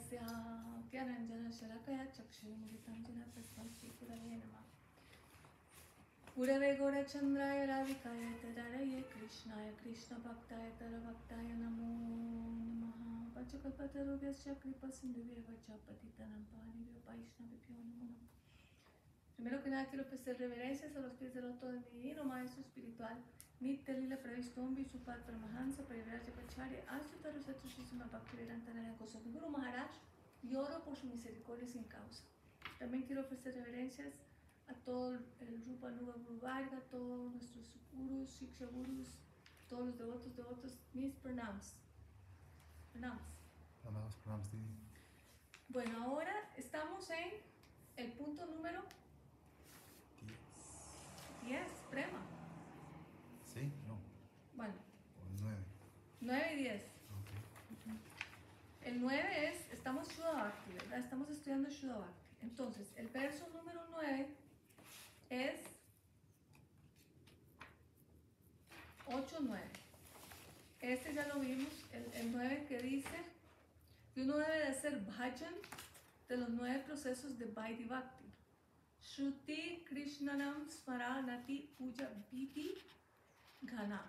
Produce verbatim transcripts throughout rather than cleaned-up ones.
Tasya Gyananjana Shalakaya Chakshurumuritam Jana Tasmati Purave Namah Purave Gora Chandraya Radhikaya Tadaraye Krishnaya Krishna Bhaktaya Tarabhaktaya Namo Namaha Pachakalpatarubhyasya Kripa Sindhuvyeva Patitanam Pavanebhyo Vaishnavibhyo Namo Namaha. Primero que nada quiero ofrecer reverencias a los pies del loto de mi divino maestro espiritual Nitya Lila Pravistombi Supat Paramahansa Parivraja Pacharya Ashuta Rosatu Shishima Bhaktivedanta Narayana Goswami Guru Maharaj, y oro por su misericordia sin causa. También quiero ofrecer reverencias a todo el Rupa Nuga Guru Varga, a todos nuestros gurus, Shiksha Gurus, todos los devotos, devotos, mis pranams. Pranams. Pranams, pranams, Didi. Bueno, ahora estamos en el punto número diez, Prema. ¿Sí? No. Bueno. O el nueve. nueve y diez. Okay. El nueve es, estamos Shuddha Bhakti, ¿verdad? Estamos estudiando Shuddha Bhakti. Entonces, el verso número nueve es ocho nueve. Este ya lo vimos, el, el nueve que dice que uno debe de hacer bhajan de los nueve procesos de Vaidhi Bhakti. Shruti Krishnanam Smaranati Puja Viti Ghana.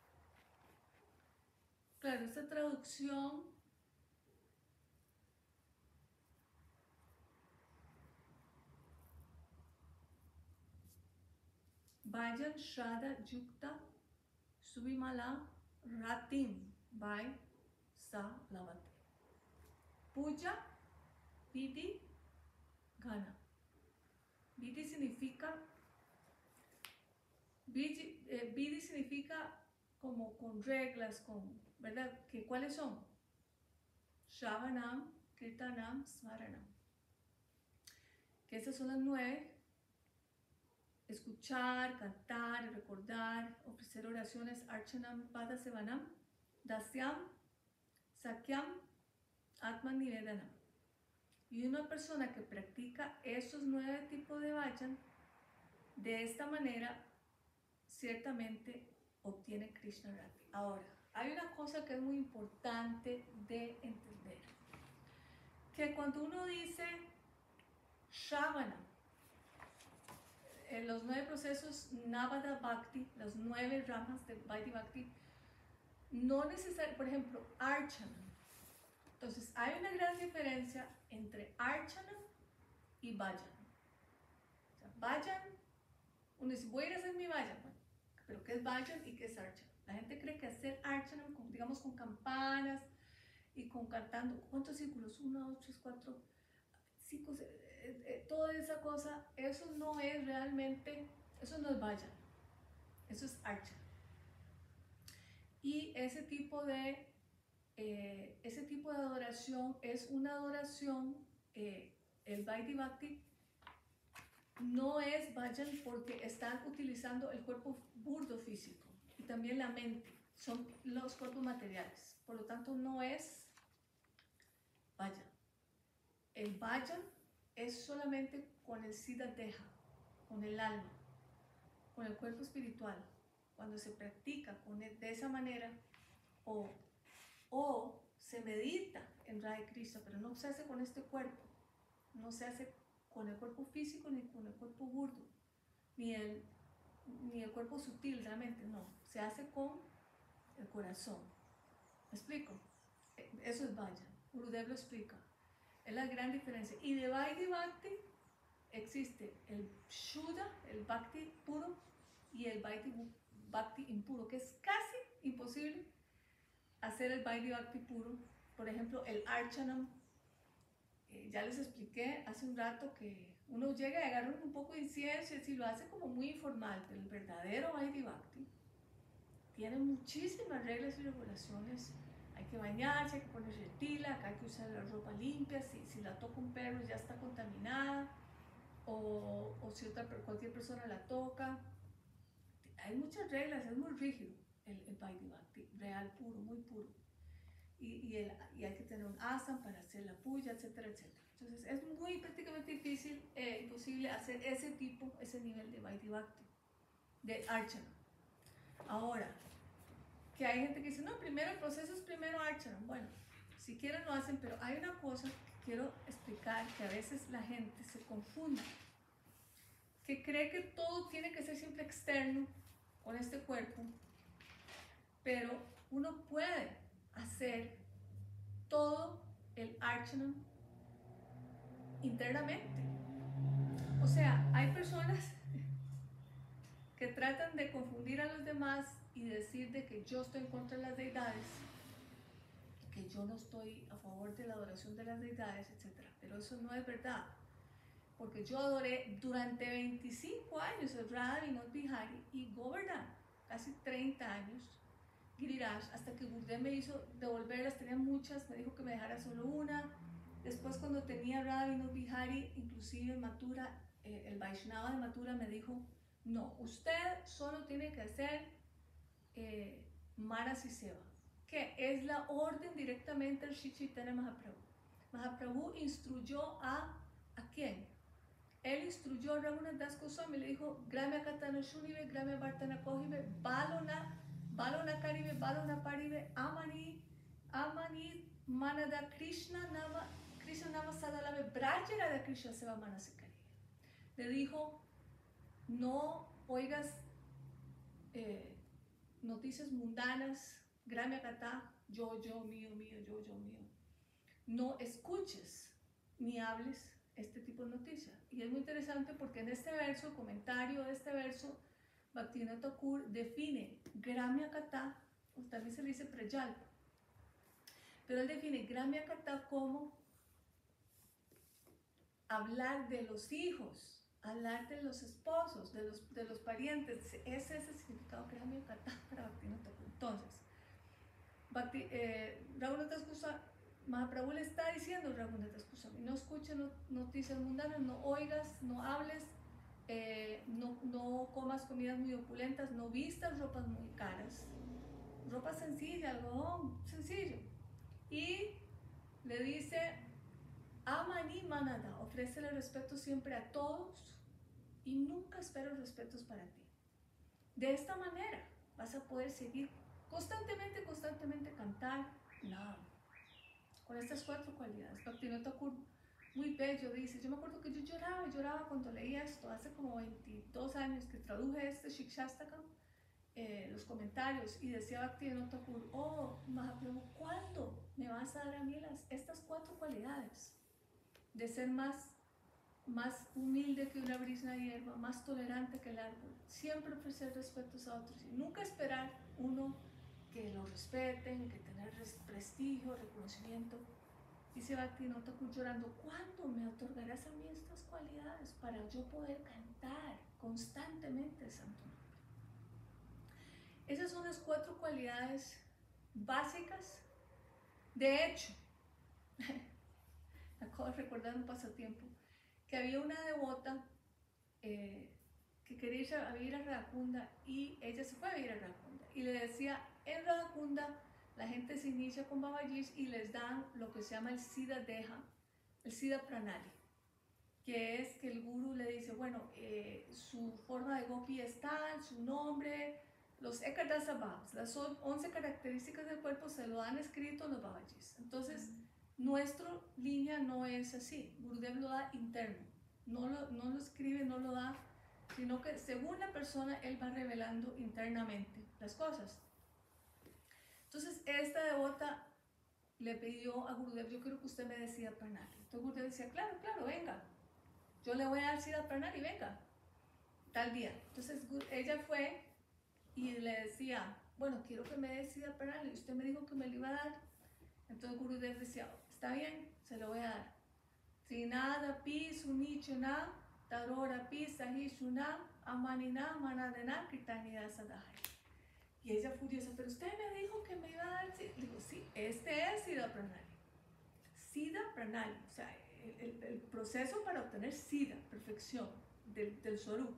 Claro, esta traducción Bhajan Shraddha Yukta Subimala Ratim by Sa Lavati. Puja Viti Ghana. Viti significa Viti, eh, Viti significa como con reglas, con, ¿verdad? ¿Que cuáles son? Shravanam, Kirtanam, Smaranam. Que esas son las nueve. Escuchar, cantar, recordar, ofrecer oraciones, Archanam, Padasevanam, Dasyam, Sakyam, Atman Nivedanam. Y una persona que practica esos nueve tipos de bhajan, de esta manera, ciertamente obtiene Krishna Rati. Ahora, hay una cosa que es muy importante de entender. Que cuando uno dice Shravana, en los nueve procesos Navada Bhakti, las nueve ramas de Vaidhi Bhakti, no necesariamente, por ejemplo, Archana. Entonces, hay una gran diferencia entre Archana y Bhajan. O sea, Bhajan, uno dice, voy a ir a hacer mi Bhajan, bueno, pero ¿qué es Bhajan y qué es Archana? La gente cree que hacer Archana, con, digamos, con campanas y con cantando, ¿cuántos círculos? Uno, dos, tres, cuatro, cinco, seis, eh, eh, toda esa cosa, eso no es realmente, eso no es Bhajan, eso es Archana. Y ese tipo de Eh, ese tipo de adoración es una adoración, eh, el Vaidhi Bhakti no es bhajan porque están utilizando el cuerpo burdo físico y también la mente, son los cuerpos materiales, por lo tanto no es bhajan. El bhajan es solamente con el siddha deha, con el alma, con el cuerpo espiritual. Cuando se practica con el, de esa manera, o O se medita en Radha Krishna, pero no se hace con este cuerpo, no se hace con el cuerpo físico ni con el cuerpo burdo, ni el, ni el cuerpo sutil realmente, no, se hace con el corazón. ¿Me explico? Eso es bhajan, Gurudev lo explica, es la gran diferencia. Y de Vaidhi Bhakti existe el Shuddha, el Bhakti puro, y el Vaidhi Bhakti impuro, que es casi imposible hacer el Vaidhi Bhakti puro. Por ejemplo, el Archanam, eh, ya les expliqué hace un rato que uno llega y agarra un poco de incienso y lo hace como muy informal, pero el verdadero Vaidhi Bhakti tiene muchísimas reglas y regulaciones. Hay que bañarse, hay que ponerse tila, acá hay que usar la ropa limpia, si, si la toca un perro ya está contaminada, o, o si otra, cualquier persona la toca. Hay muchas reglas, es muy rígido el, el Vaidhi Bhakti, real, puro, muy puro. Y, y, el, y hay que tener un asam para hacer la puya, etcétera, etcétera. Entonces es muy prácticamente difícil, eh, imposible hacer ese tipo, ese nivel de Vaidhi Bhakti, de Archana. Ahora, que hay gente que dice, no, primero el proceso es primero Archana. Bueno, Si quieren lo hacen, pero hay una cosa que quiero explicar, que a veces la gente se confunde, que cree que todo tiene que ser siempre externo con este cuerpo, pero uno puede hacer todo el archanam internamente. O sea, hay personas que tratan de confundir a los demás y decir de que yo estoy en contra de las deidades, que yo no estoy a favor de la adoración de las deidades, etcétera. Pero eso no es verdad, porque yo adoré durante veinticinco años el Radha Vinod Bihari y Govardhan, casi treinta años, Giriraj, hasta que Gurudev me hizo devolverlas. Tenía muchas, me dijo que me dejara solo una. Después, cuando tenía Radha Vinod Bihari, inclusive Mathura, eh, el Vaishnava de Mathura me dijo, no, usted solo tiene que hacer eh, Manas y Seva, que es la orden directamente del Sri Chaitanya Mahaprabhu. Mahaprabhu instruyó a, ¿a quién? Él instruyó a Raghunath Das Goswami, le dijo, Gramya Katana Shunive, Gramya Vartana Kohive, Balona, Balona Karive, Balona Parive, Amani, Amani, Manada Krishna Nama, Krishna Nama Sadalave, Brajara de Krishna Seva Manasikari. Le dijo, no oigas eh, noticias mundanas, Gramya Kata, yo, yo, mío, mío, yo, yo, mío. No escuches ni hables este tipo de noticias. Y es muy interesante porque en este verso, el comentario de este verso, Bhaktivinoda Thakur define Gramya Kata, o también se le dice Prajalpa, pero él define Gramya Kata como hablar de los hijos, hablar de los esposos, de los, de los parientes. Ese es el significado de Gramya Kata para Bhaktivinoda Thakur. Entonces, Bhakti, eh, Raghunath Das Goswami, Mahaprabhu le está diciendo, Raghunath Das Goswami, no escuches no, noticias mundanas, no oigas, no hables, eh, no, no comas comidas muy opulentas, no vistas ropas muy caras, ropa sencilla, algodón sencillo. Y le dice, Amani Manada, ofrécele respeto siempre a todos y nunca espero respetos para ti. De esta manera vas a poder seguir constantemente, constantemente cantar nada. Con estas cuatro cualidades. Bhaktivinoda Thakur, muy bello, dice, yo me acuerdo que yo lloraba y lloraba cuando leía esto, hace como veintidós años que traduje este Shikshastakam, eh, los comentarios, y decía Bhaktivinoda Thakur, oh, Mahaprabhu, ¿cuándo me vas a dar a mí las, estas cuatro cualidades? De ser más, más humilde que una brisna hierba, más tolerante que el árbol, siempre ofrecer respetos a otros y nunca esperar uno que lo respeten, que tener prestigio, reconocimiento. Dice Bhaktivinoda Thakur llorando, ¿cuándo me otorgarás a mí estas cualidades para yo poder cantar constantemente el santo nombre? Esas son las cuatro cualidades básicas. De hecho, acabo de recordar un pasatiempo, que había una devota eh, que quería ir a, a vivir a Radhakunda y ella se fue a vivir a Radhakunda y le decía, en Radhakunda la gente se inicia con Babajis y les dan lo que se llama el Siddha Deha, el Siddha Pranali, que es que el guru le dice, bueno, eh, su forma de gopi es tal, su nombre, los Ekadasa Bhavas, las once características del cuerpo se lo han escrito los Babajis. Entonces, mm. nuestra línea no es así, Gurudev lo da interno, no lo, no lo escribe, no lo da, sino que según la persona, él va revelando internamente las cosas. Entonces, esta devota le pidió a Gurudev, yo quiero que usted me dé Siddha Pranali. Entonces Gurudev decía, claro, claro, venga, yo le voy a dar Siddha Pranali, venga, tal día. Entonces ella fue y le decía, bueno, quiero que me dé Siddha Pranali, usted me dijo que me lo iba a dar. Entonces Gurudev decía, está bien, se lo voy a dar. Trinada pi sunichuna, tarora pi sahishuna, amanina manadena kirtanida sadahari. Y ella furiosa, pero usted me dijo que me iba a dar, le digo, sí, este es Siddha Pranali. Siddha Pranali, o sea, el, el, el proceso para obtener Siddha, perfección, del, del Swarup.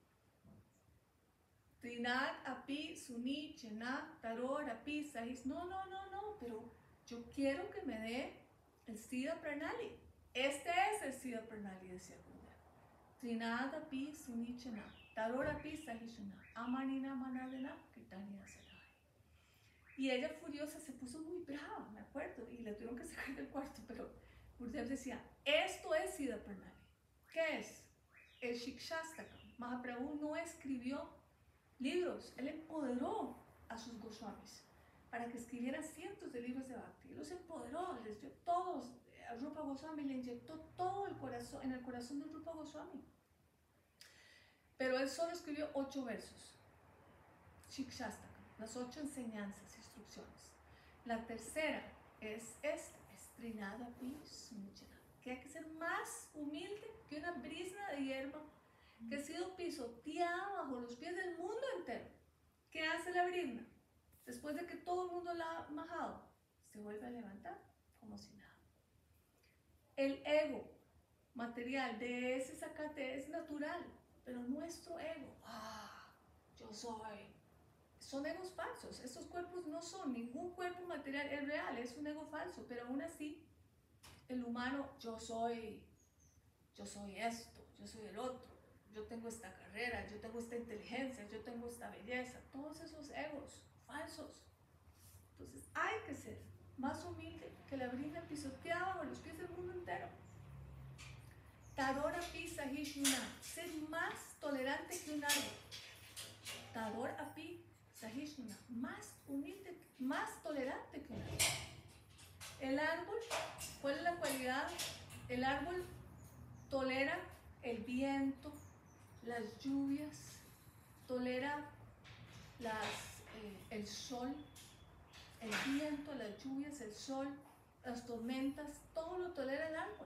Trinad api suni chena taror api sahis. No, no, no, no, pero yo quiero que me dé el Siddha Pranali. Este es el Siddha Pranali, decía Gurudev. Trinad api suni chena taror api sahishuna amanina manadena kirtanida sadhari. Y ella furiosa se puso muy brava, me acuerdo, y la tuvieron que sacar del cuarto, pero Gurudev decía, esto es Siddha Pranali. ¿Qué es? El Shikshastaka. Mahaprabhu no escribió libros, él empoderó a sus Goswamis para que escribieran cientos de libros de Bhakti. Él los empoderó, les dio todos, a Rupa Goswami le inyectó todo el corazón, en el corazón de Rupa Goswami. Pero él solo escribió ocho versos, Shikshastaka, las ocho enseñanzas, instrucciones. La tercera es esta, es Trinadapi Smuchana, que hay que ser más humilde que una brisna de hierba que ha sido pisoteada bajo los pies del mundo entero. ¿Qué hace la brisna? Después de que todo el mundo la ha majado, se vuelve a levantar como si nada. El ego material de ese zacate es natural, pero nuestro ego, ah, yo soy, son egos falsos. Estos cuerpos no son, ningún cuerpo material es real, es un ego falso, pero aún así, el humano, yo soy, yo soy esto, yo soy el otro, yo tengo esta carrera, yo tengo esta inteligencia, yo tengo esta belleza, todos esos egos falsos. Entonces hay que ser más humilde que la brisna pisoteada bajo los pies del mundo entero. Tador api sahishuna, ser más tolerante que un árbol. Tador api sahishuna, más humilde, más tolerante que un árbol. El árbol, ¿cuál es la cualidad? El árbol tolera el viento, las lluvias, tolera las, eh, el sol, el viento, las lluvias, el sol, las tormentas, todo lo tolera el árbol.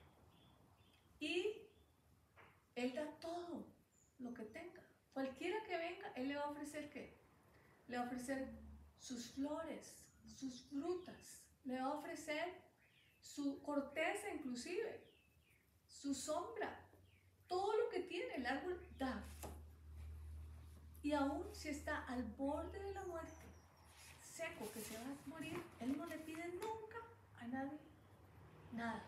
Y él da todo lo que tenga. Cualquiera que venga, él le va a ofrecer ¿qué? Le va a ofrecer sus flores, sus frutas, le va a ofrecer su corteza inclusive, su sombra, todo lo que tiene el árbol da. Y aún si está al borde de la muerte, seco, que se va a morir, él no le pide nunca a nadie nada.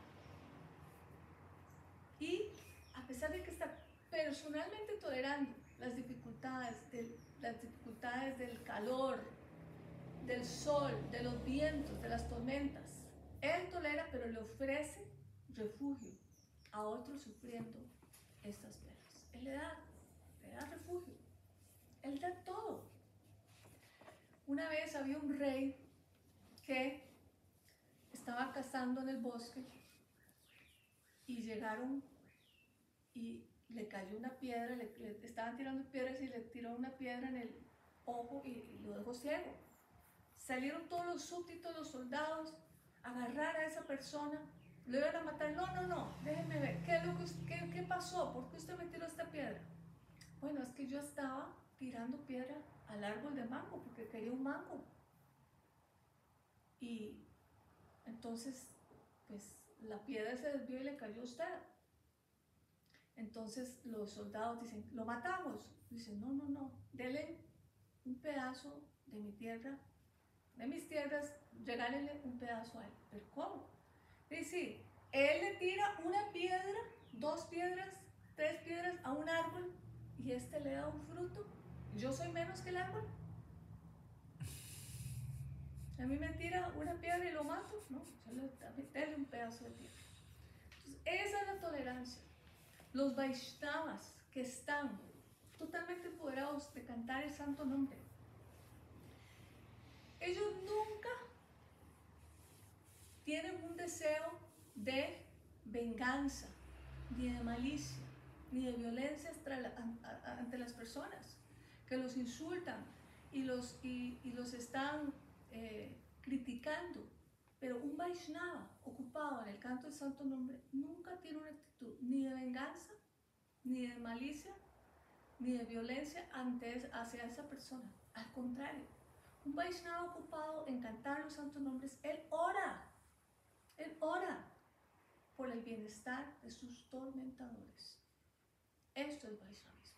Y a pesar de que está personalmente tolerando las dificultades del, las dificultades del calor, del sol, de los vientos, de las tormentas, él tolera, pero le ofrece refugio a otros sufriendo estas penas. Él le da, le da refugio. Él da todo. Una vez había un rey que estaba cazando en el bosque y llegaron y le cayó una piedra, le, le estaban tirando piedras y le tiró una piedra en el ojo y, y lo dejó ciego. Salieron todos los súbditos, los soldados, a agarrar a esa persona, lo iban a matar. No, no, no, déjenme ver, ¿qué, es lo que, qué, qué pasó? ¿Por qué usted me tiró esta piedra? Bueno, es que yo estaba tirando piedra al árbol de mango porque quería un mango. Y entonces, pues la piedra se desvió y le cayó a usted. Entonces los soldados dicen, ¿lo matamos? Dicen, no, no, no, denle un pedazo de mi tierra, de mis tierras, regálenle un pedazo a él. ¿Pero cómo? Dice, él le tira una piedra, dos piedras, tres piedras a un árbol y este le da un fruto. ¿Yo soy menos que el árbol? A mí me tira una piedra y lo mato, ¿no? Solo denle un pedazo de tierra. Entonces, esa es la tolerancia. Los Vaishnavas que están totalmente empoderados de cantar el santo nombre, ellos nunca tienen un deseo de venganza, ni de malicia, ni de violencia ante las personas que los insultan y los, y, y los están eh, criticando. Pero un Vaishnava ocupado en el canto del santo nombre nunca tiene una actitud ni de venganza, ni de malicia, ni de violencia ante, hacia esa persona. Al contrario, un Vaishnava ocupado en cantar los santos nombres, él ora, él ora por el bienestar de sus tormentadores. Esto es Vaishnavismo.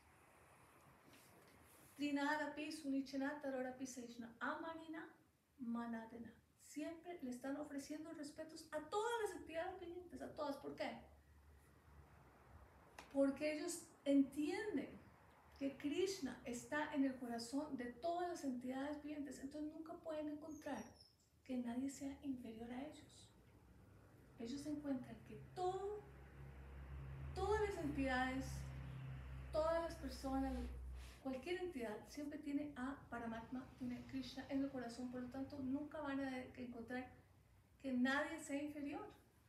Trinadapi sunichanata rorapi seishna amanina manadena. Siempre le están ofreciendo respetos a todas las entidades vivientes, a todas. ¿Por qué? Porque ellos entienden que Krishna está en el corazón de todas las entidades vivientes, entonces nunca pueden encontrar que nadie sea inferior a ellos. Ellos encuentran que todo, todas las entidades, todas las personas, cualquier entidad siempre tiene a Paramatma, tiene a Krishna en el corazón, por lo tanto nunca van a encontrar que nadie sea inferior.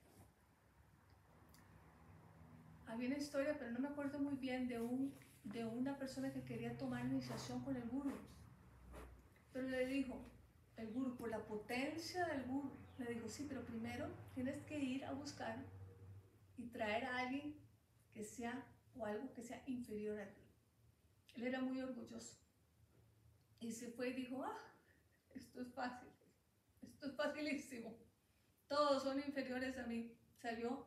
Había una historia, pero no me acuerdo muy bien, de, un, de una persona que quería tomar iniciación con el gurú, pero le dijo, el gurú, por la potencia del gurú, le dijo, sí, pero primero tienes que ir a buscar y traer a alguien que sea, o algo que sea inferior a ti. Él era muy orgulloso y se fue y dijo, ah, esto es fácil, esto es facilísimo, todos son inferiores a mí. Salió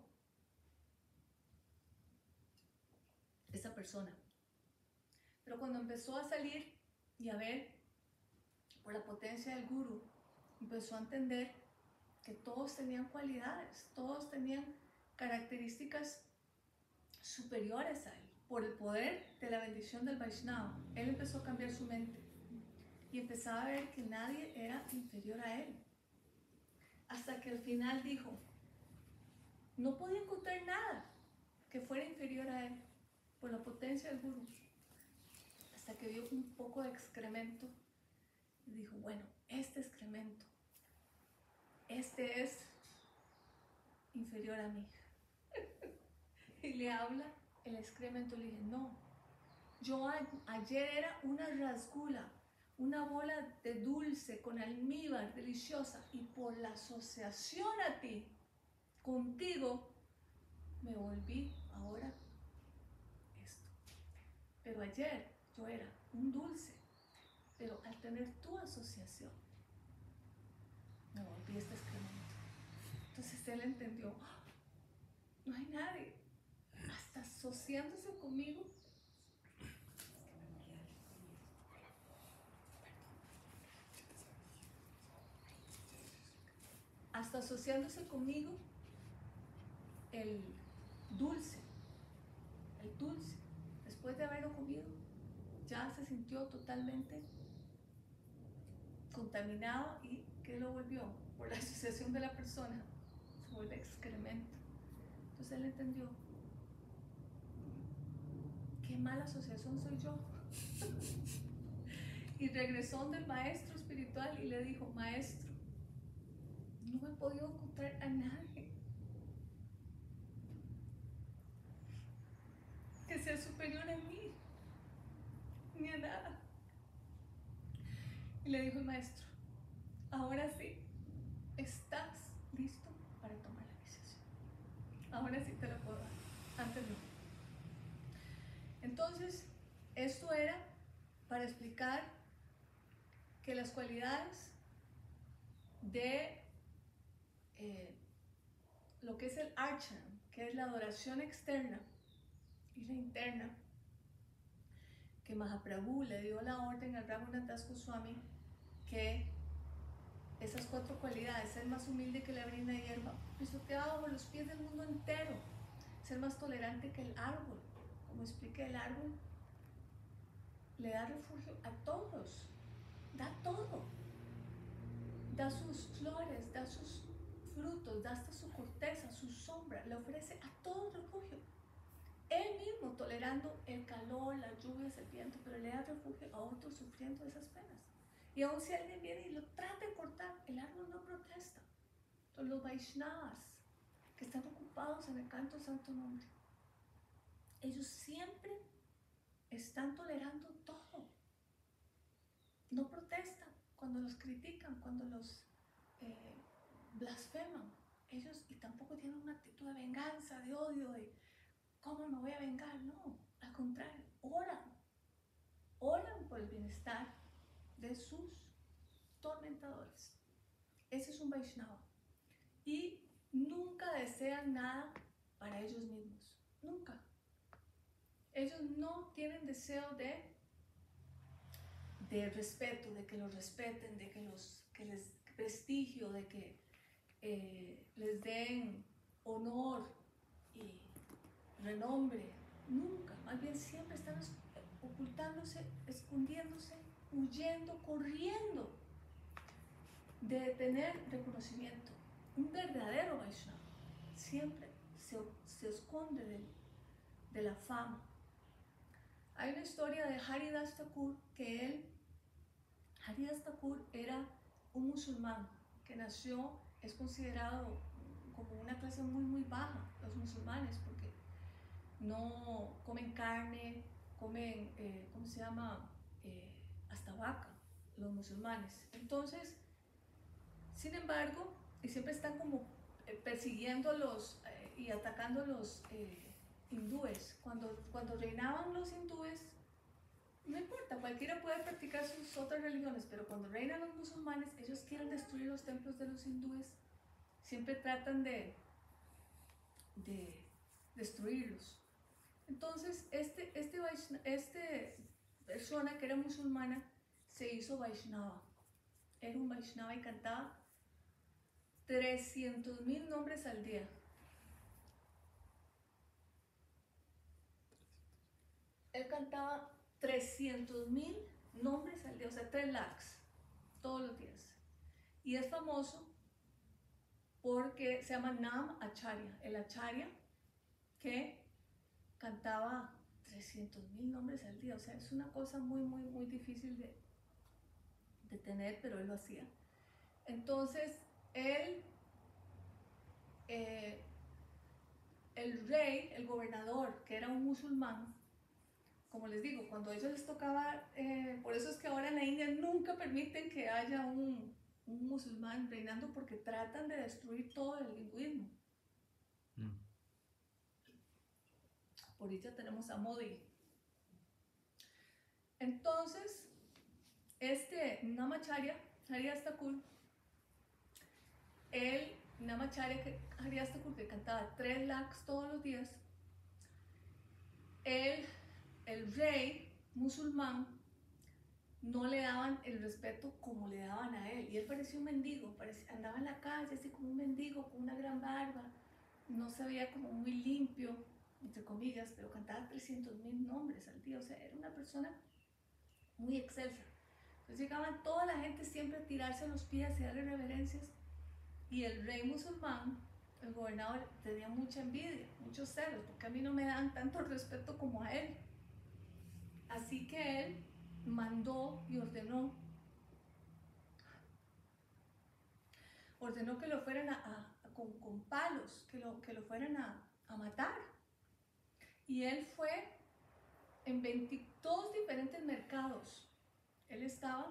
esa persona, pero cuando empezó a salir y a ver por la potencia del gurú, empezó a entender que todos tenían cualidades, todos tenían características superiores a él. Por el poder de la bendición del Vaishnava, él empezó a cambiar su mente y empezaba a ver que nadie era inferior a él. Hasta que al final dijo, no podía encontrar nada que fuera inferior a él por la potencia del gurú. Hasta que vio un poco de excremento y dijo, bueno, este excremento, este es inferior a mí. Y le habla el excremento, le dije, no, yo a, ayer era una rasgula, una bola de dulce con almíbar deliciosa, y por la asociación a ti, contigo, me volví ahora esto. Pero ayer yo era un dulce, pero al tener tu asociación, me volví este excremento. Entonces él entendió, ¡oh! No hay nadie, hasta asociándose conmigo, hasta asociándose conmigo, el dulce, el dulce, después de haberlo comido, ya se sintió totalmente contaminado. ¿Y qué lo volvió? Por la asociación de la persona, se vuelve excremento. Entonces él entendió, qué mala asociación soy yo. Y regresó donde el maestro espiritual y le dijo, maestro, no he podido encontrar a nadie que sea superior a mí, ni a nada. Y le dijo el maestro, ahora sí, estás listo para tomar la iniciación. Ahora sí te la puedo dar, antes no. Entonces, esto era para explicar que las cualidades de eh, lo que es el archana, que es la adoración externa y la interna, que Mahaprabhu le dio la orden al Raghunath Das Goswami, que esas cuatro cualidades, ser más humilde que la brinda hierba, pisoteado bajo los pies del mundo entero, ser más tolerante que el árbol, como explica el árbol, le da refugio a todos, da todo, da sus flores, da sus frutos, da hasta su corteza, su sombra, le ofrece a todos refugio. Él mismo tolerando el calor, las lluvias, el viento, pero le da refugio a otros sufriendo esas penas. Y aun si alguien viene y lo trata de cortar, el árbol no protesta. Entonces los Vaishnavas, que están ocupados en el canto santo nombre, ellos siempre están tolerando todo. No protestan cuando los critican, cuando los eh, blasfeman. Ellos, y tampoco tienen una actitud de venganza, de odio, de ¿cómo me voy a vengar? No, al contrario, oran. Oran por el bienestar de sus tormentadores. Ese es un Vaishnava. Y nunca desean nada para ellos mismos. Nunca. Ellos no tienen deseo de, de respeto, de que los respeten, de que, los, que les prestigio, de que eh, les den honor y renombre. Nunca. Más bien siempre están ocultándose, escondiéndose, huyendo, corriendo de tener reconocimiento. Un verdadero Vaishnava siempre se, se esconde de, de la fama. Hay una historia de Haridas Thakur que él, Haridas Thakur era un musulmán que nació, es considerado como una clase muy muy baja, los musulmanes, porque no comen carne, comen, eh, ¿cómo se llama? Eh, hasta vaca, los musulmanes. Entonces, sin embargo, y siempre están como eh, persiguiendo los eh, y atacando a los eh, hindúes. Cuando, cuando reinaban los hindúes, no importa, cualquiera puede practicar sus otras religiones, pero cuando reinan los musulmanes, ellos quieren destruir los templos de los hindúes, siempre tratan de, de destruirlos. Entonces, este, este, Vaishna, este persona que era musulmana se hizo Vaishnava. Era un Vaishnava y cantaba trescientos mil nombres al día. Él cantaba trescientos mil nombres al día, o sea, tres lakhs todos los días. Y es famoso porque se llama Nam Acharya, el Acharya que cantaba trescientos mil nombres al día. O sea, es una cosa muy, muy, muy difícil de, de tener, pero él lo hacía. Entonces, él, eh, el rey, el gobernador, que era un musulmán, como les digo, cuando a ellos les tocaba, eh, por eso es que ahora en la India nunca permiten que haya un, un musulmán reinando, porque tratan de destruir todo el hinduismo. Mm. Por dicha tenemos a Modi. Entonces, este Namacharya, Haridas Thakur, él, Namacharya Haridas Thakur, que cantaba tres lakhs todos los días, él, el rey musulmán, no le daban el respeto como le daban a él. Y él parecía un mendigo, parecía, andaba en la calle así como un mendigo, con una gran barba, no se veía como muy limpio, entre comillas, pero cantaba trescientos mil nombres al día. O sea, era una persona muy excelsa. Entonces llegaban toda la gente siempre a tirarse a los pies y darle reverencias. Y el rey musulmán, el gobernador, tenía mucha envidia, muchos celos, porque a mí no me dan tanto respeto como a él. Así que él mandó y ordenó, ordenó que lo fueran a, a, a con, con palos, que lo, que lo fueran a, a matar. Y él fue en veintidós diferentes mercados. Él estaba,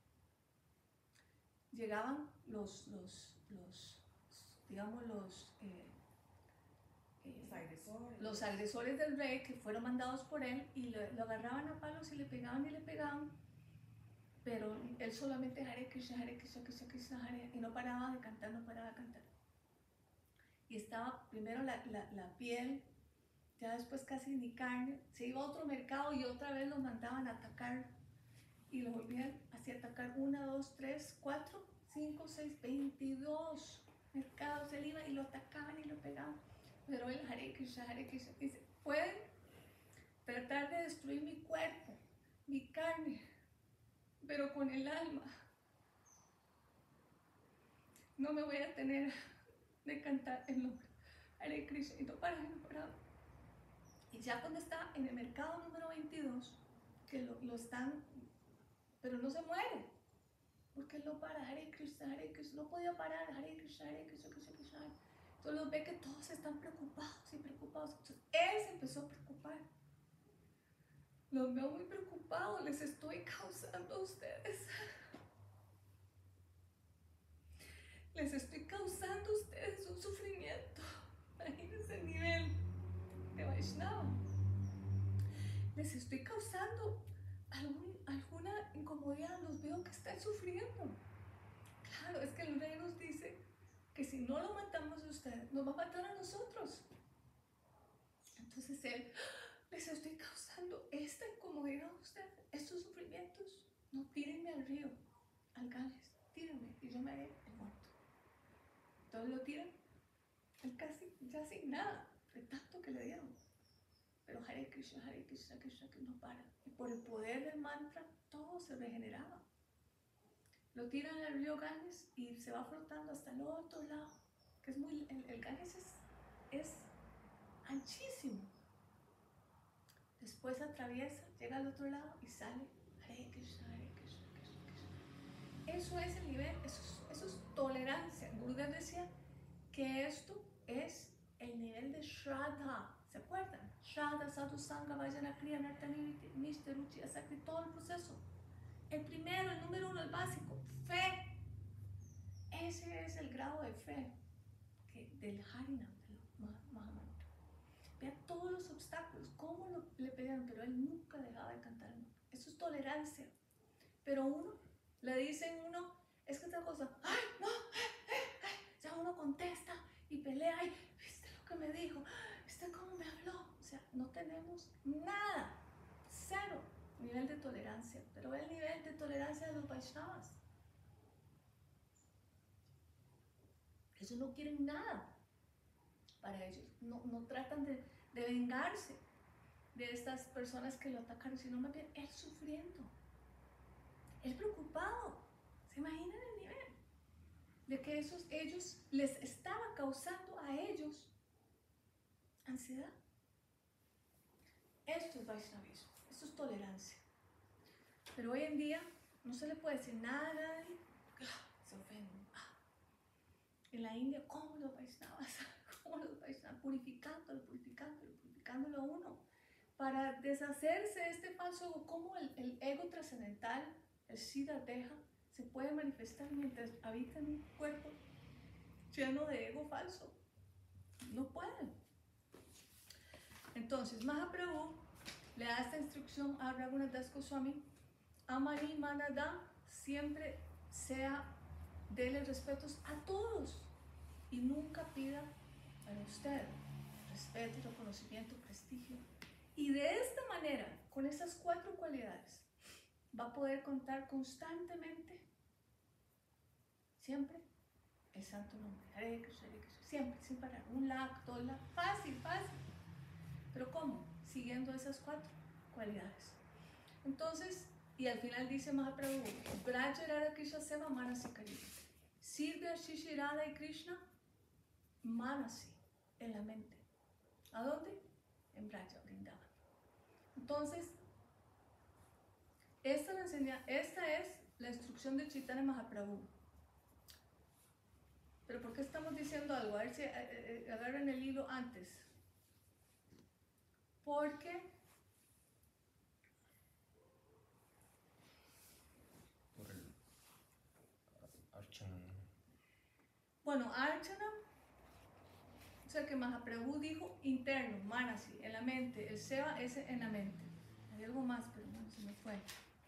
llegaban los, los, los digamos, los, eh, eh, los, agresores. los agresores del rey, que fueron mandados por él, y lo, lo agarraban a palos y le pegaban y le pegaban, pero él solamente Hare Krishna, Hare Krishna, Krishna Krishna, Hare, y no paraba de cantar, no paraba de cantar. Y estaba primero la, la, la piel, ya después casi ni carne. Se iba a otro mercado y otra vez los mandaban a atacar, y lo volvían así a atacar, una, dos, tres, cuatro, cinco, seis, veintidós mercados. Él iba y lo atacaban y lo pegaban, pero él Hare Krishna, Hare Krishna, dice, pueden tratar de destruir mi cuerpo, mi carne, pero con el alma no me voy a tener de cantar el nombre Hare Krishna. Y no para, no para. Y ya cuando está en el mercado número veintidós, que lo, lo están, pero no se muere, porque él no para, Hare Krishna, Hare Krishna, no podía parar, Hare Krishna, Hare Krishna, Krishna Krishna. Entonces los ve que todos están preocupados y preocupados. Entonces él se empezó a preocupar. Los veo muy preocupados, les estoy causando a ustedes. Les estoy causando a ustedes un sufrimiento. Imagínense el nivel de Vaishnava. Les estoy causando algún, alguna incomodidad, los veo que están sufriendo. Claro, es que el rey nos dice que si no lo matamos a ustedes, nos va a matar a nosotros. Entonces él, les estoy causando esta incomodidad a ustedes, estos sufrimientos. No, tírenme al río, al Ganges, tírenme y yo me haré el muerto. Entonces lo tiran, él casi ya sin nada, de tanto que le dieron. pero Hare Krishna, Hare Krishna, Krishna, que no para. Y por el poder del mantra, todo se regeneraba. Lo tiran al río Ganges y se va flotando hasta el otro lado, que es muy, el, el Ganges es, es anchísimo. Después atraviesa, llega al otro lado y sale Hare Krishna, Hare Krishna, Krishna, Krishna. Eso es el nivel, eso es, eso es tolerancia. Gurudev decía que esto es el nivel de Shraddha. ¿Se acuerdan? Shraddha, Sadhu Sangha, Vajana Kriya, Nartani, Nishta, Ruchi, Asakti, todo el proceso. El primero, el número uno, el básico, fe. Ese es el grado de fe que, del Harinam, del Mahamantra. Vea todos los obstáculos, cómo lo, le pedían, pero él nunca dejaba de cantar. Eso es tolerancia. Pero uno, le dicen uno, es que esta cosa, ¡ay, no! Eh, eh, eh. Ya uno contesta y pelea, ¡ay! ¿Viste lo que me dijo? ¿Viste cómo me habló? O sea, no tenemos nada, cero nivel de tolerancia, pero el nivel de tolerancia de los Vaishnavas. Ellos no quieren nada para ellos, no, no tratan de, de vengarse de estas personas que lo atacaron, sino más bien él sufriendo, él preocupado. ¿Se imaginan el nivel? De que esos, ellos les estaba causando a ellos ansiedad. Esto es Vaishnavismo, esto es tolerancia. Pero hoy en día no se le puede decir nada a nadie, se ofenden. En la India, ¿cómo los Vaishnavas? ¿Cómo los Vaishnavas? Purificándolo, purificándolo, purificándolo a uno. Para deshacerse de este falso ego, ¿cómo el, el ego trascendental, el Siddha Deha, se puede manifestar mientras habita en un cuerpo lleno de ego falso? No pueden. Entonces, Mahaprabhu le da esta instrucción a Raghunath Das Goswami: Amani Manada, siempre sea, dele respetos a todos y nunca pida para usted respeto, reconocimiento, prestigio. Y de esta manera, con esas cuatro cualidades, va a poder contar constantemente, siempre, el santo nombre. Hare Krishna, Hare Krishna, siempre, sin parar. Un lakh, dos lakh, fácil, fácil. ¿Pero cómo? Siguiendo esas cuatro cualidades. Entonces, y al final dice Mahaprabhu: Braja Radha Krishna Seva Manasi Kari. Sirve a Shri Radha y Krishna Manasi, en la mente. ¿A dónde? En Braja, Vrindavan. Entonces, esta, la enseña, esta es la instrucción de Chaitanya Mahaprabhu. Pero ¿por qué estamos diciendo algo? A ver si eh, eh, agarran el hilo antes. Porque por el Archana. Bueno, Archana, o sea que Mahaprabhu dijo interno, Manasi, en la mente, el Seva es en la mente. Hay algo más, pero bueno, se me fue.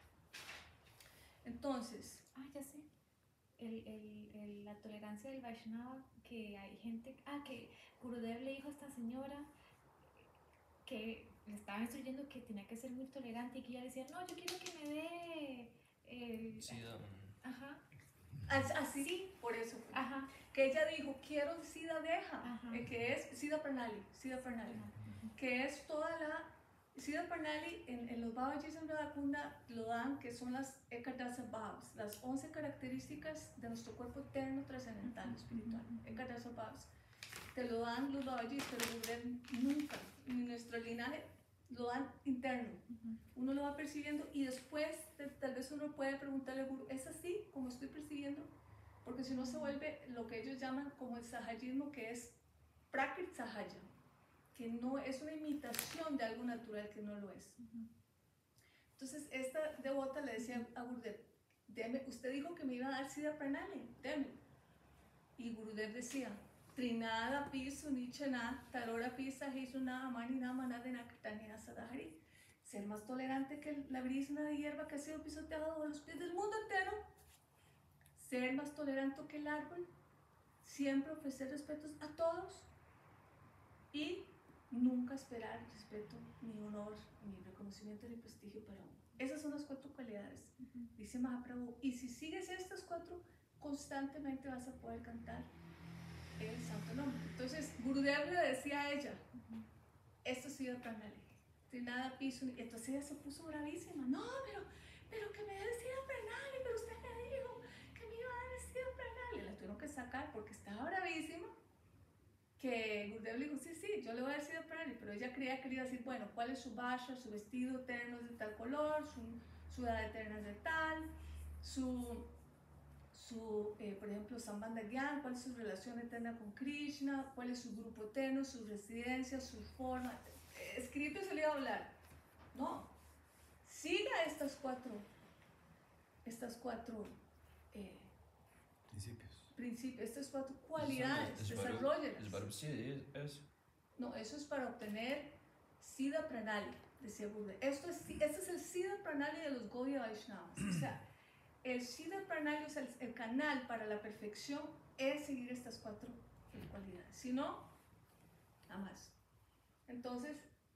Entonces, ah, ya sé, el, el, el, la tolerancia del Vaishnava, que hay gente, ah, que Gurudev le dijo a esta señora que le estaba instruyendo que tenía que ser muy tolerante y que ella decía, no, yo quiero que me dé el... Sí, um, Ajá. así, sí, por eso fue. Ajá. Que ella dijo, quiero Siddha Deha, Ajá. eh, que es Siddha Pranali, Siddha Pranali, Ajá. que es toda la... Siddha Pranali en, en los Babajis en Radhakunda lo dan, que son las Ekadasa Bhavas, las once características de nuestro cuerpo eterno, trascendental, espiritual. Ekadasa Bhavas. Te lo dan los Babajis, pero Gurudev nunca, en nuestro linaje, lo dan interno. Uno lo va percibiendo y después de, tal vez uno puede preguntarle al Guru, ¿es así como estoy percibiendo? Porque si no se vuelve lo que ellos llaman como el sahajismo, que es prakrit sahaya, que no es una imitación de algo natural, que no lo es. Entonces esta devota le decía a Gurudev, deme, usted dijo que me iba a dar Siddha Pranali, deme. Y Gurudev decía, Trinada piso nichana, tarora pisa hisuna amani namana de nakritania sadahari. Ser más tolerante que la brisna de hierba que ha sido pisoteado a los pies del mundo entero. Ser más tolerante que el árbol. Siempre ofrecer respetos a todos. Y nunca esperar respeto, ni honor, ni reconocimiento, ni prestigio para uno. Esas son las cuatro cualidades, uh-huh. Dice Mahaprabhu. Y si sigues estas cuatro, constantemente vas a poder cantar el santo nombre. Entonces, Gurudev le decía a ella, uh-huh. Esto ha sido Pranali. Trinada Piso. Entonces ella se puso bravísima. No, pero, pero que me dé el SIDA Pranali, pero usted me dijo que me iba a dar el SIDA Pranali. La tuvieron que sacar porque estaba bravísima. Que Gurudev le dijo, sí, sí, yo le voy a dar SIDA Pranali, pero ella creía que le iba a decir, bueno, ¿cuál es su basha? Su vestido eterno es de tal color, su, su edad eterna es de tal, su, su eh, por ejemplo, Sambandha Gyan, cuál es su relación eterna con Krishna, cuál es su grupo eterno, su residencia, su forma. Escrito se le iba a hablar. No, siga estas cuatro, estas cuatro eh, Principios. principios, estas cuatro cualidades, Es para desarrollenlas. usted, eso. No, eso es para obtener Siddha Pranali, decía Gurudev. Esto es, este es el Siddha Pranali de los Gaudiya Vaishnavas. O sea, el Siddha Pranali, o sea, el, el canal para la perfección es seguir estas cuatro cualidades. Si no, jamás. Entonces,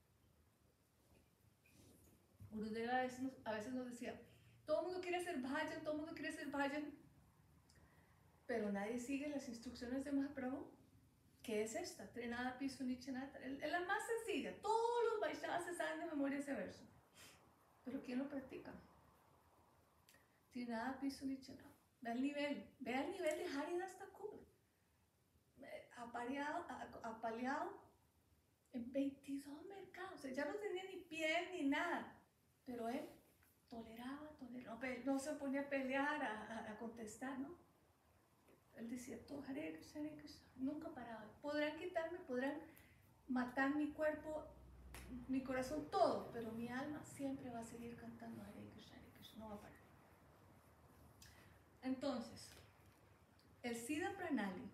Gurudev a veces, nos, a veces nos decía, todo el mundo quiere ser bhajan, todo el mundo quiere ser bhajan, pero nadie sigue las instrucciones de Mahaprabhu. ¿Qué es esta? Trinada Piso Nichanata. Es la más sencilla. Todos los Vaishnavas se saben de memoria ese verso. Pero ¿quién lo practica? Trinada Piso Nichanata. Ve al nivel. Ve al nivel de Haridas Thakur. Apaleado, apaleado en veintidós mercados. O sea, ya no tenía ni piel ni nada. Pero él toleraba, toleraba. No, no se ponía a pelear, a, a, a contestar, ¿no? Él decía, todo Hare Krishna, Hare Krishna, nunca paraba. Podrán quitarme, podrán matar mi cuerpo, mi corazón, todo, pero mi alma siempre va a seguir cantando Hare Krishna, Hare Krishna, no va a parar. Entonces, el Siddha Pranali,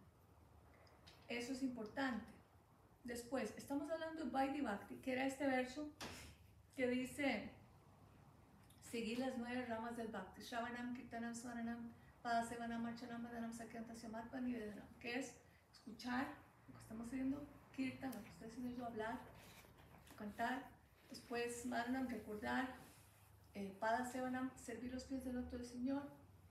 eso es importante. Después, estamos hablando de Vaidhi Bhakti, que era este verso que dice, seguir las nueve ramas del Bhakti, Shravanam, Kirtanam, Swaranam, Padasevanam, Archanam, Vadanam, Sakyanta, Samatva, Nivedanam, que es escuchar lo que estamos haciendo, Kirtan, lo que estoy haciendo yo, hablar, cantar, después Madhanam, recordar, eh, Padasevanam, servir los pies del loto del Señor,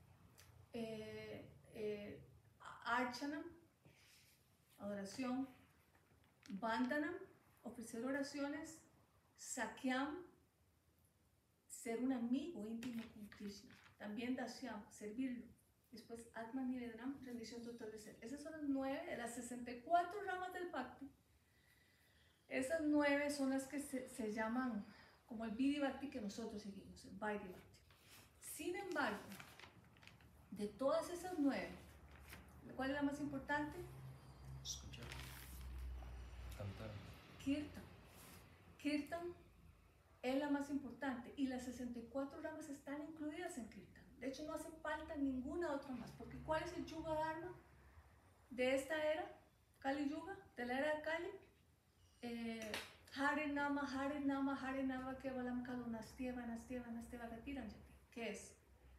eh, eh, Archanam, adoración, Vandanam, ofrecer oraciones, Sakyam, ser un amigo íntimo con Krishna, también Dashyam, servirlo. Después Atman Nivedanam, rendición total de ser. Esas son las nueve de las sesenta y cuatro ramas del Bhakti. Esas nueve son las que se, se llaman como el Vidhi Bhakti que nosotros seguimos, el Vaidhi Bhakti. Sin embargo, de todas esas nueve, ¿cuál es la más importante? Escuchar. Cantar. Kirtan. Kirtan es la más importante y las sesenta y cuatro ramas están incluidas en Kirtan. De hecho, no hace falta ninguna otra más, porque ¿cuál es el Yuga Dharma de esta era? Kali Yuga, de la era de Kali. Eh, Hare Nama, Hare Nama, Hare Nama, Kevalam Kalu Nastyeva, Nastyeva, Nastyeva Gatiranjati. ¿Qué es?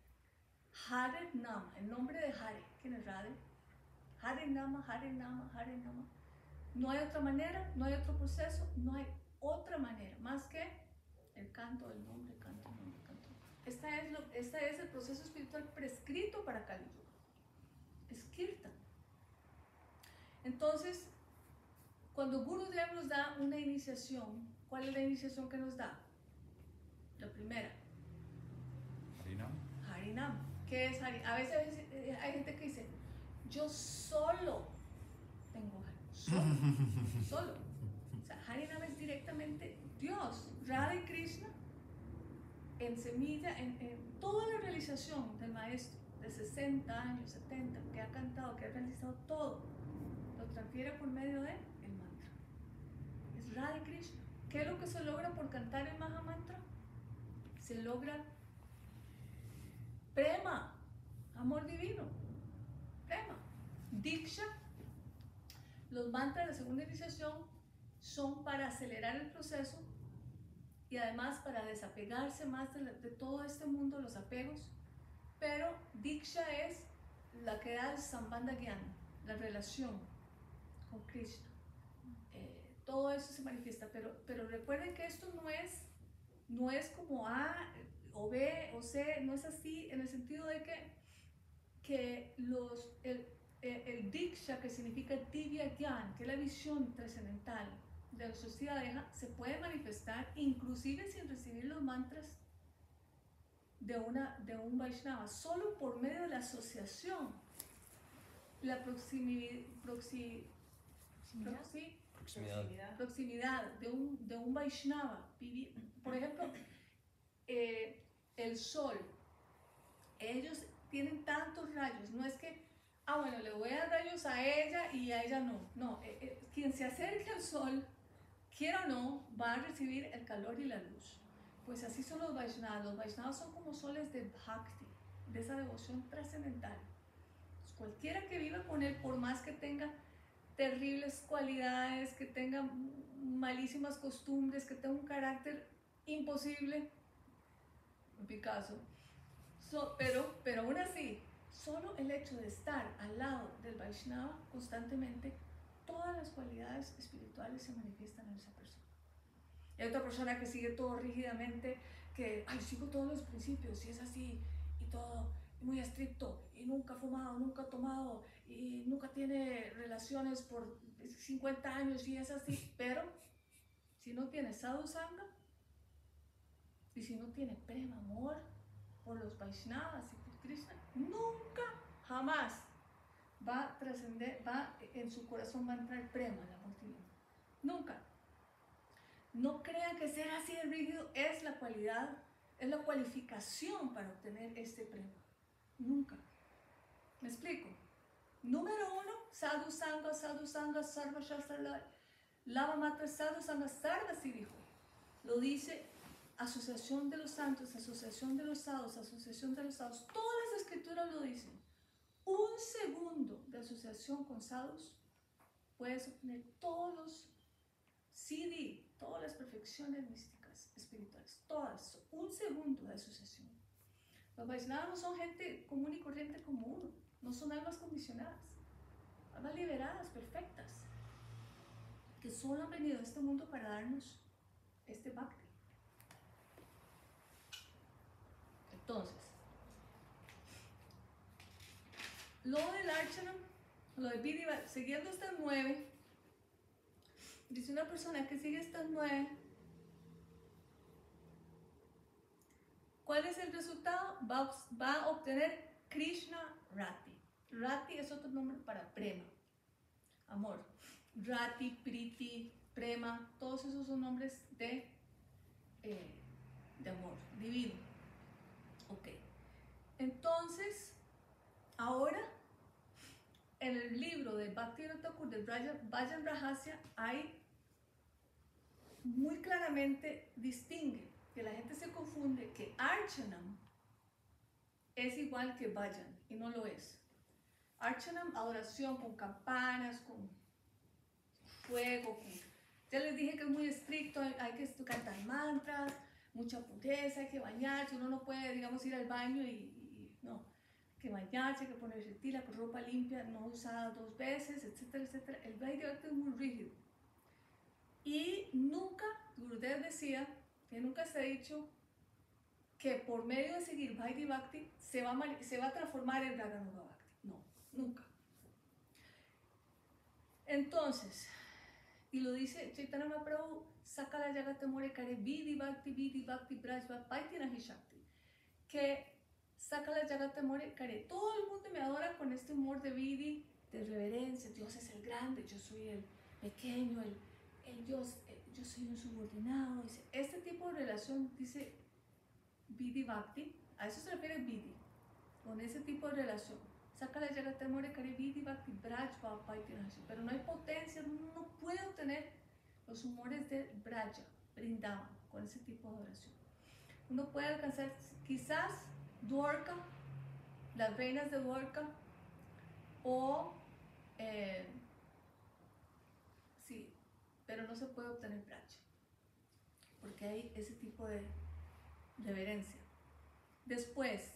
Hare Nama, el nombre de Hare. ¿Quién es Radhe? Hare Nama, Hare Nama, Hare Nama. No hay otra manera, no hay otro proceso, no hay otra manera más que el canto del nombre, canto, nombre, canto. Esta es, lo, esta es el proceso espiritual prescrito para Kali Yuga. Es Kirtan. Entonces, cuando Gurudev nos da una iniciación, ¿cuál es la iniciación que nos da? La primera. Harinam. Harinam. ¿Qué es Harinam? A veces hay gente que dice, yo solo tengo Harinam. Solo. Solo. O sea, Harinam es directamente Dios. Radha y Krishna en semilla, en, en toda la realización del maestro de sesenta años, setenta, que ha cantado, que ha realizado todo, lo transfiere por medio de el mantra. Es Radha y Krishna. ¿Qué es lo que se logra por cantar el Maha Mantra? Se logra prema, amor divino, prema. Diksha, los mantras de la segunda iniciación son para acelerar el proceso y además para desapegarse más de, la, de todo este mundo, los apegos, pero Diksha es la que da el Sambandha Gyan, la relación con Krishna. Eh, todo eso se manifiesta, pero, pero recuerden que esto no es, no es como A o B o C, no es así en el sentido de que, que los, el, el, el Diksha, que significa Divya Gyan, que es la visión trascendental, de la Sostiradeja se puede manifestar inclusive sin recibir los mantras de, una, de un Vaishnava, solo por medio de la asociación, la proximidad, proxi, proxi, Proximidad. proximidad de un, de un Vaishnava. Por ejemplo, eh, el sol, ellos tienen tantos rayos, no es que, ah bueno, le voy a dar rayos a ella y a ella no, no, eh, eh, quien se acerque al sol, quiera o no, va a recibir el calor y la luz. Pues así son los Vaishnavas. Los Vaishnavas son como soles de Bhakti, de esa devoción trascendental. Pues cualquiera que viva con él, por más que tenga terribles cualidades, que tenga malísimas costumbres, que tenga un carácter imposible, Picasso, so, pero, pero aún así, solo el hecho de estar al lado del Vaishnava constantemente, todas las cualidades espirituales se manifiestan en esa persona. Hay otra persona que sigue todo rígidamente, que, ay, sigo todos los principios, y es así, y todo, y muy estricto, y nunca ha fumado, nunca ha tomado, y nunca tiene relaciones por cincuenta años, y es así, pero si no tiene sadhu sangha, y si no tiene prema, amor por los Vaishnavas y por Krishna, nunca, jamás va a trascender, va, en su corazón va a entrar prema, el amor divino. Nunca. No crean que ser así de rígido es la cualidad, es la cualificación para obtener este prema. Nunca. ¿Me explico? Número uno, sadhu sangha, sadhu sangha, sarva shastra, lava matra sadhu sangha, sarva si dijo. Lo dice Asociación de los Santos, Asociación de los Sadhus, Asociación de los Sadhus. Todas las escrituras lo dicen. Un segundo de asociación con sadhus puedes obtener todos los C D, todas las perfecciones místicas, espirituales, todas. Un segundo de asociación. Los Vaishnavas no son gente común y corriente como uno, no son almas condicionadas, almas liberadas, perfectas, que solo han venido a este mundo para darnos este bhakti. Entonces, lo del Archana, lo de Vidhi, siguiendo estas nueve, dice una persona que sigue estas nueve, ¿cuál es el resultado? Va, va a obtener Krishna Rati. Rati es otro nombre para prema, amor. Rati, Priti, Prema, todos esos son nombres de, eh, de amor divino. Ok, entonces, ahora, en el libro de Bhaktivinoda Thakur, de Bhajan Rahasya, hay muy claramente distingue, que la gente se confunde, que Archanam es igual que Bhajan, y no lo es. Archanam, adoración con campanas, con fuego, con, ya les dije que es muy estricto, hay que cantar mantras, mucha pureza, hay que bañarse, uno no puede, digamos, ir al baño y, y no, hay que bañarse, hay que ponerse tila con ropa limpia, no usada dos veces, etcétera, etcétera. El Vaidhi Bhakti es muy rígido. Y nunca, Gurudev decía, que nunca se ha dicho que por medio de seguir Vaidhi Bhakti se va a, se va a transformar en Raganuga Bhakti. No, nunca. Entonces, y lo dice Chaitanya Mahaprabhu, Sakala Jagata More Kare Vidhi Bhakti, Vidhi Bhakti, Brajva, Paitinahi Shakti. Que Sakala Jagata More Kare, todo el mundo me adora con este humor de Vidhi, de reverencia. Dios es el grande, yo soy el pequeño, el, el Dios, el, yo soy un subordinado. Dice, este tipo de relación, dice Vidhi Bhakti, a eso se refiere Vidhi, con ese tipo de relación. Sakala Jagata More Kare Vidhi Bhakti, Brajva, Paitinahi Shakti. Pero no hay potencia, uno no puede obtener los humores de Braja, Vrindavan, con ese tipo de oración. Uno puede alcanzar quizás Dwarka, las reinas de Dwarka, o eh, sí, pero no se puede obtener Braja, porque hay ese tipo de reverencia. Después,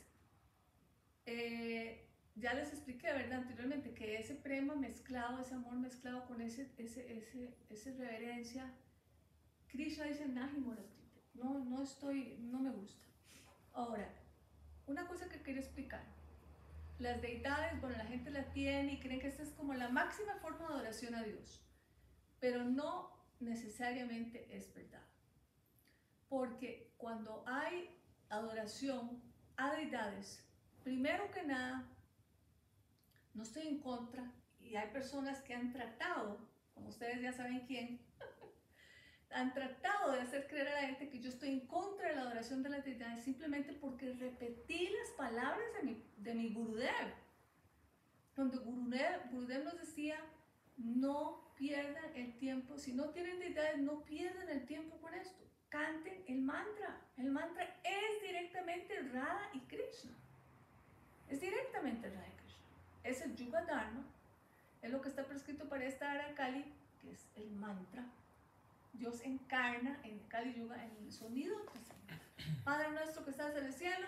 eh, ya les expliqué, ¿verdad? Anteriormente, que ese prema mezclado, ese amor mezclado con ese, ese, ese, ese reverencia, Krishna dice, Nahi Moratrite, no, no estoy, no me gusta. Ahora, una cosa que quiero explicar, las deidades, bueno, la gente las tiene y creen que esta es como la máxima forma de adoración a Dios, pero no necesariamente es verdad. Porque cuando hay adoración a deidades, primero que nada, no estoy en contra, y hay personas que han tratado, como ustedes ya saben quién, han tratado de hacer creer a la gente que yo estoy en contra de la adoración de las deidades simplemente porque repetí las palabras de mi, de mi Gurudev. Cuando Gurudev, Gurudev nos decía, no pierdan el tiempo, si no tienen deidades, no pierdan el tiempo con esto. Canten el mantra. El mantra es directamente Radha y Krishna. Es directamente Radha y Krishna. Es el Yuga Dharma, es lo que está prescrito para esta Ara Kali, que es el mantra. Dios encarna en Kali Yuga en el sonido. Padre nuestro que estás en el cielo,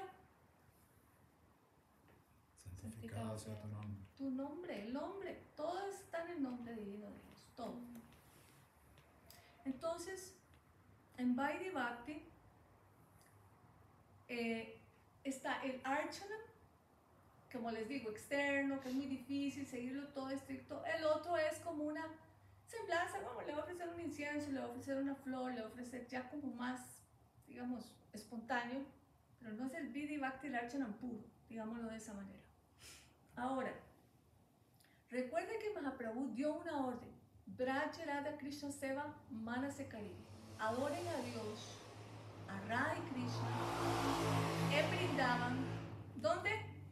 Santificado sea tu nombre. tu nombre, el nombre, todo está en el nombre divino de Dios, todo. Entonces, en Vaidhi Bhakti eh, está el Archana, como les digo, externo, que es muy difícil seguirlo todo estricto. El otro es como una semblanza, como le va a ofrecer un incienso, le va a ofrecer una flor, le va a ofrecer ya como más, digamos, espontáneo, pero no es el Vaidhi Bhakti, el Archana puro, digámoslo de esa manera. Ahora, recuerden que Mahaprabhu dio una orden, Braja Radha Krishna Seva Manase Kari. Adoren a Dios, a Radha y Krishna, en Vrindavan, ¿dónde?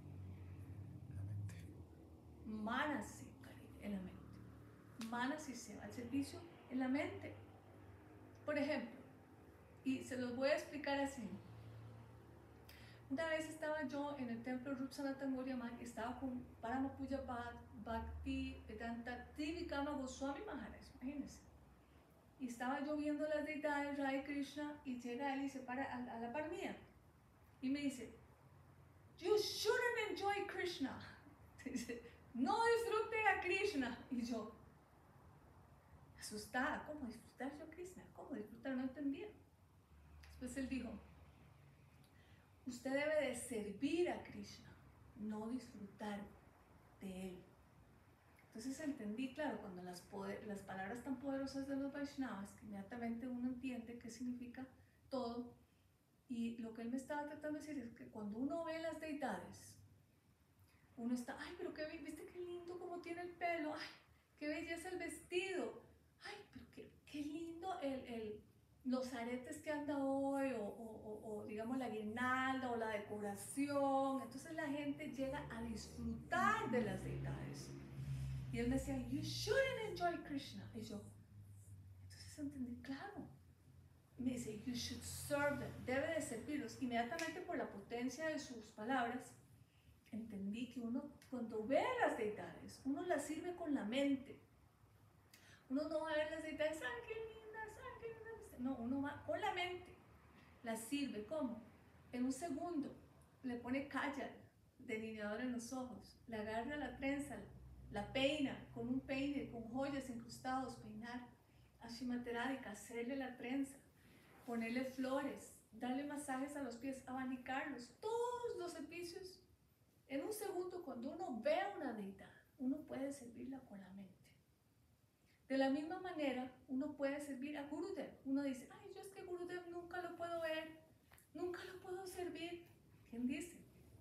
La mente. Manase Kari, en la mente. Manase Seva, el servicio en la mente. Por ejemplo, y se los voy a explicar así. Una vez estaba yo en el templo Rup Sanatan Gauriaman y estaba con Paramapuja Bhakti Vedanta Trivikama Goswami Maharaj, imagínense. Y estaba yo viendo las deidades, Radha y Krishna, y llega él y se para a, a la par mía. Y me dice, you shouldn't enjoy Krishna. Dice, no disfrute a Krishna. Y yo, asustada, ¿cómo disfrutar yo a Krishna? ¿Cómo disfrutar? No entendía. Después él dijo, usted debe de servir a Krishna, no disfrutar de él. Entonces entendí, claro, cuando las, poder, las palabras tan poderosas de los Vaishnavas, que inmediatamente uno entiende qué significa todo. Y lo que él me estaba tratando de decir es que cuando uno ve las deidades, uno está, ay, pero qué, viste qué lindo como tiene el pelo, ay, qué belleza el vestido, ay, pero qué, qué lindo el... el los aretes que anda hoy, o, o, o, o digamos la guirnalda, o la decoración. Entonces la gente llega a disfrutar de las deidades. Y él me decía, you shouldn't enjoy Krishna. Y yo, entonces entendí, claro. Me dice, you should serve them. Debe de servirlos. Inmediatamente por la potencia de sus palabras, entendí que uno, cuando ve a las deidades, uno las sirve con la mente. Uno no va a ver las deidades, ¡ay, qué lindas! ¡Ay, qué lindas! No, uno va con la mente, las sirve. ¿Cómo? En un segundo le pone kajal, delineador en los ojos, le agarra la trenza, la peina con un peine, con joyas incrustados, peinar a Srimati Radhika, hacerle la trenza, ponerle flores, darle masajes a los pies, abanicarlos, todos los servicios. En un segundo, cuando uno ve a una deidad, uno puede servirla con la mente. De la misma manera, uno puede servir a Gurudev. Uno dice, ay, yo es que Gurudev nunca lo puedo ver, nunca lo puedo servir. ¿Quién dice?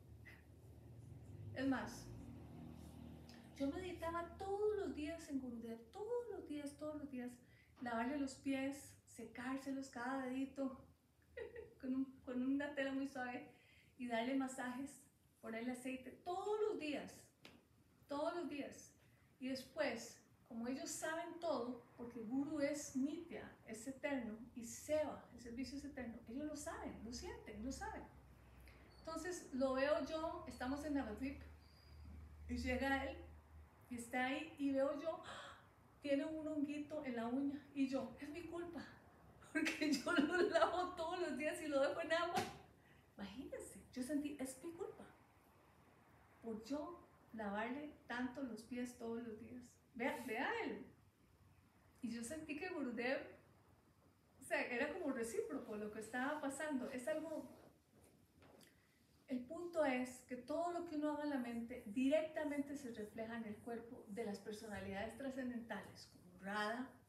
Es más, yo meditaba todos los días en Gurudev, todos los días, todos los días, lavarle los pies, secárselos cada dedito con, un, con una tela muy suave y darle masajes, ponerle aceite, todos los días, todos los días. Y después, como ellos saben todo, porque Guru es Nitya, es eterno, y Seva, el servicio es eterno, ellos lo saben, lo sienten, lo saben. Entonces lo veo yo, estamos en Navadvip, y llega él, y está ahí, y veo yo, ¡ah! Tiene un honguito en la uña, y yo, es mi culpa, porque yo lo lavo todos los días y lo dejo en agua. Imagínense, yo sentí, es mi culpa, por yo lavarle tanto los pies todos los días. Vea, vea él. Y yo sentí que Gurudev, o sea, era como recíproco lo que estaba pasando. Es algo... El punto es que todo lo que uno haga en la mente directamente se refleja en el cuerpo de las personalidades trascendentales, como Radha,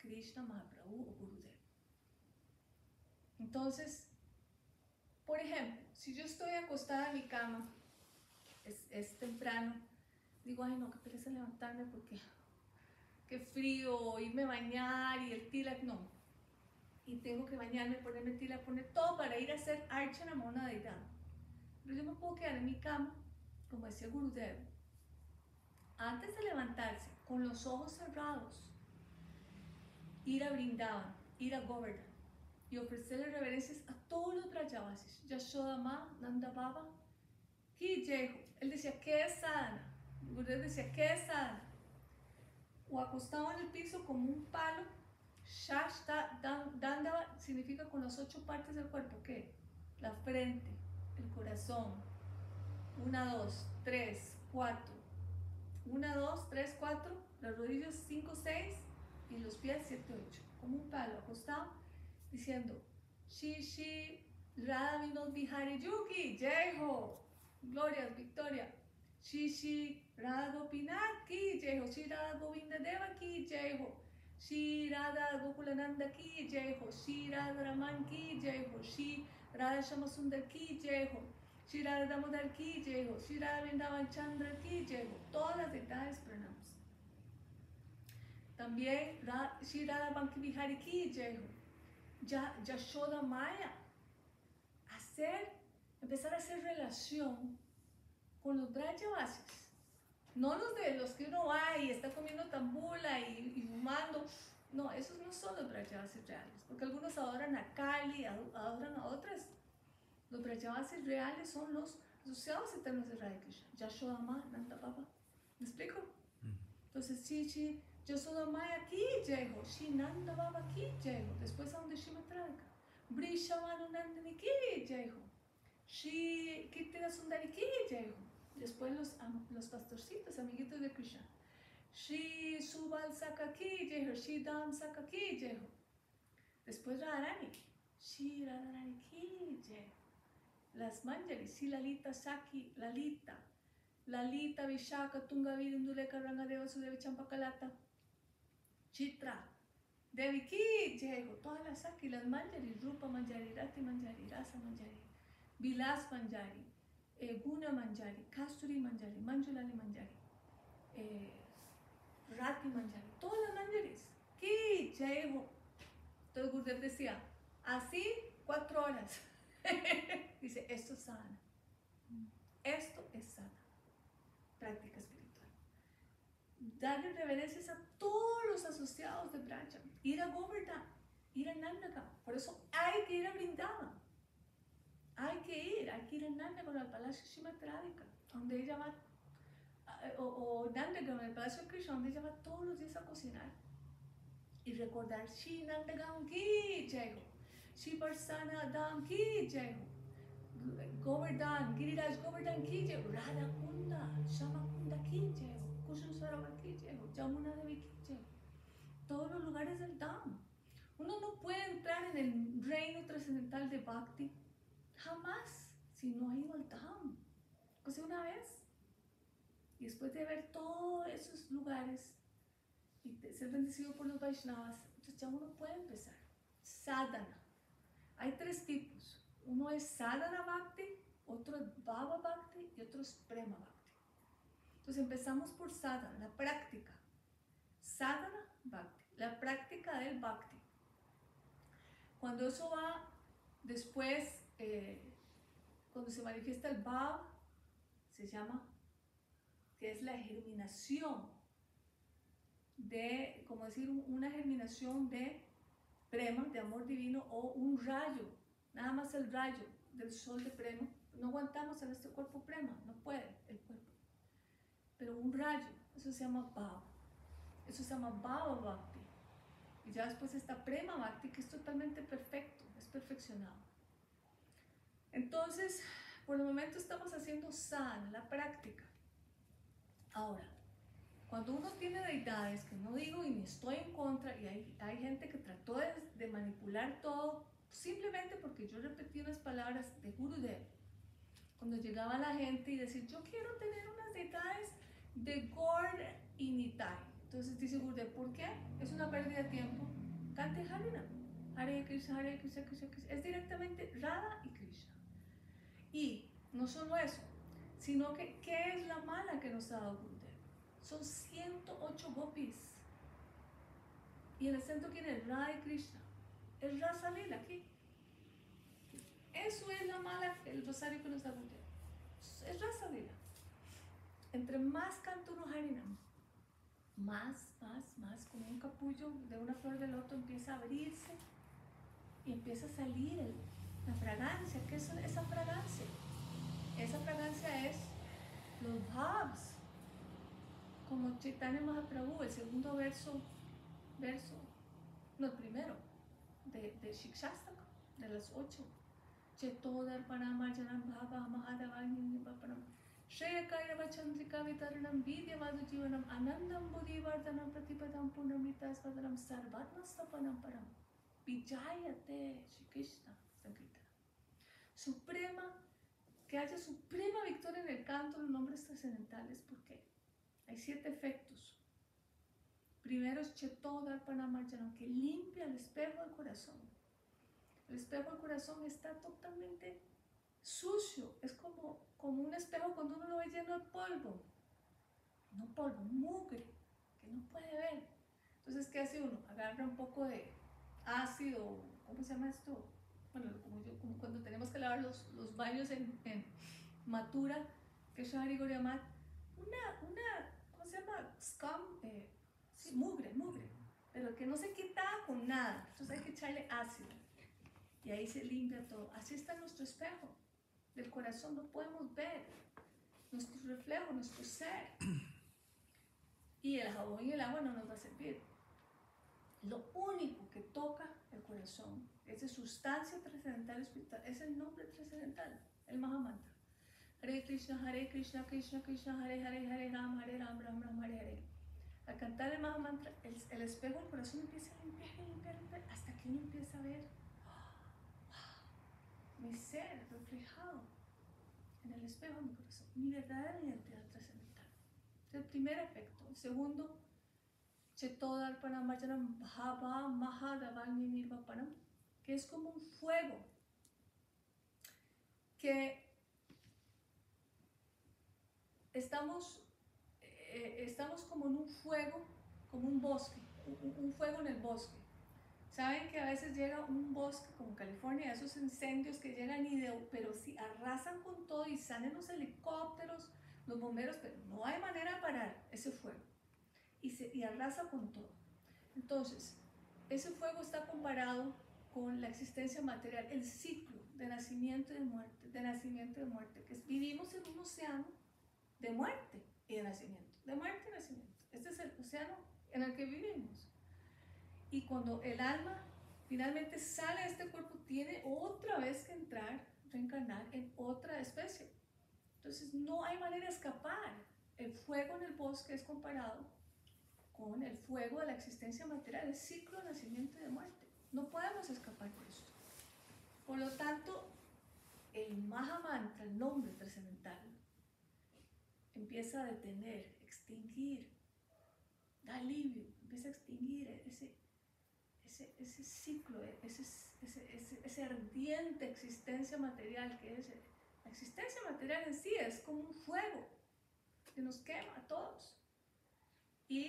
Krishna, Mahaprabhu o Gurudev. Entonces, por ejemplo, si yo estoy acostada en mi cama, es, es temprano, digo, ay no, qué pereza levantarme porque qué frío, irme a bañar y el tilak, no. Y tengo que bañarme, ponerme tilak, poner todo para ir a hacer archana a una deidad. Pero yo me puedo quedar en mi cama, como decía Gurudev, antes de levantarse, con los ojos cerrados, ir a Vrindavan, ir a Govardhan y ofrecerle reverencias a todos los Brajavasis, Yashoda Ma, Nanda Baba, Ki Jehu. Él decía, ¿qué es sadhana? Gurudev decía, ¿qué es sadhana? O acostado en el piso como un palo. Shashta Dandava significa con las ocho partes del cuerpo. ¿Qué? La frente, el corazón. Una, dos, tres, cuatro. Una, dos, tres, cuatro. Las rodillas, cinco, seis. Y los pies, siete, ocho. Como un palo acostado, diciendo, Shi Shi Radha Vinod Bihari Yuki, Jeho. Glorias, victoria. Shi Shi Radha Gopinath Ki Jeho. Shi Radha Govinda Deva Ki Jeho. Shi Radha Gokulananda Ki Jeho. Shi Radha Raman Ki Jeho. Shi Radha Shamasundar Ki Jeho. Shi Radha Damodar Ki Jeho. Shi Radha Vrindavan Chandra Ki Jeho. Todas las deidades pranams. También Shi Radha Banki Bihari Ki Jeho. Yashoda Maya. Hacer, empezar a hacer relación con los Brajavasis. No los de los que uno va y está comiendo tambula y, y fumando. No, esos no son los Brajavasis reales. Porque algunos adoran a Kali, adoran a otras. Los Brajavasis reales son los asociados eternos de Radha Krishna. Yashoda Ma, Nanda Baba. ¿Me explico? Entonces, sí, sí. Yashoda Maya Ki Jeho. Shi Nanda Baba Ki Jeho. Después a donde Shrimad Radhika. Brishavanu Nandini Ki Jeho. Shi Kirtana Sundari Ki Jeho. Después los, los pastorcitos, amiguitos de Krishna. Shi Subal Saka Ki Jeho. Shi Dam Saka Ki Jeho. Después Radharani. Shi Radharani Ki Jeho. Las Manjaris. Shi Lalita Saki Lalita. Lalita Vishaka Tunga Vidinduleka Rangadeva Sudevi Champakalata. Chitra. Devi Ki Jeho. Todas las Saki, las Manjaris. Rupa Manjari, Rati Manjari, Rasa Manjari. Vilas Manjari. Eh, Guna Manjari, Kasturi Manjari, Manjulali Manjari, eh, Rati Manjari, todas las Manjaris. Ki Jeho. Entonces Gurudev decía, así cuatro horas. Dice, esto es sadhana. Esto es sadhana. Práctica espiritual. Darle reverencias a todos los asociados de Braja. Ir a Govardhan, ir a Nandagam. Por eso hay que ir a Vrindavan. Hay que ir, hay que ir a Nandagam, al Palacio Shrimad Radhika, donde ella va, o, o Nandagam, el Palacio de Krishna, donde ella va todos los días a cocinar. Y recordar, Shi Nandagam Ki Jeho, Shi Parsana Dam Ki Jeho, Govardhan, Giriraj Govardhan Ki Jeho, Radha Kunda, Shama Kunda Ki Jeho, Kusum Sarovar Ki Jeho, Yamuna Devi Ki Jeho. Todos los lugares del Dham. Uno no puede entrar en el reino trascendental de Bhakti jamás, si no ha ido al Dham. O sea, una vez. Y después de ver todos esos lugares y de ser bendecido por los Vaishnavas, entonces ya uno puede empezar. Sadhana. Hay tres tipos. Uno es Sadhana Bhakti, otro es Bhava Bhakti y otro es Prema Bhakti. Entonces empezamos por Sadhana, la práctica. Sadhana Bhakti, la práctica del Bhakti. Cuando eso va después, eh, cuando se manifiesta el Bhav, se llama, que es la germinación de, como decir, una germinación de prema, de amor divino, o un rayo, nada más el rayo del sol de prema. No aguantamos en este cuerpo prema, no puede el cuerpo. Pero un rayo, eso se llama Bhav. Eso se llama Bhava Bhakti. Y ya después está Prema Bhakti, que es totalmente perfecto, es perfeccionado. Entonces, por el momento estamos haciendo sadhana, la práctica. Ahora, cuando uno tiene deidades, que no digo y ni estoy en contra, y hay, hay gente que trató de, de manipular todo, simplemente porque yo repetí unas palabras de Gurudev, cuando llegaba la gente y decir, yo quiero tener unas deidades de Gaur y Nitai. Entonces dice Gurudev, ¿por qué? Es una pérdida de tiempo. Cante Harinam. Hare Krishna, Hare Krishna, Krishna Krishna. Es directamente Radha y Krishna. Y no solo eso, sino que ¿qué es la mala que nos ha dado Gurudev? Son ciento ocho gopis. Y en el centro tiene Radha y Krishna. Es Rasa Lila aquí. Eso es la mala, el rosario que nos da Gurudev. Es Rasa Lila. Entre más canta uno Harinam, más, más, más, como un capullo de una flor de loto empieza a abrirse y empieza a salir el, la fragancia. ¿Qué es esa fragancia? Esa fragancia es los bhavs, como Chaitanya Mahaprabhu, el segundo verso, verso, no el primero, de, de Shikshastaka, de las ocho. Chetodar Panamarjanam Bhava Mahadavani Vapanam Shreya Kairava Chandrika Vitaranam Vidyavadu Jivanam Anandam Buddhivardhanam Pratipadam Punamita Svadaram Sarvatmastapanam Param Vijayate Shri Krishna Sankirtana. Suprema, que haya suprema victoria en el canto de los nombres trascendentales. ¿Por qué? Hay siete efectos. Primero es Chetodar Panamarjanam, que limpia el espejo del corazón. El espejo del corazón está totalmente sucio, es como, como un espejo cuando uno lo ve lleno de polvo, no polvo, mugre, que no puede ver. Entonces, ¿qué hace uno? Agarra un poco de ácido, ¿cómo se llama esto? Bueno, como, yo, como cuando tenemos que lavar los, los baños en, en Mathura, que es Shari Goriamat, una, una, ¿cómo se llama? Scum, eh, sí, mugre, mugre, pero que no se quitaba con nada, entonces hay que echarle ácido. Y ahí se limpia todo. Así está nuestro espejo del corazón. No podemos ver nuestro reflejo, nuestro ser. Y el jabón y el agua no nos va a servir. Lo único que toca el corazón, esa sustancia trascendental espiritual, es el nombre trascendental, el Mahamantra. Hare Krishna, Hare Krishna, Krishna Krishna, Hare Hare, Hare Ram, Hare Ram, Ram Ram, Hare Hare. Al cantar el Mahamantra, el, el espejo del corazón empieza a limpiar, limpiar, limpiar, hasta que uno empieza a ver mi ser reflejado en el espejo de mi corazón, mi verdadera identidad trascendental. Es el primer efecto. El segundo, Chetodar Panamarjanam Bhava Mahadavani Nirvapanam, que es como un fuego que estamos, eh, estamos como en un fuego, como un bosque, un, un fuego en el bosque. Saben que a veces llega un bosque como California, esos incendios que llegan y de, pero si arrasan con todo y salen los helicópteros, los bomberos, pero no hay manera de parar ese fuego y, se, y arrasa con todo. Entonces, ese fuego está comparado con la existencia material, el ciclo de nacimiento y de muerte, de nacimiento y de muerte, que es, vivimos en un océano de muerte y de nacimiento, de muerte y nacimiento. Este es el océano en el que vivimos. Y cuando el alma finalmente sale de este cuerpo, tiene otra vez que entrar, reencarnar en otra especie. Entonces no hay manera de escapar. El fuego en el bosque es comparado con el fuego de la existencia material, el ciclo de nacimiento y de muerte. No podemos escapar de esto. Por lo tanto, el Mahamantra, el nombre trascendental, empieza a detener, extinguir, da alivio, empieza a extinguir ese Ese, ese ciclo, ese, ese, ese, ese ardiente existencia material que es, la existencia material en sí es como un fuego que nos quema a todos. Y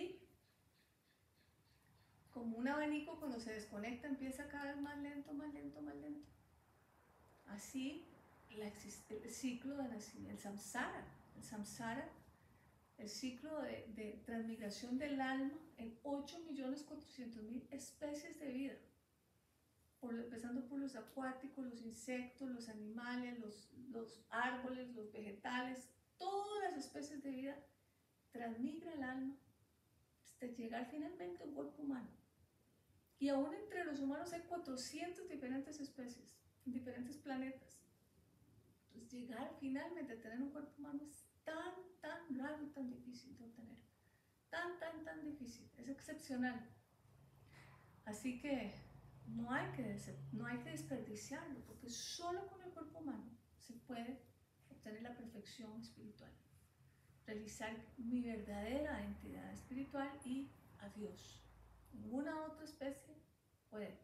como un abanico cuando se desconecta empieza cada vez más lento, más lento, más lento. Así la, el ciclo de nacimiento, el samsara, el samsara, el ciclo de, de transmigración del alma en ocho millones cuatrocientos mil especies de vida, por, empezando por los acuáticos, los insectos, los animales, los, los árboles, los vegetales, todas las especies de vida transmigra el alma hasta llegar finalmente a un cuerpo humano. Y aún entre los humanos hay cuatrocientas diferentes especies, en diferentes planetas. Entonces llegar finalmente a tener un cuerpo humano es tan, tan raro y tan difícil de obtener. Tan, tan, tan difícil. Es excepcional. Así que no hay que, no hay que desperdiciarlo, porque solo con el cuerpo humano se puede obtener la perfección espiritual. realizar mi verdadera entidad espiritual y a Dios. Ninguna otra especie puede.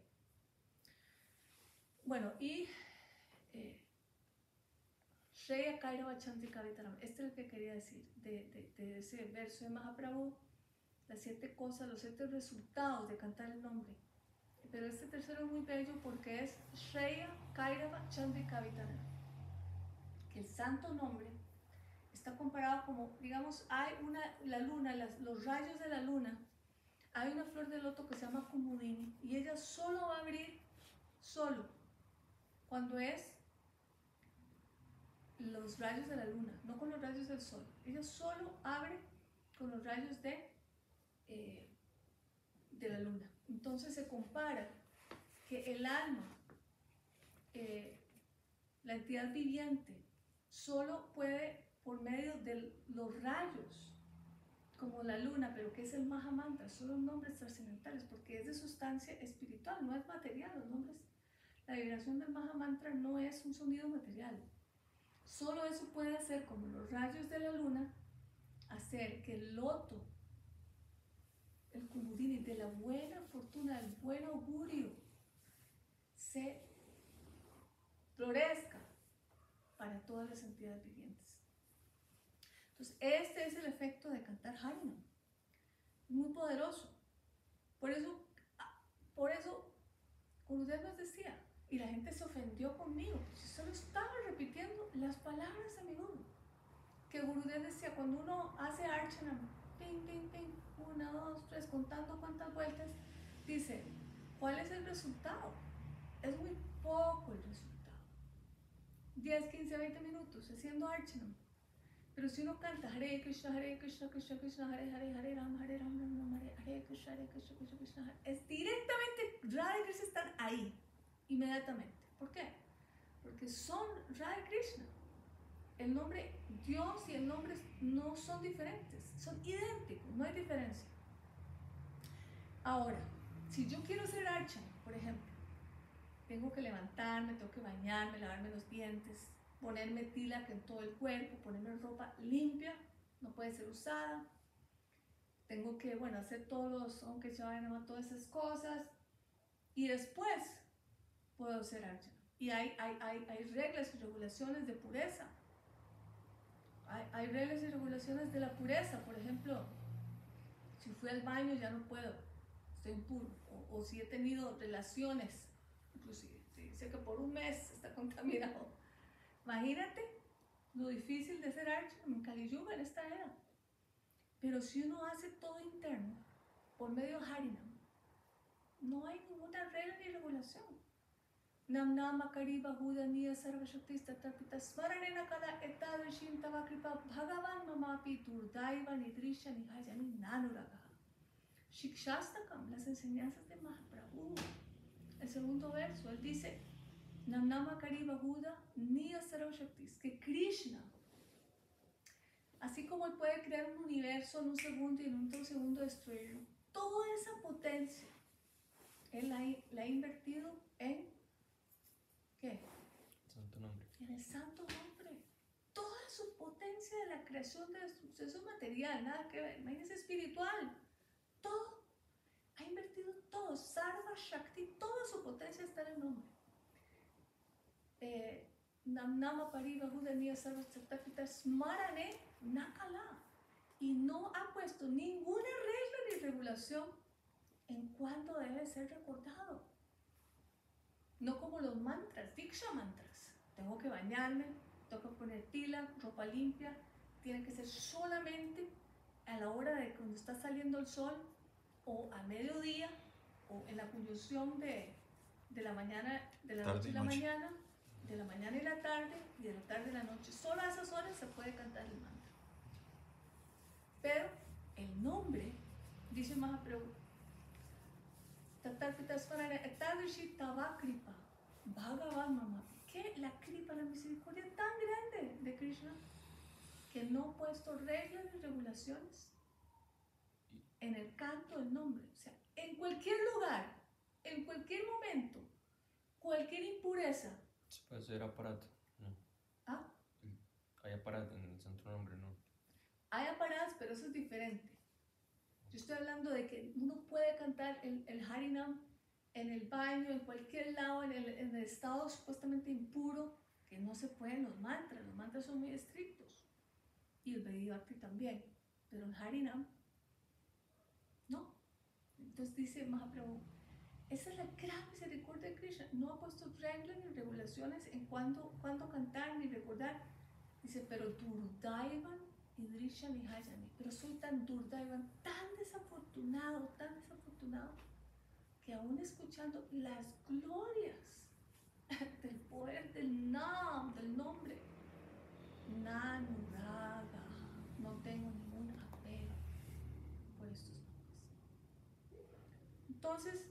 Bueno, y eh, Shreya Kairava Chandrika Vitaram, este es el que quería decir, de, de, de ese verso de Mahaprabhu, las siete cosas, los siete resultados de cantar el nombre. Pero este tercero es muy bello porque es Shreya Kairava Chandrika Vitaram, que el santo nombre está comparado como, digamos, hay una, la luna, las, los rayos de la luna, hay una flor de loto que se llama Kumudini y ella solo va a abrir, solo, cuando es los rayos de la luna, no con los rayos del sol. Ella solo abre con los rayos de, eh, de la luna. Entonces se compara que el alma, eh, la entidad viviente, solo puede por medio de los rayos, como la luna, pero que es el Mahamantra, son los nombres trascendentales, porque es de sustancia espiritual, no es material. Los nombres, la vibración del Mahamantra no es un sonido material. Solo eso puede hacer, como los rayos de la luna, hacer que el loto, el Kumudini, de la buena fortuna, del buen augurio, se florezca para todas las entidades vivientes. Entonces, este es el efecto de cantar Harinam, muy poderoso. Por eso, por eso, Gurudev nos decía, y la gente se ofendió conmigo, pues yo solo estaba repitiendo las palabras de mi Guru. Que Gurudev decía, cuando uno hace Archanam, ping, ping, ping, una, dos, tres, contando cuántas vueltas, dice, ¿cuál es el resultado? Es muy poco el resultado. diez, quince, veinte minutos haciendo Archanam. Pero si uno canta Hare Krishna, Hare Krishna, Krishna Krishna, Hare Hare, Hare Ram, Hare Ram, Ram Ram, Hare Hare Krishna, Hare Krishna, Krishna Krishna, Hare, es directamente, Radha y Krishna están ahí, inmediatamente. ¿Por qué? Porque son Radha y Krishna. El nombre Dios y el nombre no son diferentes, son idénticos, no hay diferencia. Ahora, si yo quiero hacer archana, por ejemplo, tengo que levantarme, tengo que bañarme, lavarme los dientes, ponerme tilak en todo el cuerpo, ponerme ropa limpia, no puede ser usada. Tengo que, bueno, hacer todos los, aunque se vayan a todas esas cosas. Y después puedo hacer archana. Y hay, hay, hay, hay reglas y regulaciones de pureza. Hay, hay reglas y regulaciones de la pureza. Por ejemplo, si fui al baño ya no puedo, estoy impuro. O, o si he tenido relaciones, inclusive, si dice que por un mes está contaminado. Imagínate lo difícil de ser archana en Kali Yuga, en esta era. Pero si uno hace todo interno, por medio de Harinam, no hay ninguna regla ni regulación. Nam nama kariba huda niya sarva shaktista tarpita smaranena kala etadrishin tava kripa bhagavan mamapi turdaiva nidrisha nihayani nanuraga. Shikshastakam, las enseñanzas de Mahaprabhu. El segundo verso, él dice, Nam nama kariba huda niya sarva shaktis, que Krishna, así como él puede crear un universo en un segundo y en otro segundo destruirlo, toda esa potencia él la, la ha invertido en ¿qué? Santo nombre. En el santo nombre. Toda su potencia de la creación de eso material, nada que ver, imagínense espiritual, todo, ha invertido todo, Sarva Shakti, toda su potencia está en el nombre. Eh, Nam Nama Pariva Hudaniya Sarva Satakita Smarane Nakala, y no ha puesto ninguna regla ni regulación en cuándo debe ser recordado. No como los mantras, Diksha mantras. Tengo que bañarme, tengo que poner tila, ropa limpia. Tiene que ser solamente a la hora de cuando está saliendo el sol, o a mediodía, o en la conjunción de, de la mañana, de la Tarde noche y y la noche. mañana, de la mañana y la tarde, y de la tarde y la noche. Solo a esas horas se puede cantar el mantra. Pero el nombre, dice Mahaprabhu, Bhagavan Mamapi, que la kripa, la misericordia tan grande de Krishna, que no ha puesto reglas ni regulaciones en el canto del nombre. O sea, en cualquier lugar, en cualquier momento, cualquier impureza. Se puede hacer aparato, ¿no? ¿Ah? Hay aparato en el santo nombre, ¿no? Hay aparadas, pero eso es diferente. Yo estoy hablando de que uno puede cantar el, el Harinam en el baño, en cualquier lado, en el, en el estado supuestamente impuro, que no se pueden los mantras. Los mantras son muy estrictos. Y el Vaidhi Bhakti también. Pero el Harinam, no. Entonces dice Mahaprabhu, esa es la gran misericordia de Krishna. No ha puesto reglas ni regulaciones en cuándo, cuándo cantar ni recordar. Dice, pero Durdaivan y Drisha Nihayani. Pero soy tan Durdaivan, tan desafortunado, tan desafortunado, que aún escuchando las glorias del poder del Nam, del nombre, Nanuraga, no tengo ningún apego por estos nombres. Entonces,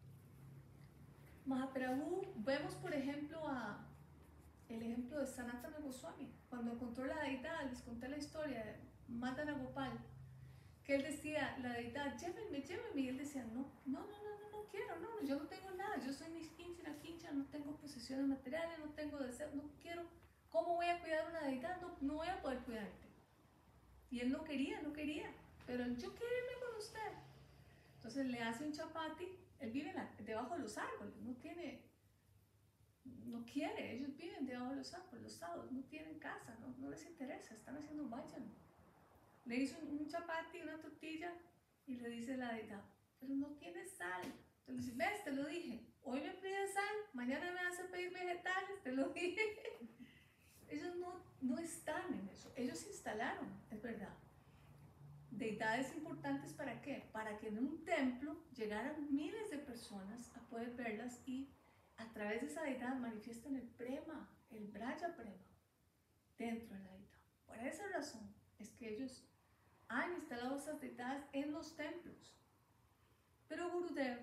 Mahaprabhu, vemos por ejemplo a el ejemplo de Sanatana Goswami, cuando encontró la deidad, les conté la historia de Madana Gopal, que él decía, la deidad, llévenme, llévenme, y él decía, no, no, no, no, no, no quiero, no, yo no tengo nada, yo soy Niskinchana Kincha, no tengo posesiones materiales, no tengo deseo, no quiero, ¿cómo voy a cuidar una deidad? No, no voy a poder cuidarte. Y él no quería, no quería, pero él, yo quiero irme con usted. Entonces le hace un chapati, él vive la, debajo de los árboles, no tiene, no quiere, ellos viven debajo de los árboles, los sábados, no tienen casa, no, no les interesa, están haciendo vayan. Le hizo un, un chapati, una tortilla, y le dice la deidad, pero no tiene sal. Entonces dice, ves, te lo dije, hoy me pides sal, mañana me vas a pedir vegetales, te lo dije. Ellos no, no están en eso, ellos se instalaron, es verdad. Deidades importantes, ¿para qué? Para que en un templo llegaran miles de personas a poder verlas y a través de esa deidad manifiestan el prema, el braya prema, dentro de la deidad. Por esa razón es que ellos han instalado esas deidades en los templos. Pero Gurudev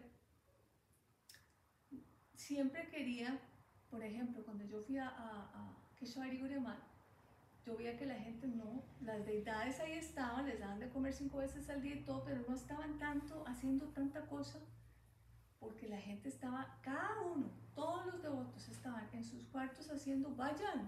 siempre quería, por ejemplo, cuando yo fui a, a, a Keshvari Guriamal, yo veía que la gente no, las deidades ahí estaban, les daban de comer cinco veces al día y todo, pero no estaban tanto, haciendo tanta cosa, porque la gente estaba, cada uno, todos los devotos estaban en sus cuartos haciendo vayan.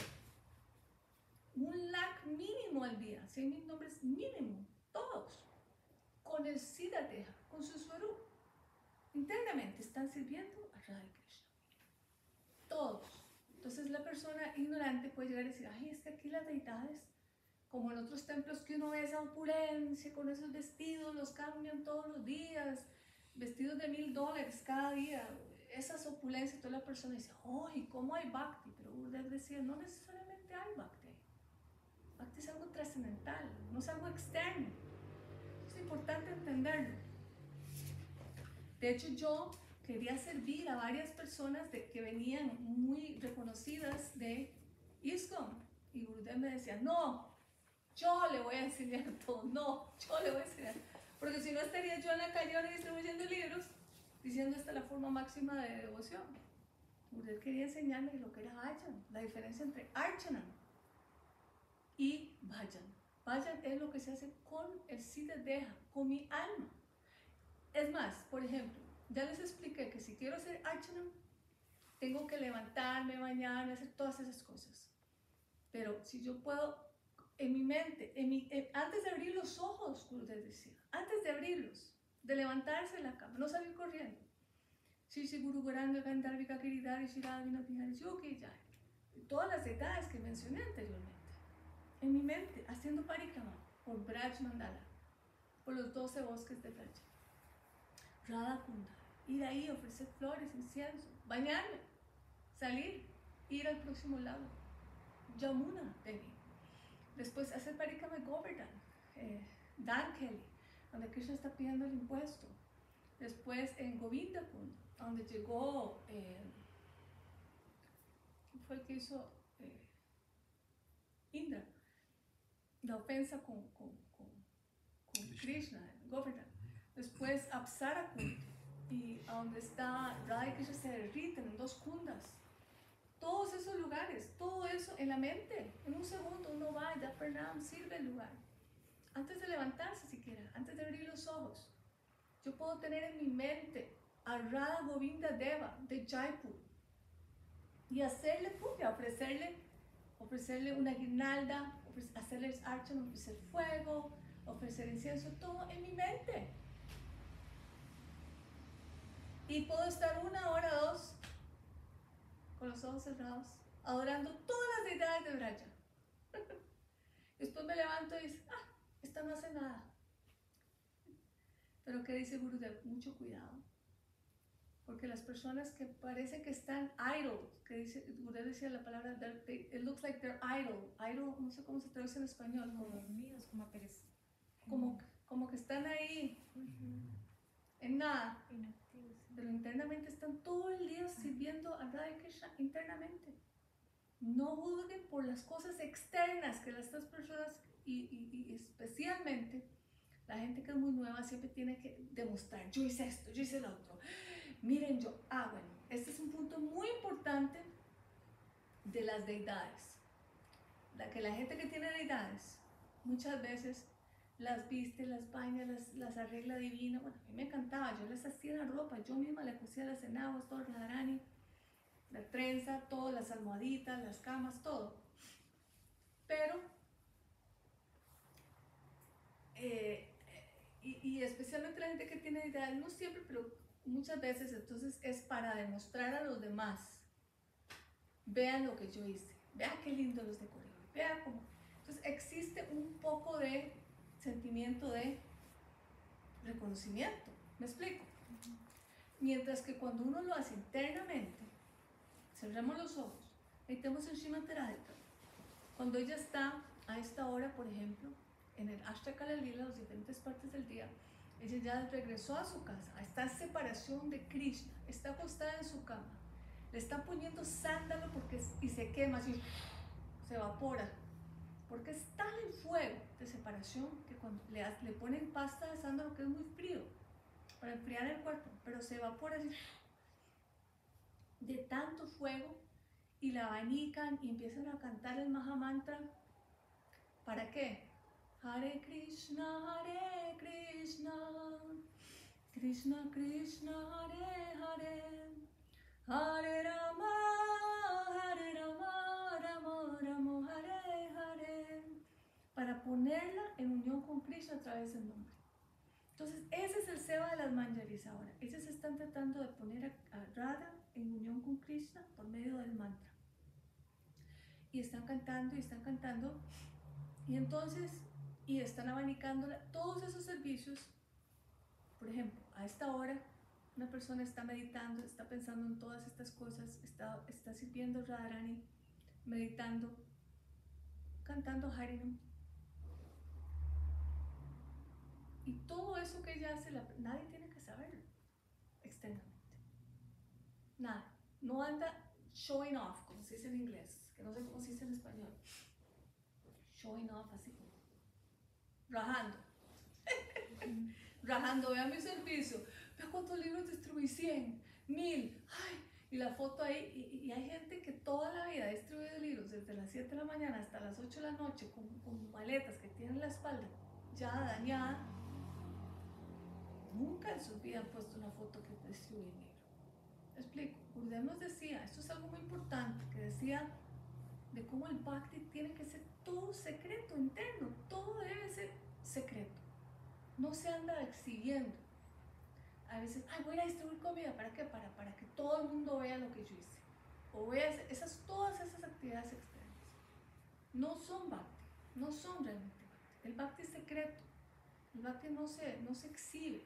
Un lakh mínimo al día, cien mil nombres mínimo, todos, con el Siddhadeha, con su Swarup. Internamente están sirviendo a Radha Krishna. Todos. Entonces la persona ignorante puede llegar y decir, ay, es que aquí las deidades, como en otros templos que uno ve esa opulencia, con esos vestidos, los cambian todos los días, vestidos de mil dólares cada día, esas opulencias, toda la persona dice, ay, ¿cómo hay bhakti? Pero Gurudev decía, no necesariamente hay bhakti. Bhakti es algo trascendental, no es algo externo. Es importante entenderlo. De hecho, yo quería servir a varias personas de, que venían muy reconocidas de ISKCON. Y Gurudev me decía, no, yo le voy a enseñar todo, no, yo le voy a enseñar. Porque si no estaría yo en la calle ahora distribuyendo libros, diciendo esta es la forma máxima de devoción. Gurudev quería enseñarme lo que era Bhajan, la diferencia entre Archana y Bhajan. Bhajan es lo que se hace con el Siddhadeha, con mi alma. Es más, por ejemplo, ya les expliqué que si quiero hacer Archana, tengo que levantarme, bañarme, hacer todas esas cosas. Pero si yo puedo, en mi mente, en mi, en, antes de abrir los ojos, Gurudev decía, antes de abrirlos, de levantarse de la cama, no salir corriendo. Sí, sí, Guru Goranga, Gandharvika, Giridhari, Shiravina, Pihari, Yogi, Jai. Todas las deidades que mencioné anteriormente. En mi mente, haciendo parikrama por Braj Mandala, por los doce bosques de Braj. Radha Kunda, ir ahí, ofrecer flores, incienso, bañarme, salir, ir al próximo lago. Yamuna, Devi. Después hacer parikrama Govardhan, eh, Dankeli, donde Krishna está pidiendo el impuesto. Después en Govinda Kunda, donde llegó, eh, ¿quién fue el que hizo? Eh, Indra, la ofensa con, con, con, con Krishna, Govardhan. Después Apsara Kunda, y a donde está Radha y Krishna se derriten en dos kundas. Todos esos lugares, todo eso en la mente, en un segundo uno va y da pranam, sirve el lugar. Antes de levantarse siquiera, antes de abrir los ojos, yo puedo tener en mi mente a Radha Govinda Deva de Jaipur y hacerle puja, ofrecerle ofrecerle una guirnalda, ofrecer, hacerles archon, ofrecer fuego, ofrecer incienso, todo en mi mente. Y puedo estar una hora, dos, con los ojos cerrados, adorando todas las deidades de Braya. Después me levanto y digo, ah, esta no hace nada. Pero ¿qué dice Gurudev? Mucho cuidado. Porque las personas que parece que están idle, que dice, Gurudev decía la palabra, they, it looks like they're idle. Idle, no sé cómo se traduce en español. Como Como, dormidos, como perez. como, como que están ahí, Ujú. en nada. Inactivos. Pero internamente están todo el día sirviendo a Radha Krishna internamente. No juzguen por las cosas externas que las estas personas, y, y, y especialmente la gente que es muy nueva, siempre tiene que demostrar, yo hice esto, yo hice lo otro. Miren, yo, ah, bueno, este es un punto muy importante de las deidades. La, que la gente que tiene deidades, muchas veces las viste, las baña, las, las arregla divina. Bueno, a mí me encantaba, yo les hacía la ropa, yo misma le cosía las enaguas, todo el Radharani, la trenza, todas las almohaditas, las camas, todo. Pero, eh, y, y especialmente la gente que tiene deidades, no siempre, pero muchas veces, entonces es para demostrar a los demás, vean lo que yo hice, vean qué lindo los decoré, vean cómo. Entonces existe un poco de sentimiento de reconocimiento, ¿me explico? Uh-huh. Mientras que cuando uno lo hace internamente, cerramos los ojos, meditemos en Srimati Radhika, cuando ella está a esta hora, por ejemplo, en el Ashtakala Lila, las diferentes partes del día, ella ya regresó a su casa, está en separación de Krishna, está acostada en su cama, le está poniendo sándalo porque, y se quema, así, se evapora, porque es tal el fuego de separación que cuando le, le ponen pasta de sándalo, que es muy frío, para enfriar el cuerpo, pero se evapora así, de tanto fuego, y la abanican y empiezan a cantar el Mahamantra. ¿Para qué? Hare Krishna, Hare Krishna, Krishna Krishna, Hare Hare, Hare Rama, Hare Rama, Rama Rama, Hare Hare, para ponerla en unión con Krishna a través del nombre. Entonces, ese es el seva de las manjaris ahora. Ellas están tratando de poner a, a Radha en unión con Krishna por medio del mantra. Y están cantando y están cantando. Y entonces, y están abanicando todos esos servicios. Por ejemplo, a esta hora, una persona está meditando, está pensando en todas estas cosas, está, está sirviendo Radharani, meditando, cantando Harinam. Y todo eso que ella hace, la, nadie tiene que saberlo externamente. Nada. No anda showing off, como se dice en inglés, que no sé cómo se dice en español. Showing off, así como rajando. Rajando, vea mi servicio, vea cuántos libros distribuí, cien, mil, ay, y la foto ahí, y, y hay gente que toda la vida ha distribuido libros desde las siete de la mañana hasta las ocho de la noche con, con maletas que tienen la espalda ya dañada. Nunca en su vida han puesto una foto que distribuye el libro. ¿Me explico? Gurudev nos decía, esto es algo muy importante, que decía de cómo el bhakti tiene que ser todo secreto, interno, todo debe ser secreto. No se anda exhibiendo. A veces, ay, voy a distribuir comida, ¿para qué? Para, para que todo el mundo vea lo que yo hice. O vea esas, todas esas actividades externas. No son bhakti, no son realmente bhakti. El bhakti es secreto. El bhakti no se, no se exhibe.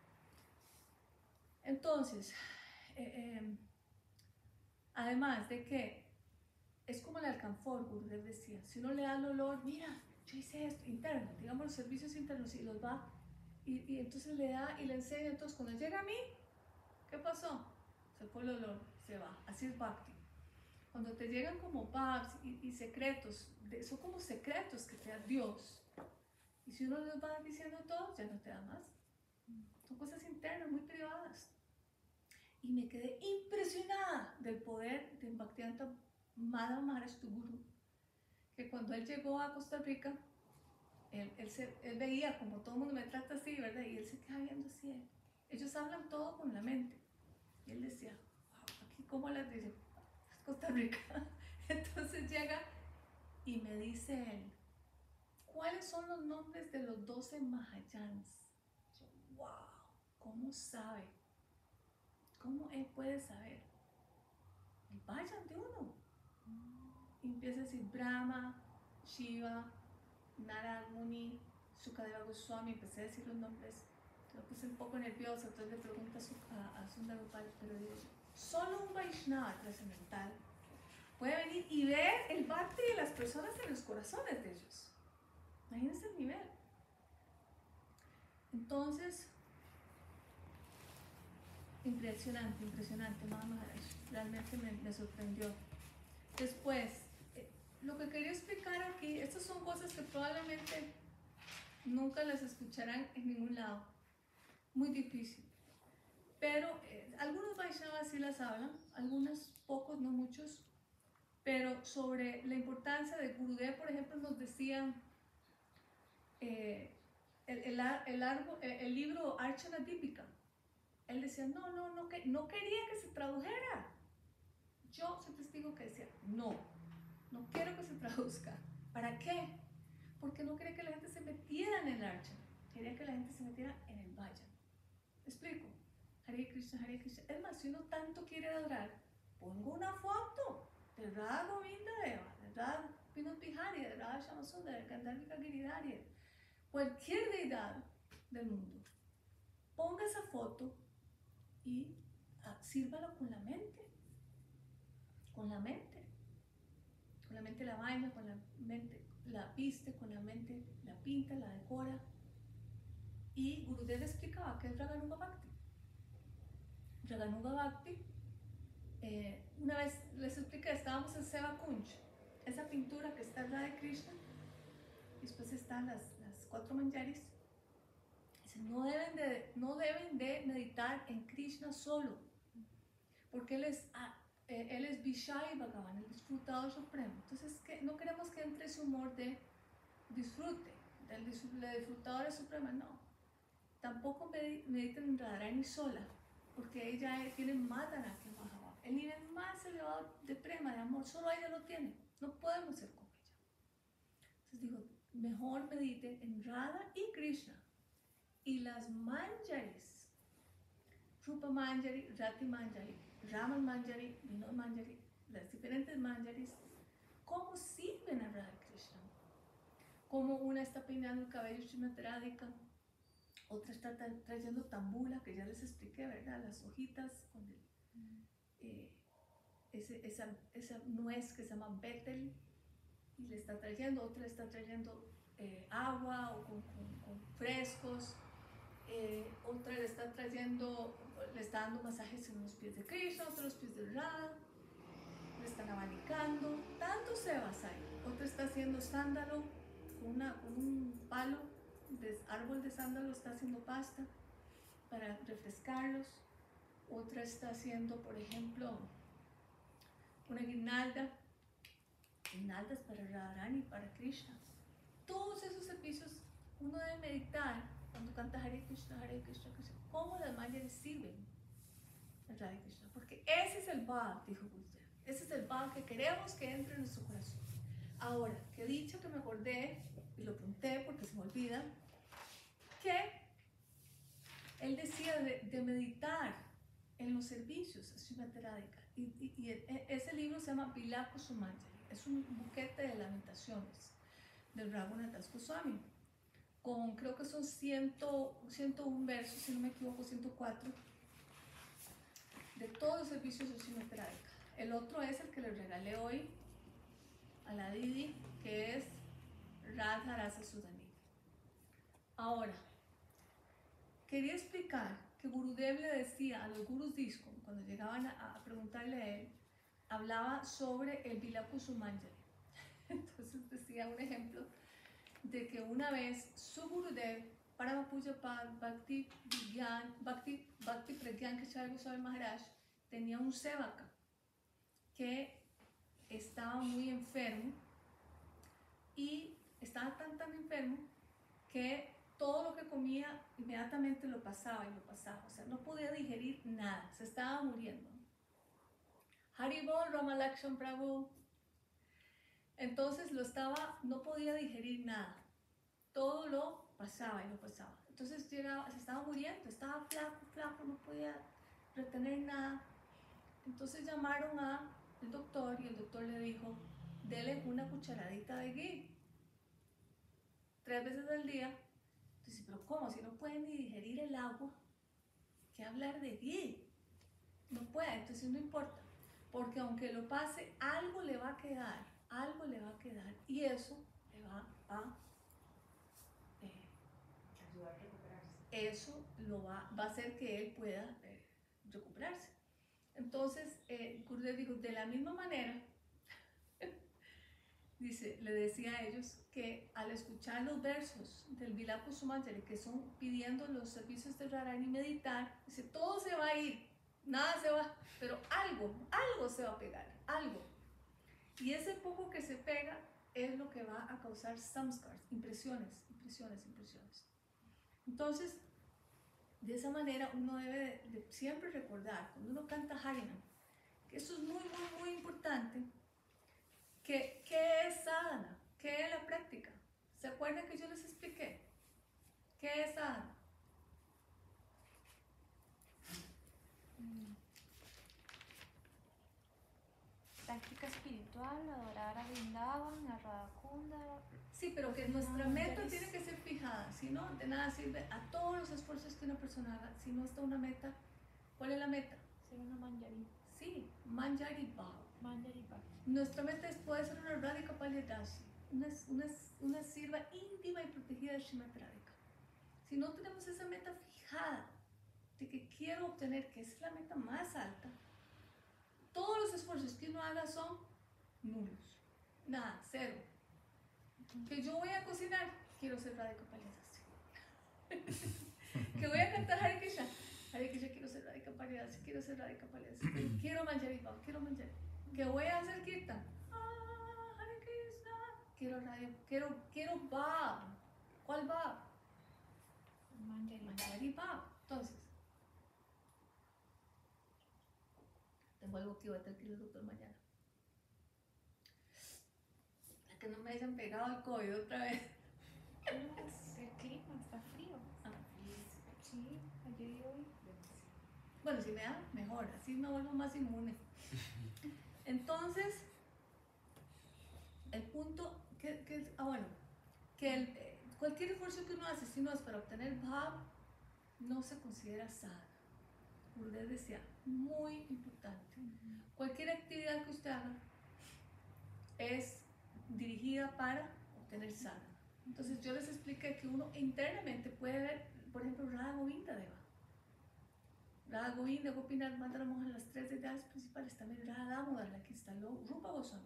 Entonces, eh, eh, además de que es como el alcanfor, Gurudev decía, si uno le da el olor, mira, yo hice esto, interno, digamos los servicios internos, y los va, y, y entonces le da y le enseña, entonces cuando llega a mí, ¿qué pasó? Se fue el olor, se va, así es bhakti. Cuando te llegan como bhavs y, y secretos, de, son como secretos que te da Dios, y si uno los va diciendo todos, ya no te da más. Son cosas internas, muy privadas. Y me quedé impresionada del poder de Bhaktivedanta Madhava Maharaj Guru, que cuando él llegó a Costa Rica, él, él, se, él veía como todo el mundo me trata así, ¿verdad? Y él se queda viendo así. Ellos hablan todo con la mente. Y él decía, wow, aquí cómo las dice, es Costa Rica. Entonces llega y me dice él, ¿cuáles son los nombres de los doce Mahayans? Yo, wow, ¿cómo sabe? ¿Cómo él puede saber? El Vayan de uno. Y empieza a decir Brahma, Shiva, Narada Muni, Sukadeva Goswami. Empecé a decir los nombres. Lo puse un poco nerviosa, entonces le pregunto a, su, a, a Sundar Gopal, pero digo yo, solo un Vaishnava trascendental puede venir y ver el bhakti de las personas en los corazones de ellos. Imagínense el nivel. Entonces, impresionante, impresionante, Maharaj. Realmente me, me sorprendió. Después, eh, lo que quería explicar aquí, estas son cosas que probablemente nunca las escucharán en ningún lado. Muy difícil. Pero eh, algunos Vaishnavas sí las hablan, algunos pocos, no muchos. Pero sobre la importancia de Gurudev, por ejemplo, nos decían eh, el, el, el, árbol, el, el libro Archana Dípika. Él decía, no, no, no, que, no quería que se tradujera. Yo soy testigo que decía, no, no quiero que se traduzca. ¿Para qué? Porque no quería que la gente se metiera en el Archana. Quería que la gente se metiera en el Vayan. ¿Me explico? Hare Krishna, Hare Krishna. Es más, si uno tanto quiere adorar, pongo una foto de Radha Govinda Deva, de Radha Vinod Bihari, de Radha Shyamasundara, de Gandharvika Giridhari, cualquier deidad del mundo. Ponga esa foto y ah, sírvalo con la mente. Con la mente. Con la mente la baña, con la mente la viste, con la mente la pinta, la decora. Y Gurudev explicaba que es Raganuga Bhakti. Raganuga Bhakti, eh, una vez les expliqué, estábamos en Seva Kunj, esa pintura que está en Radha Krishna, y después están las, las cuatro manjaris. Dice, no deben, de, no deben de meditar en Krishna solo, porque él es, ah, eh, él es Vishai Bhagavan, el disfrutador supremo. Entonces que, no queremos que entre ese humor de disfrute, del disfrutadora suprema, no. Tampoco mediten en Radharani sola, porque ella tiene más dana que Mahava. El nivel más elevado de prema, de amor, solo ella lo tiene. No podemos ser como ella. Entonces digo, mejor medite en Radha y Krishna. Y las manjaris, Rupa Manjari, Rati Manjari, Raman Manjari, Vinod Manjari, las diferentes manjaris, ¿cómo sirven a Radha y Krishna? Como una está peinando el cabello Srimati Radhika, otra está trayendo tambula, que ya les expliqué, ¿verdad? Las hojitas con el, eh, ese, esa, esa nuez que se llama betel, y le está trayendo, otra le está trayendo eh, agua o con, con, con frescos, eh, otra le está trayendo, le está dando masajes en los pies de Krishna, otros los pies de Radha, le están abanicando, tantos sevas hay. Otra está haciendo sándalo con, una, con un palo de árbol de sándalo, está haciendo pasta para refrescarlos. Otra está haciendo, por ejemplo, una guirnalda, guirnaldas para Radharani, para Krishna. Todos esos servicios uno debe meditar cuando canta Hare Krishna, Hare Krishna, Krishna, cómo las manjaris sirven a Radha Krishna, porque ese es el bhav, dijo Gurudev, ese es el bhav que queremos que entre en nuestro corazón. Ahora, que he dicho que me acordé y lo apunté porque se me olvida, que él decía de, de meditar en los servicios a Srimati Radhika, y, y, y ese libro se llama Bilako Sumanjali, es un buquete de lamentaciones del Raghunath Das Goswami, con creo que son ciento, ciento uno versos, si no me equivoco, ciento cuatro, de todos los servicios de Srimati Radhika. El otro es el que le regalé hoy a la Didi, que es Radha Rasa Sudani. Ahora, quería explicar que Gurudev le decía a los gurus discos, cuando llegaban a, a preguntarle a él, hablaba sobre el Bilako Sumanjali. Entonces decía un ejemplo de que una vez su Gurudev, Paramapujapad Bhakti Vigyan, Bhakti, Bhakti Pragyan Keshava Goswami Maharaj, tenía un sevaka que estaba muy enfermo y estaba tan tan enfermo que todo lo que comía inmediatamente lo pasaba y lo pasaba, o sea, no podía digerir nada, se estaba muriendo. Haribol Ramalakshan Prabhu. Entonces lo estaba, no podía digerir nada. Todo lo pasaba y lo pasaba. Entonces llegaba, se estaba muriendo, estaba flaco, flaco, no podía retener nada. Entonces llamaron al doctor y el doctor le dijo, dele una cucharadita de ghee tres veces al día. Entonces, pero ¿cómo? Si no puede ni digerir el agua, ¿qué hablar de ghee? No puede, entonces no importa, porque aunque lo pase, algo le va a quedar, algo le va a quedar y eso le va a eh, Ayudar a recuperarse. eso lo va, va a hacer que él pueda eh, recuperarse. Entonces, eh, Gurudev dijo, de la misma manera, dice, le decía a ellos que al escuchar los versos del Vilapo Sumanjali, que son pidiendo los servicios de Radharani y meditar, dice, todo se va a ir, nada se va, pero algo, algo se va a pegar, algo. Y ese poco que se pega es lo que va a causar samskars, impresiones, impresiones, impresiones. Entonces, de esa manera uno debe de, de siempre recordar, cuando uno canta Harinam, que eso es muy, muy, muy importante, que, ¿qué es sadhana? ¿Qué es la práctica? ¿Se acuerdan que yo les expliqué? ¿Qué es sadhana? Mm. Práctica espiritual, adorar a Vrindavan, a Radhakunda. Sí, pero que nuestra Ah, meta ya tiene ves. que ser fijada, si no, de nada sirve a todos los esfuerzos que una persona haga, si no está una meta. ¿Cuál es la meta? Ser una manjari. Sí, Manjari Bhav. Manjari Bhav. Nuestra meta es poder ser una Radhika Palyadashi, una, una, una sirva íntima y protegida de Srimati Radhika. Si no tenemos esa meta fijada de que quiero obtener, que es la meta más alta, todos los esfuerzos que uno haga son nulos. Nada, cero. Que yo voy a cocinar, quiero ser Radhika Palyadashi. Que voy a cantar Hare Krishna, Hare Krishna, quiero ser Radhika Palyadashi, quiero ser Radhika Palyadashi, quiero Manjari Bhav, quiero Manjari. Que voy a hacer kirtan, ah, Hare Krishna, quiero radio, quiero, quiero Bhav. ¿Cuál Bhav? Manjari Bhav. Manjari Bhav. Entonces, tengo algo que iba a tener que ir al doctor mañana. La que no me hayan pegado el COVID otra vez. El clima está frío. Ah, Sí, ayer y hoy. bueno, si me da, mejor, así me vuelvo más inmune. Entonces, el punto que, que ah, bueno, que el, eh, cualquier esfuerzo que uno hace, si no es para obtener Bhav, no se considera sadhana. Gurudev decía, muy importante. Cualquier actividad que usted haga es dirigida para obtener sadhana. Entonces yo les expliqué que uno internamente puede ver, por ejemplo, Radha Govinda Deva. Radha Govinda, Gopinath, Madhura Mohan, las tres deidades principales, también Radha Damodar, la que instaló Rupa Goswami.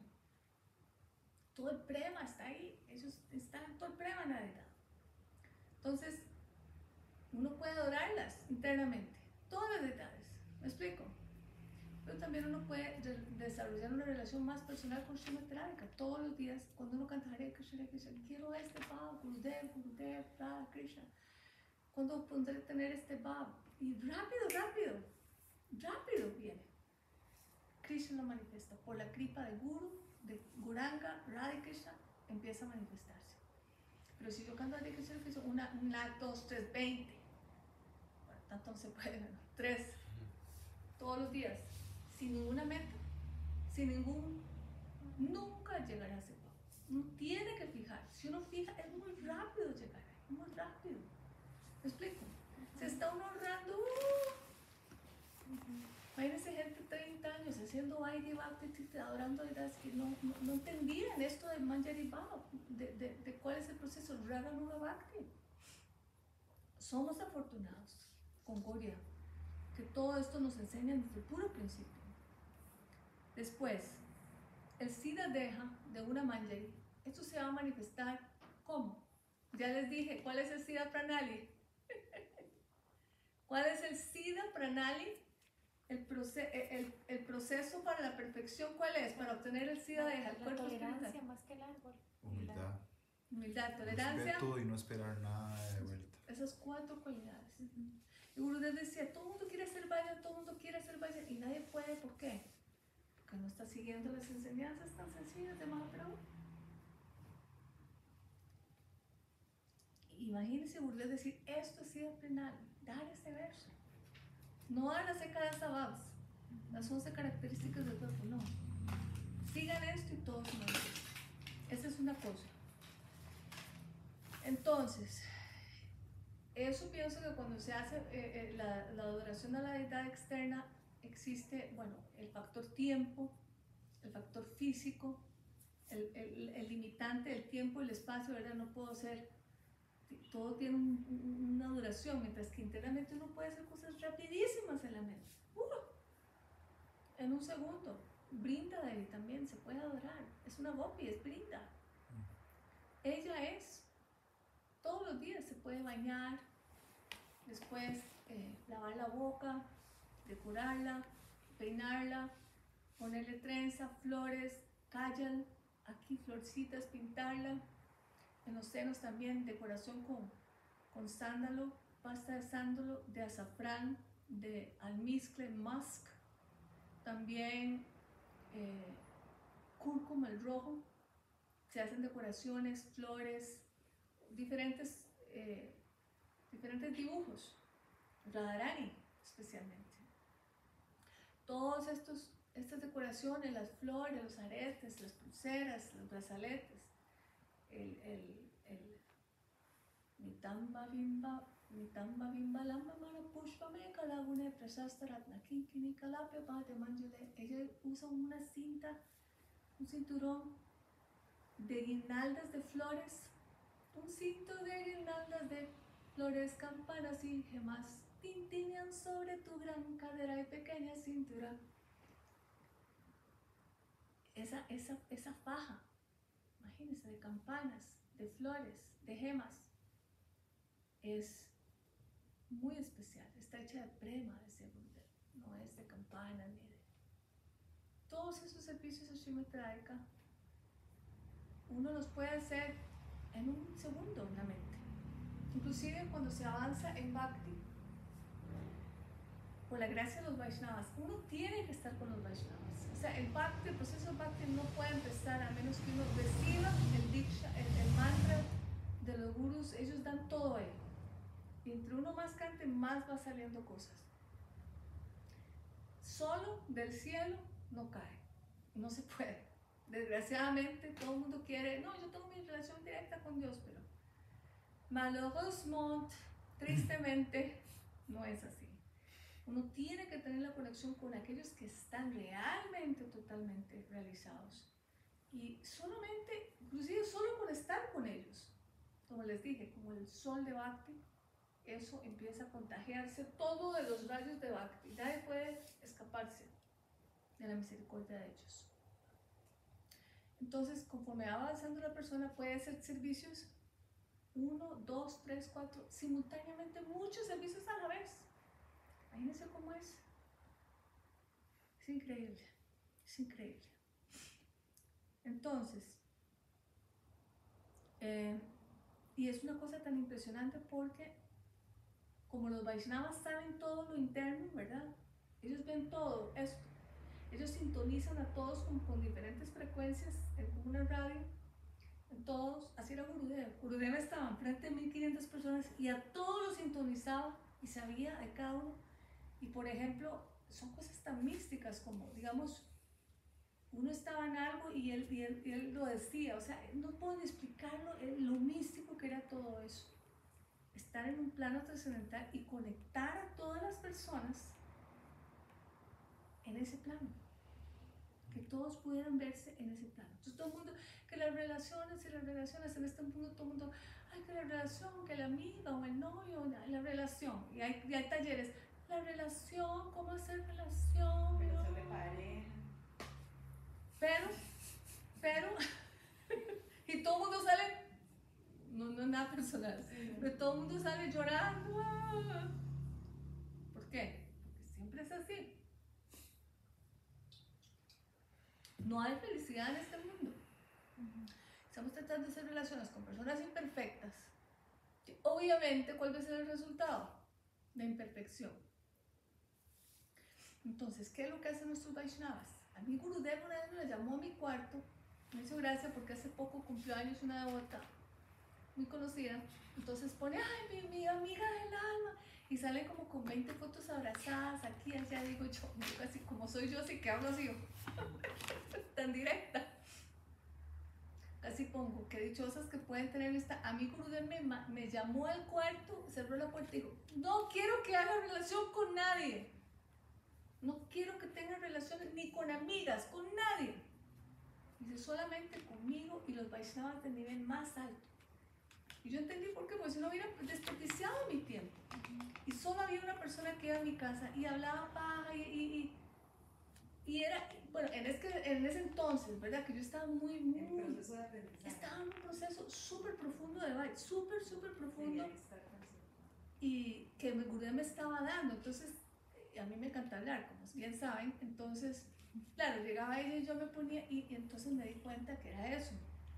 Todo el prema está ahí, ellos están, todo el prema en la deidad. Entonces, uno puede adorarlas internamente, todas las deidades, ¿me explico? Pero también uno puede de desarrollar una relación más personal con Srimati Radhika. Todos los días, cuando uno canta Hare Krishna, Hare Krishna, quiero este Bhav, Gurudev, Gurudev, Radha Krishna. ¿Cuándo podré tener este Bhav? Y rápido, rápido, rápido viene. Krishna lo manifiesta. Por la kripa de Guru, de Guranga, Radha Krishna, empieza a manifestarse. Pero si yo canto Hare Krishna, Krishna, una, una, dos, tres, veinte. Bueno, tanto no se puede, ¿no? Tres. Todos los días. Sin ninguna meta, sin ningún, nunca llegará a ese Bhav. Uno tiene que fijar. Si uno fija, es muy rápido llegar ahí, muy rápido. ¿Me explico? Se está uno ahorrando. Uh, imagínense gente de treinta años haciendo Vaidhi Bhakti, adorando deidades que no, no, no entendían esto del Manjari Bhav, de, de, de cuál es el proceso, Raga Nuga Bhakti. Somos afortunados con Goria, que todo esto nos enseña desde el puro principio. Después, el Siddha Deha de una Manjari, esto se va a manifestar ¿cómo? Ya les dije, ¿cuál es el Siddha Pranali? ¿Cuál es el Siddha Pranali? El, proce el, el proceso para la perfección, ¿cuál es? Para obtener el Siddha Deha, el La cuerpo tolerancia espiritual. más que el árbol. Humildad, Humildad, tolerancia. respeto y no esperar nada de vuelta. Esas cuatro cualidades. Uh-huh. Y Gurudev decía, todo el mundo quiere hacer vayan, todo el mundo quiere hacer vayan, y nadie puede, ¿por qué? Porque no está siguiendo las enseñanzas tan sencillas de Mahaprabhu. imagínense Gurudev decir, esto es Siddha Pranali, dar este verso. No dar las Ekadasavas, las once características del cuerpo, no. Sigan esto y todos son esto. Esa es una cosa. Entonces, eso pienso que cuando se hace eh, eh, la, la adoración a la deidad externa, existe, bueno, el factor tiempo, el factor físico, el, el, el limitante del tiempo y el espacio, ¿verdad? No puedo hacer, todo tiene un, un, una duración, mientras que internamente uno puede hacer cosas rapidísimas en la mente. Uh, en un segundo. Brinda Devi también se puede adorar. Es una gopi, es Brinda. Ella es, todos los días se puede bañar, después eh, lavar la boca, decorarla, peinarla, ponerle trenza, flores, kajal, aquí florcitas, pintarla. En los senos también decoración con, con sándalo, pasta de sándalo, de azafrán, de almizcle, musk. También eh, cúrcuma, el rojo. Se hacen decoraciones, flores, diferentes, eh, diferentes dibujos. Radharani especialmente. Todas estas decoraciones, las flores, los aretes, las pulseras, los brazaletes, el, el, el mitamba bimba, mitamba bimba lamba mara pushpame kalagune prasasta ratna kinkini kalapya bhate manjule. Ella usa una cinta, un cinturón de guirnaldas de flores, un cinto de guirnaldas de flores, campanas y gemas tintinean sobre tu gran cadera y pequeña cintura. Esa, esa, esa faja, imagínense, de campanas, de flores, de gemas, es muy especial. Está hecha de prema, de Gurudev, no es de campanas ni de... Todos esos servicios a Srimati Radhika uno los puede hacer en un segundo en la mente. Inclusive cuando se avanza en Bhakti, por la gracia de los Vaishnavas, uno tiene que estar con los Vaishnavas. O sea, el Bhakti, el proceso de Bhakti no puede empezar a menos que uno reciba el Diksha, el, el mantra de los gurus. Ellos dan todo ahí. Y entre uno más cante, más va saliendo cosas. Solo del cielo no cae. No se puede. Desgraciadamente, todo el mundo quiere, no, yo tengo mi relación directa con Dios, pero malheureusement, tristemente, no es así. Uno tiene que tener la conexión con aquellos que están realmente, totalmente realizados. Y solamente, inclusive solo por estar con ellos, como les dije, como el sol de Bhakti, eso empieza a contagiarse todo de los rayos de Bhakti. Nadie puede escaparse de la misericordia de ellos. Entonces, conforme va avanzando la persona, puede hacer servicios, uno, dos, tres, cuatro, simultáneamente, muchos servicios a la vez. Imagínense cómo es. Es increíble, es increíble. Entonces, eh, y es una cosa tan impresionante porque como los Vaishnavas saben todo lo interno, ¿verdad? Ellos ven todo esto. Ellos sintonizan a todos con, con diferentes frecuencias en una radio, en todos, así era Gurudev. Gurudev estaba enfrente de mil quinientas personas y a todos los sintonizaba y sabía de cada uno. Y por ejemplo, son cosas tan místicas como, digamos, uno estaba en algo y él, y él, y él lo decía, o sea, no puedo ni explicarlo, lo místico que era todo eso. Estar en un plano trascendental y conectar a todas las personas en ese plano, que todos pudieran verse en ese plano. Entonces todo el mundo, que las relaciones y las relaciones, en este mundo todo el mundo, ay, que la relación, que la amiga o el novio, la, la relación, y hay, y hay talleres, la relación, cómo hacer relación, Relación de pareja. pero, pero, y todo el mundo sale, no, no es nada personal, pero todo el mundo sale llorando. ¡Ah! ¿Por qué? Porque siempre es así. No hay felicidad en este mundo. Estamos tratando de hacer relaciones con personas imperfectas. Obviamente, ¿cuál va a ser el resultado? La imperfección. Entonces, ¿qué es lo que hacen nuestros Vaishnavas? A mi Gurudev una vez me llamó a mi cuarto. Me hizo gracia porque hace poco cumplió años una devota. muy conocida, entonces pone, ay, mi, mi amiga del alma, y salen como con veinte fotos abrazadas aquí, allá, digo yo, yo así como soy yo, así que hablo así, tan directa. Así pongo, qué dichosas que pueden tener esta. A mí Gurudev me, me llamó al cuarto, cerró la puerta y dijo, no quiero que haga relación con nadie. No quiero que tenga relaciones ni con amigas, con nadie. Dice, solamente conmigo y los Vaishnavas de nivel más alto. Y yo entendí por qué, porque si no hubiera desperdiciado mi tiempo. Y solo había una persona que iba a mi casa y hablaba paja y, y, y, y era, bueno, en ese, en ese entonces, ¿verdad? Que yo estaba muy, muy... El proceso de aprendizaje. Estaba en un proceso súper profundo de baile, súper, súper profundo. Tenía que estar consciente. Y que mi Gurudev me estaba dando. Entonces, a mí me encanta hablar, como bien saben. Entonces, claro, llegaba ella y yo me ponía, y, y entonces me di cuenta que era eso.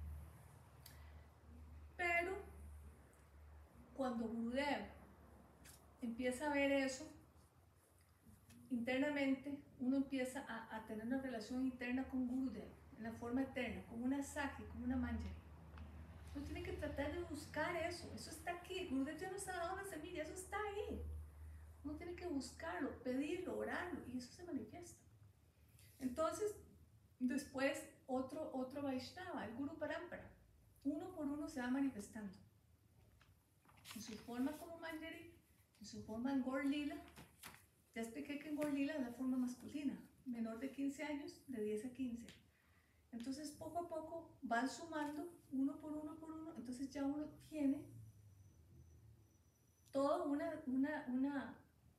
Pero, cuando Gurudev empieza a ver eso, internamente, uno empieza a, a tener una relación interna con Gurudev, en la forma eterna, como una Sakhi, como una Manjari. Uno tiene que tratar de buscar eso, eso está aquí. Gurudev ya nos ha dado una semilla, eso está ahí. Uno tiene que buscarlo, pedirlo, orarlo, y eso se manifiesta. Entonces, después, otro, otro Vaishnava, el Guru Parampara, uno por uno se va manifestando. En su forma como Manjari, en su forma en Gaur Lila. Ya expliqué que en Gaur Lila es la forma masculina, menor de quince años, de diez a quince. Entonces, poco a poco van sumando, uno por uno por uno, entonces ya uno tiene toda una, una, una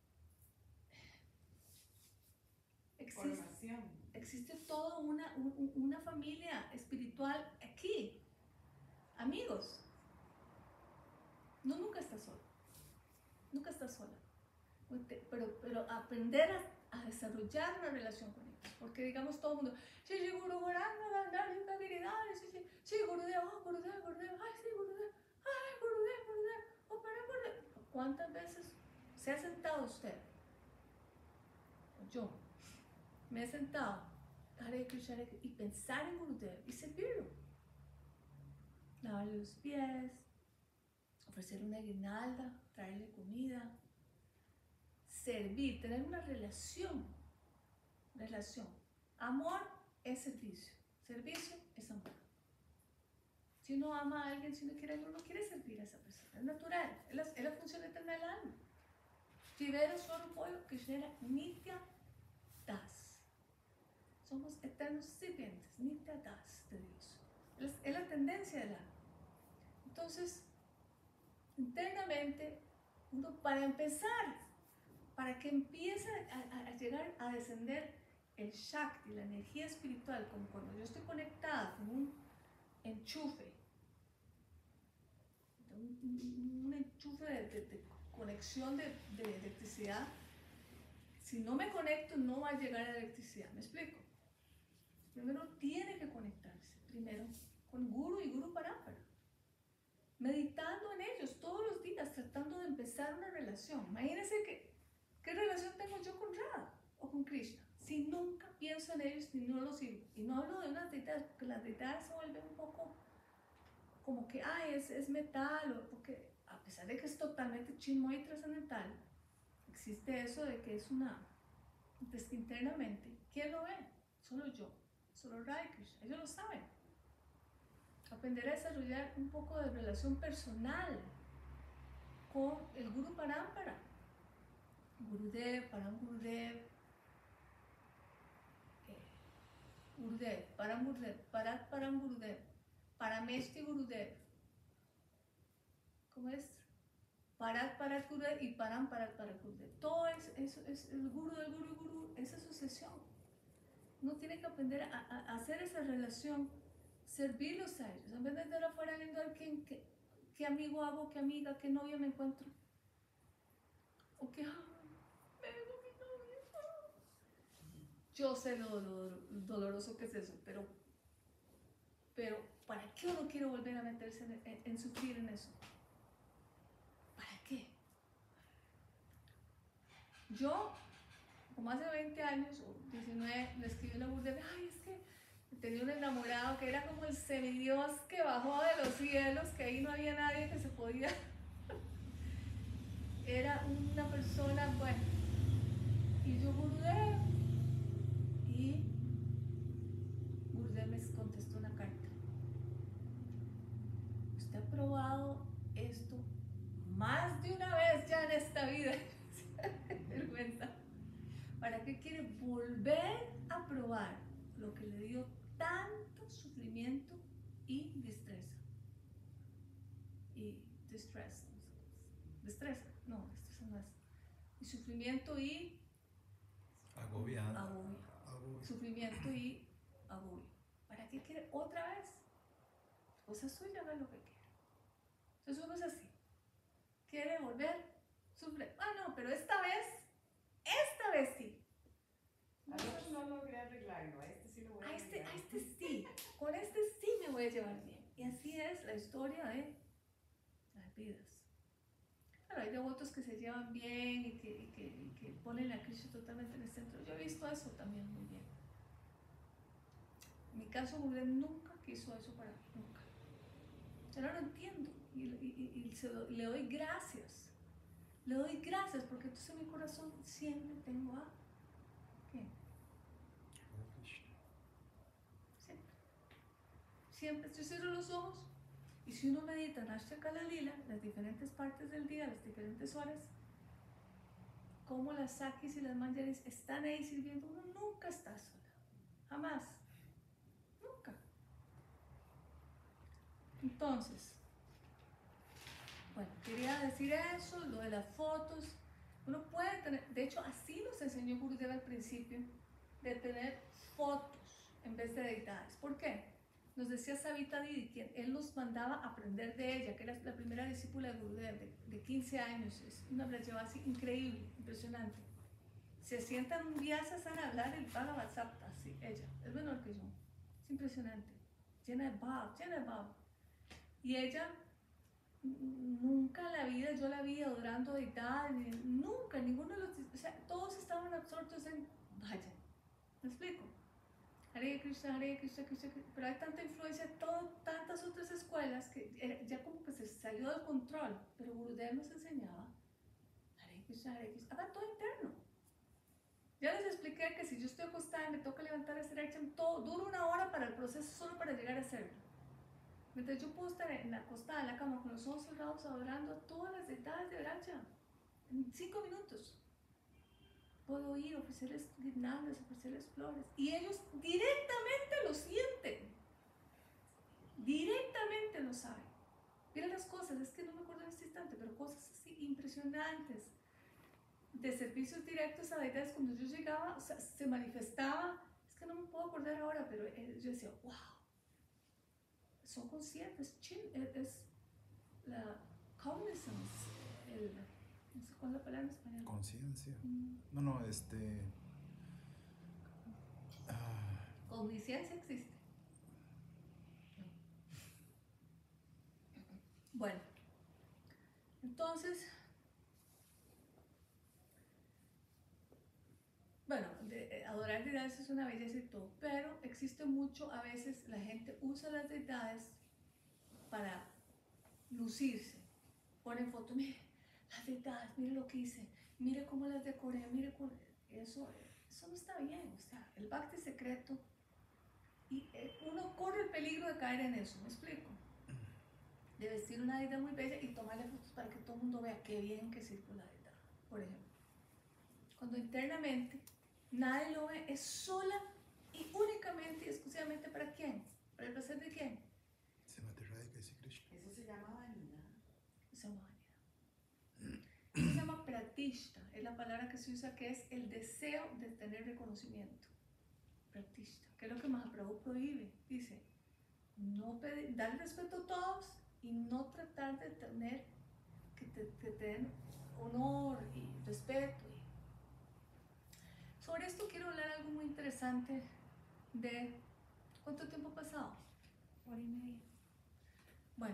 existe, Formación. existe toda una, un, una familia espiritual aquí, amigos. No, nunca estás sola, nunca estás sola, pero, pero aprender a, a desarrollar una relación con ellos, porque digamos todo el mundo, sí, sí, Guru Goranga, Nandar, Viridad, sí, sí, sí, Gurudev, oh, Gurudev, Gurudev, ay, sí, Gurudev, ay, Gurudev, Gurudev, oh, para Gurudev. ¿Cuántas veces se ha sentado usted? Yo me he sentado Hare Krishna, Hare Krishna, y pensar en Gurudev y servirlo, lavarle los pies, ofrecerle una guirnalda, traerle comida, servir, tener una relación, relación. Amor es servicio, servicio es amor. Si uno ama a alguien, si uno quiere a alguien, uno quiere servir a esa persona, es natural, es la, es la función eterna del alma. Jivera Swarupoyo Krishna Nitya Das. Somos eternos sirvientes, Nitya Das de Dios. Es, es la tendencia del alma. Entonces, internamente, uno, para empezar, para que empiece a, a, a llegar a descender el Shakti, la energía espiritual, como cuando yo estoy conectada con un enchufe, un, un, un enchufe de, de, de conexión de, de electricidad. Si no me conecto, no va a llegar a la electricidad. ¿Me explico? Primero tiene que conectarse, primero con Guru y Guru Parampara, meditando en ellos todos los días, tratando de empezar una relación. Imagínense que, qué relación tengo yo con Radha o con Krishna, si nunca pienso en ellos ni no los sirvo. Y no hablo de unas deidades, porque las deidades se vuelven un poco como que, ay, es, es metal, o porque a pesar de que es totalmente chismo y trascendental, existe eso de que es una, pues que internamente, ¿quién lo ve? Solo yo, solo Radha Krishna, ellos lo saben. Aprender a desarrollar un poco de relación personal con el Guru Parampara, Gurudev, Param Gurudev, eh, Gurudev, Param Gurudev, Parat Param Gurudev, Parameshti Gurudev, ¿cómo es? Parat Parat Gurudev y Param Parat Parat Gurudev. Todo es, es, es el Guru del Guru Guru, esa asociación. Uno tiene que aprender a, a, a hacer esa relación, servirlos a ellos, en vez de estar afuera viendo a quién, qué, qué amigo hago, qué amiga, qué novia me encuentro, o qué, ah, me dejó mi novia. Ah. Yo sé lo, lo, lo doloroso que es eso, pero, pero ¿para qué uno quiere volver a meterse en, en, en sufrir en eso? ¿Para qué? Yo, como hace veinte años o diecinueve, le escribí a la Gurudev, ay, es que tenía un enamorado que era como el semidios que bajó de los cielos, que ahí no había nadie que se podía. Era una persona, bueno, y yo Gurudev, y Gurudev me contestó una carta. Usted ha probado esto más de una vez ya en esta vida. Vergüenza. ¿Para qué quiere volver a probar lo que le dio tanto sufrimiento y destreza? Y distress, destreza, no, destreza no es. Y sufrimiento y Agobiante. agobio. Agobio. Sufrimiento y agobio. ¿Para qué quiere otra vez? Cosa suya, haga lo que quiera. Entonces uno es así. Quiere volver, sufre. Ah, no, pero esta vez, esta vez sí. Al otro no logré arreglarlo, a este sí lo voy a A este, arreglar. a este sí, con este sí me voy a llevar bien. Y así es la historia de las vidas. Claro, hay devotos que se llevan bien y que, y que, y que ponen a Krishna totalmente en el centro. Yo he visto eso también muy bien. En mi caso, Gurudev nunca quiso eso para mí, nunca. Yo no lo entiendo y, y, y, y se lo, le doy gracias. Le doy gracias porque entonces en mi corazón siempre tengo a ¿qué? Siempre. Siempre. Yo cierro los ojos y si uno medita en Ashtaka Lila, las diferentes partes del día, las diferentes horas, como las sakis y las manjaris están ahí sirviendo, uno nunca está sola. Jamás. Nunca. Entonces, bueno, quería decir eso, lo de las fotos. Uno puede tener, de hecho, así nos enseñó Gurudev al principio, de tener fotos en vez de deidades. ¿Por qué? Nos decía Savita Didi, quien él nos mandaba a aprender de ella, que era la primera discípula de Gurudev, de, de quince años, es una brajavasi increíble, impresionante. Se sientan un día a hablar el Bhagavad Sapta, así, ella, es menor que yo, es impresionante, llena de bhav, llena de bhav. Y ella, nunca en la vida yo la vi adorando deidades, nunca, ninguno de los, o sea, todos estaban absortos en vaya, ¿me explico? Hare Krishna, Hare Krishna, Krishna, Krishna, pero hay tanta influencia de todo, tantas otras escuelas que era, ya como que se salió del control, pero Gurudev nos enseñaba Hare Krishna, Hare Krishna, haga todo interno. Ya les expliqué que si yo estoy acostada y me toca levantar a hacer action, todo dura una hora para el proceso solo para llegar a hacerlo. Mientras yo puedo estar en la acostada en la cama con los ojos cerrados adorando a todas las deidades de Braja en cinco minutos. Puedo ir, ofrecerles guirnaldas, ofrecerles flores. Y ellos directamente lo sienten. Directamente lo saben. Miren las cosas, es que no me acuerdo en este instante, pero cosas así impresionantes. De servicios directos a deidades, cuando yo llegaba, o sea, se manifestaba. Es que no me puedo acordar ahora, pero yo decía, wow. Son conscientes, es, es la cognizance, el, no sé cuál es la palabra en español. Conciencia. Mm. No, no, este. Ah, Cogniscencia existe. Bueno, entonces, bueno, de, eh, adorar deidades es una belleza y todo, pero existe mucho, a veces la gente usa las deidades para lucirse. Ponen fotos, mire las deidades, mire lo que hice, mire cómo las decoré, mire cómo... Eso, eso no está bien, o sea, el bhakti secreto, y eh, uno corre el peligro de caer en eso, ¿me explico? De vestir una deidad muy bella y tomarle fotos para que todo el mundo vea qué bien que sirve la deidad, por ejemplo. Cuando internamente nadie lo ve, es sola y únicamente y exclusivamente para quién, para el placer de quién. se mate Radhika y Krishna. Eso se llama vanidad. Eso se llama vanidad. Eso se llama pratishta, es la palabra que se usa, que es el deseo de tener reconocimiento. Pratishta, que es lo que Mahaprabhu prohíbe. Dice, no pedir, dar respeto a todos y no tratar de tener que te, que te den honor y respeto. Sobre esto quiero hablar algo muy interesante de ¿cuánto tiempo ha pasado? Hora y media. Bueno,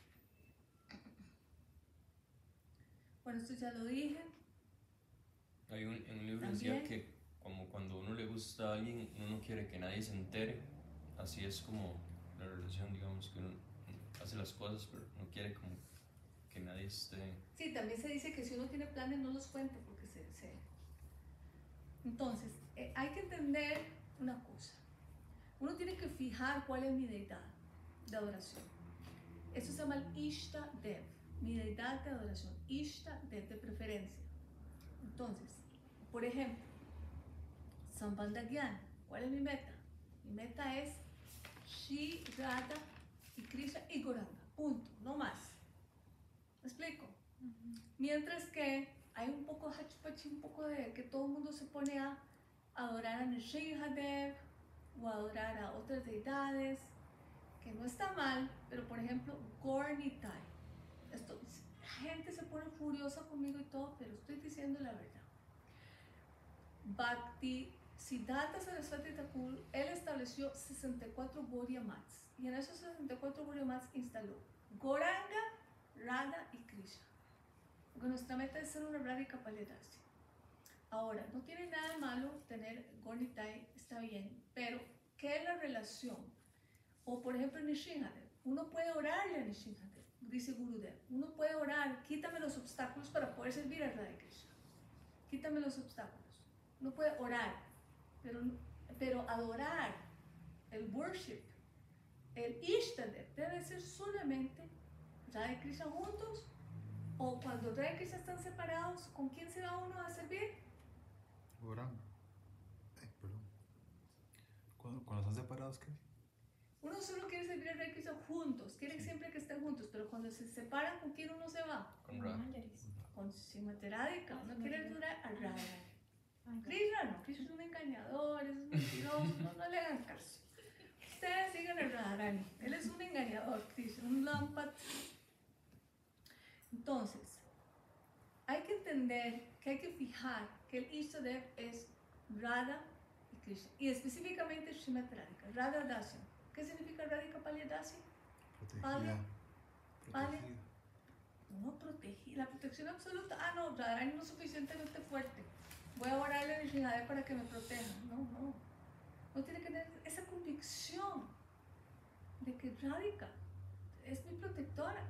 bueno, esto ya lo dije. Hay un, en un libro También. decía que como cuando uno le gusta a alguien, uno no quiere que nadie se entere. Así es como la relación, digamos, que uno hace las cosas, pero no quiere como que nadie esté... Sí, también se dice que si uno tiene planes no los cuenta porque se... se... Entonces, eh, hay que entender una cosa. Uno tiene que fijar cuál es mi deidad de adoración. Eso se llama el Ishta Dev, mi deidad de adoración. Ishta Dev, de preferencia. Entonces, por ejemplo, Sambandha Gyana, ¿cuál es mi meta? Mi meta es Shri, Radha y Krishna y Gauranga, punto, no más. ¿Me explico? Ujú. Mientras que hay un poco de hachpachi, un poco de que todo el mundo se pone a adorar a Nrsimhadev o a adorar a otras deidades, que no está mal, pero por ejemplo, Gaur Nitai. Esto, la gente se pone furiosa conmigo y todo, pero estoy diciendo la verdad. Bhakti Siddhanta Saraswati Thakur, él estableció sesenta y cuatro Gaudiya Mats, y en esos sesenta y cuatro Gaudiya Mats instaló Gauranga, Radha y Krishna. Porque nuestra meta es ser una Radhika Palidasi. Ahora, no tiene nada de malo tener Gaur Nitai, está bien, pero ¿qué es la relación? O por ejemplo, Nrsimhadev, uno puede orarle a Nrsimhadev, dice Gurudev, uno puede orar, quítame los obstáculos para poder servir a Radha Krishna. Quítame los obstáculos. Uno puede orar, pero, pero adorar, el worship, el Ishtadev debe ser solamente Radha y Krishna juntos, o cuando Radha y Krishna están separados, ¿con quién se va uno a servir? Orando. Ay, perdón. Cuando, cuando están separados, ¿qué? Uno solo quiere servir a Radha y Krishna juntos, quiere Sí. siempre que estén juntos, pero cuando se separan, ¿con quién uno se va? Con Ra. Manjaris. Con Srimati Radhika, uno quiere adorar a Radha. Ay, Krishna no, Krishna es un engañador, es un mentiroso, no, no le hagan caso. Ustedes sigan a Radharani, él es un engañador, Krishna, un lampat. Entonces, hay que entender que hay que fijar que el Ishtadev es Radha y Krishna, y específicamente Srimati Radhika, Radha Dasya. ¿Qué significa Radhika Palya Dasya? Palya. Protegida. Palya. Protegida. No protegida, la protección absoluta. Ah, no, Radharani no es suficientemente fuerte. Voy a orarle a Nrsimhadev para que me proteja. No, no. Uno tiene que tener esa convicción de que Radhika es mi protectora.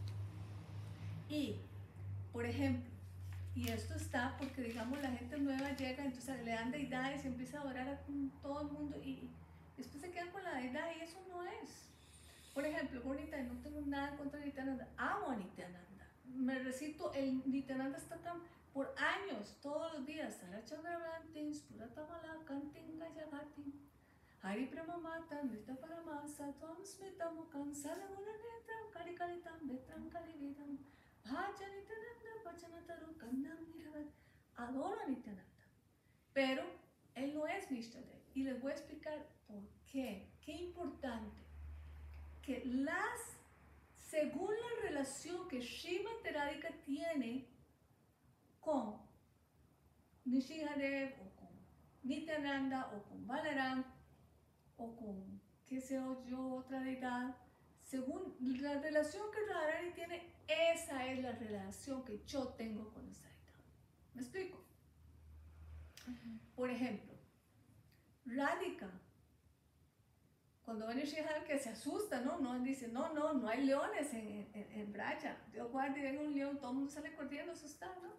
Y, por ejemplo, y esto está porque, digamos, la gente nueva llega, entonces le dan deidades y empieza a adorar a todo el mundo y después se quedan con la deidad y eso no es. Por ejemplo, con Nityananda, no tengo nada contra Nityananda, amo a Nityananda. Me recito el Nityananda Statam por años, todos los días. Sarachandravantin, Spuratamalakantin, Gayagatin, Hari Brahmamata, Nita Paramasa, Tvam Smitamukan, Salagunanetam, Karikalitam, Vetram Kalividam, Bhaja Nityananda, Bhajanataru, Kandam Niravat. Adoro a Nityananda, pero él no es Nishtadev. Y les voy a explicar por qué. Qué importante que las, según la relación que Srimati Radhika tiene con Nrsimhadev o con Nityananda o con Balaram o con, qué sé yo, otra deidad, según la relación que Radharani tiene, esa es la relación que yo tengo con esa deidad. ¿Me explico? Ujú. Por ejemplo, Radhika, cuando ven Nrsimhadev que se asusta, ¿no? No dice, no, no, no hay leones en, en, en Braja. Dios guarde, venga un león, todo el mundo sale corriendo asustado, ¿no?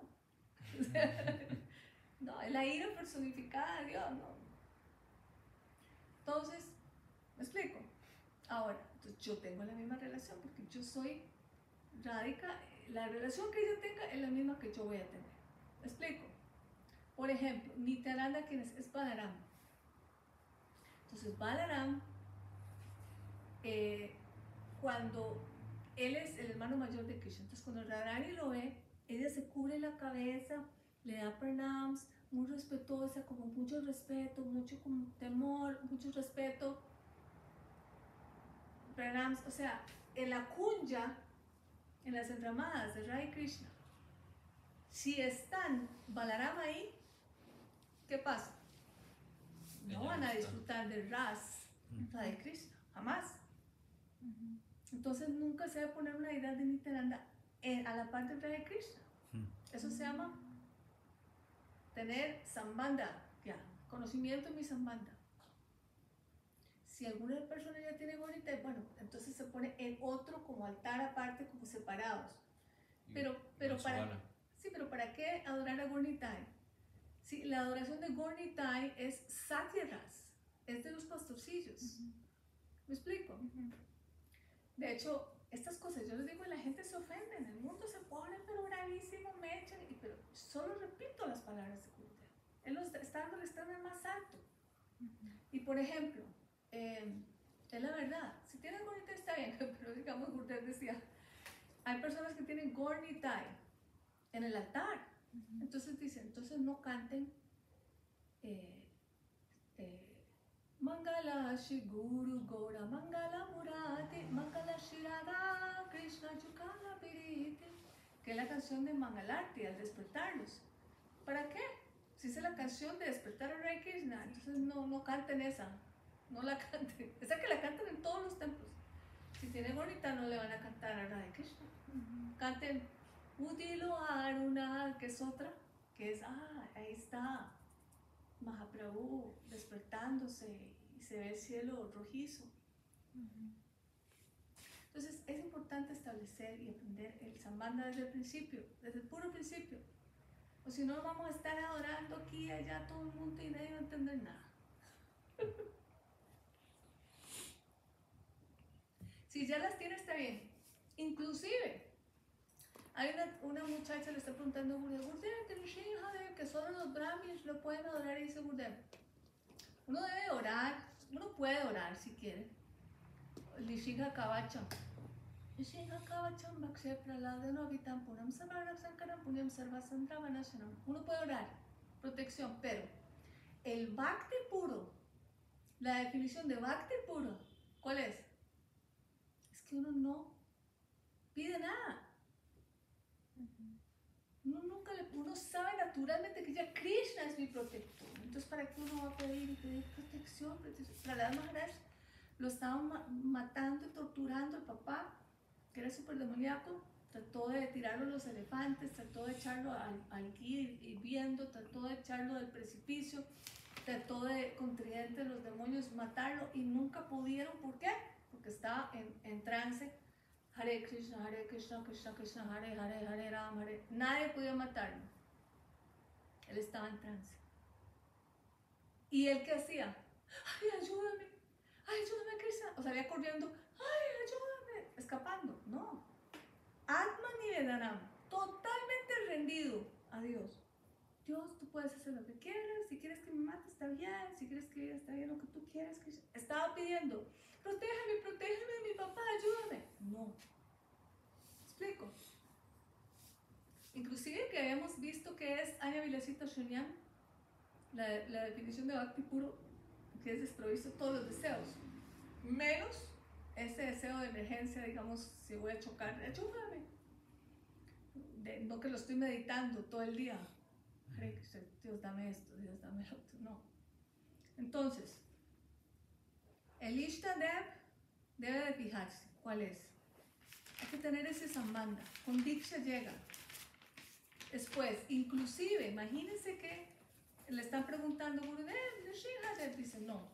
No, es la ira personificada de Dios, ¿no? Entonces, ¿me explico? Ahora, entonces yo tengo la misma relación porque yo soy Radhika, la relación que ella tenga es la misma que yo voy a tener. ¿Me explico? Por ejemplo, Nityananda, ¿quién es? Es Balaram. Entonces, Balaram, eh, cuando él es el hermano mayor de Krishna, entonces cuando Radharani lo ve, ella se cubre la cabeza, le da pranams, muy respetuosa, como mucho respeto, mucho como temor, mucho respeto. Pranams, o sea, en la kunja, en las entramadas de Radha y Krishna, si están Balaram ahí, ¿qué pasa? No Ella van no a está. disfrutar del ras en Radha y Krishna, jamás. Ujú. Entonces nunca se va a poner una deidad de Nityananda en- a la par de Radha y Krishna. Mm. Eso se llama tener sambandha, ya, conocimiento en mi sambandha. si alguna persona ya tiene Gornitai, bueno, entonces se pone en otro como altar aparte, como separados. Y- Pero, y pero con para, Suana. sí, pero ¿para qué adorar a Gornitai? Sí, la adoración de Gornitai es Satyadas, es de los pastorcillos. ¿Me explico? De hecho, estas cosas, yo les digo, y la gente se ofende, en el mundo se pone, pero bravísimo, me echan, y, pero solo repito las palabras de Gurudev. Él los está dando el estándar más alto. Y por ejemplo, eh, es la verdad, si tienen Gornitai está bien, pero digamos, Gurudev decía, hay personas que tienen Gornitai en el altar. Entonces dice, entonces no canten eh, eh, Mangala Shri Guru Gora Mangala Murate Mangala Shri Radha Krishna Chukala Pirite, que es la canción de Mangalarti al despertarlos. ¿Para qué? Si es la canción de despertar a Rey Krishna, entonces no, no canten esa, no la canten, esa que la cantan en todos los templos. Si tienen bonita no le van a cantar a Radha Krishna. Canten Udilo Aruna, que es otra, que es, ah, ahí está Mahaprabhu despertándose y se ve el cielo rojizo. Entonces es importante establecer y aprender el Sambandha desde el principio, desde el puro principio. O si no, vamos a estar adorando aquí y allá todo el mundo y nadie va a entender nada. Si ya las tiene, está bien. Inclusive, hay una, una muchacha le está preguntando a Gurudev, Gurudev, que Nrsimhadev, que solo los brahmins lo pueden adorar, y dice Gurudev, uno debe orar, uno puede orar si quiere. Nrsimha Kavacham. Nrsimha Kavacham Bhakshe Praladeno Avitam Punam Sarvanam Sankaram Punyam Sarvasandra Vanashanam. Uno puede orar, protección, pero el Bhakti puro, la definición de Bhakti puro, ¿cuál es? Es que uno no pide nada. Uno, nunca le, uno sabe naturalmente que ya Krishna es mi protector. Entonces, ¿para qué uno va a pedir y pedir protección? protección? Prahlad Maharaj lo estaban ma matando y torturando el papá, que era súper demoníaco. Trató de tirarlo a los elefantes, trató de echarlo al, al guía hirviendo, trató de echarlo del precipicio, trató de, con tridente de los demonios, matarlo y nunca pudieron. ¿Por qué? Porque estaba en, en trance. Hare Krishna, Hare Krishna, Krishna Krishna, Hare Hare, Hare Ram, Hare... Nadie podía matarlo. Él estaba en trance. ¿Y él qué hacía? ¡Ay, ayúdame! ¡Ay, ayúdame, Krishna! O salía corriendo. ¡Ay, ayúdame! Escapando. No. Atma Nivedanam. Totalmente rendido a Dios. Dios, tú puedes hacer lo que quieras. Si quieres que me mate, está bien. Si quieres que viva, está bien. Lo que tú quieras. Krishna. Estaba pidiendo. Protégeme, protégeme, mi papá, ayúdame. No. ¿Explico? Inclusive que habíamos visto que es Anya Vilasita Shunyam, la, la definición de Bhakti puro, que es desprovisto de todos los deseos, menos ese deseo de emergencia, digamos, si voy a chocar, ayúdame. De, no que lo estoy meditando todo el día. Dios, dame esto, Dios, dame lo otro. No. Entonces, el Ishtadev debe de fijarse. ¿Cuál es? Hay que tener ese sambandha. Con Diksha llega. Después, inclusive, imagínense que le están preguntando, Gurudev, Nrsimhadev, dice, no.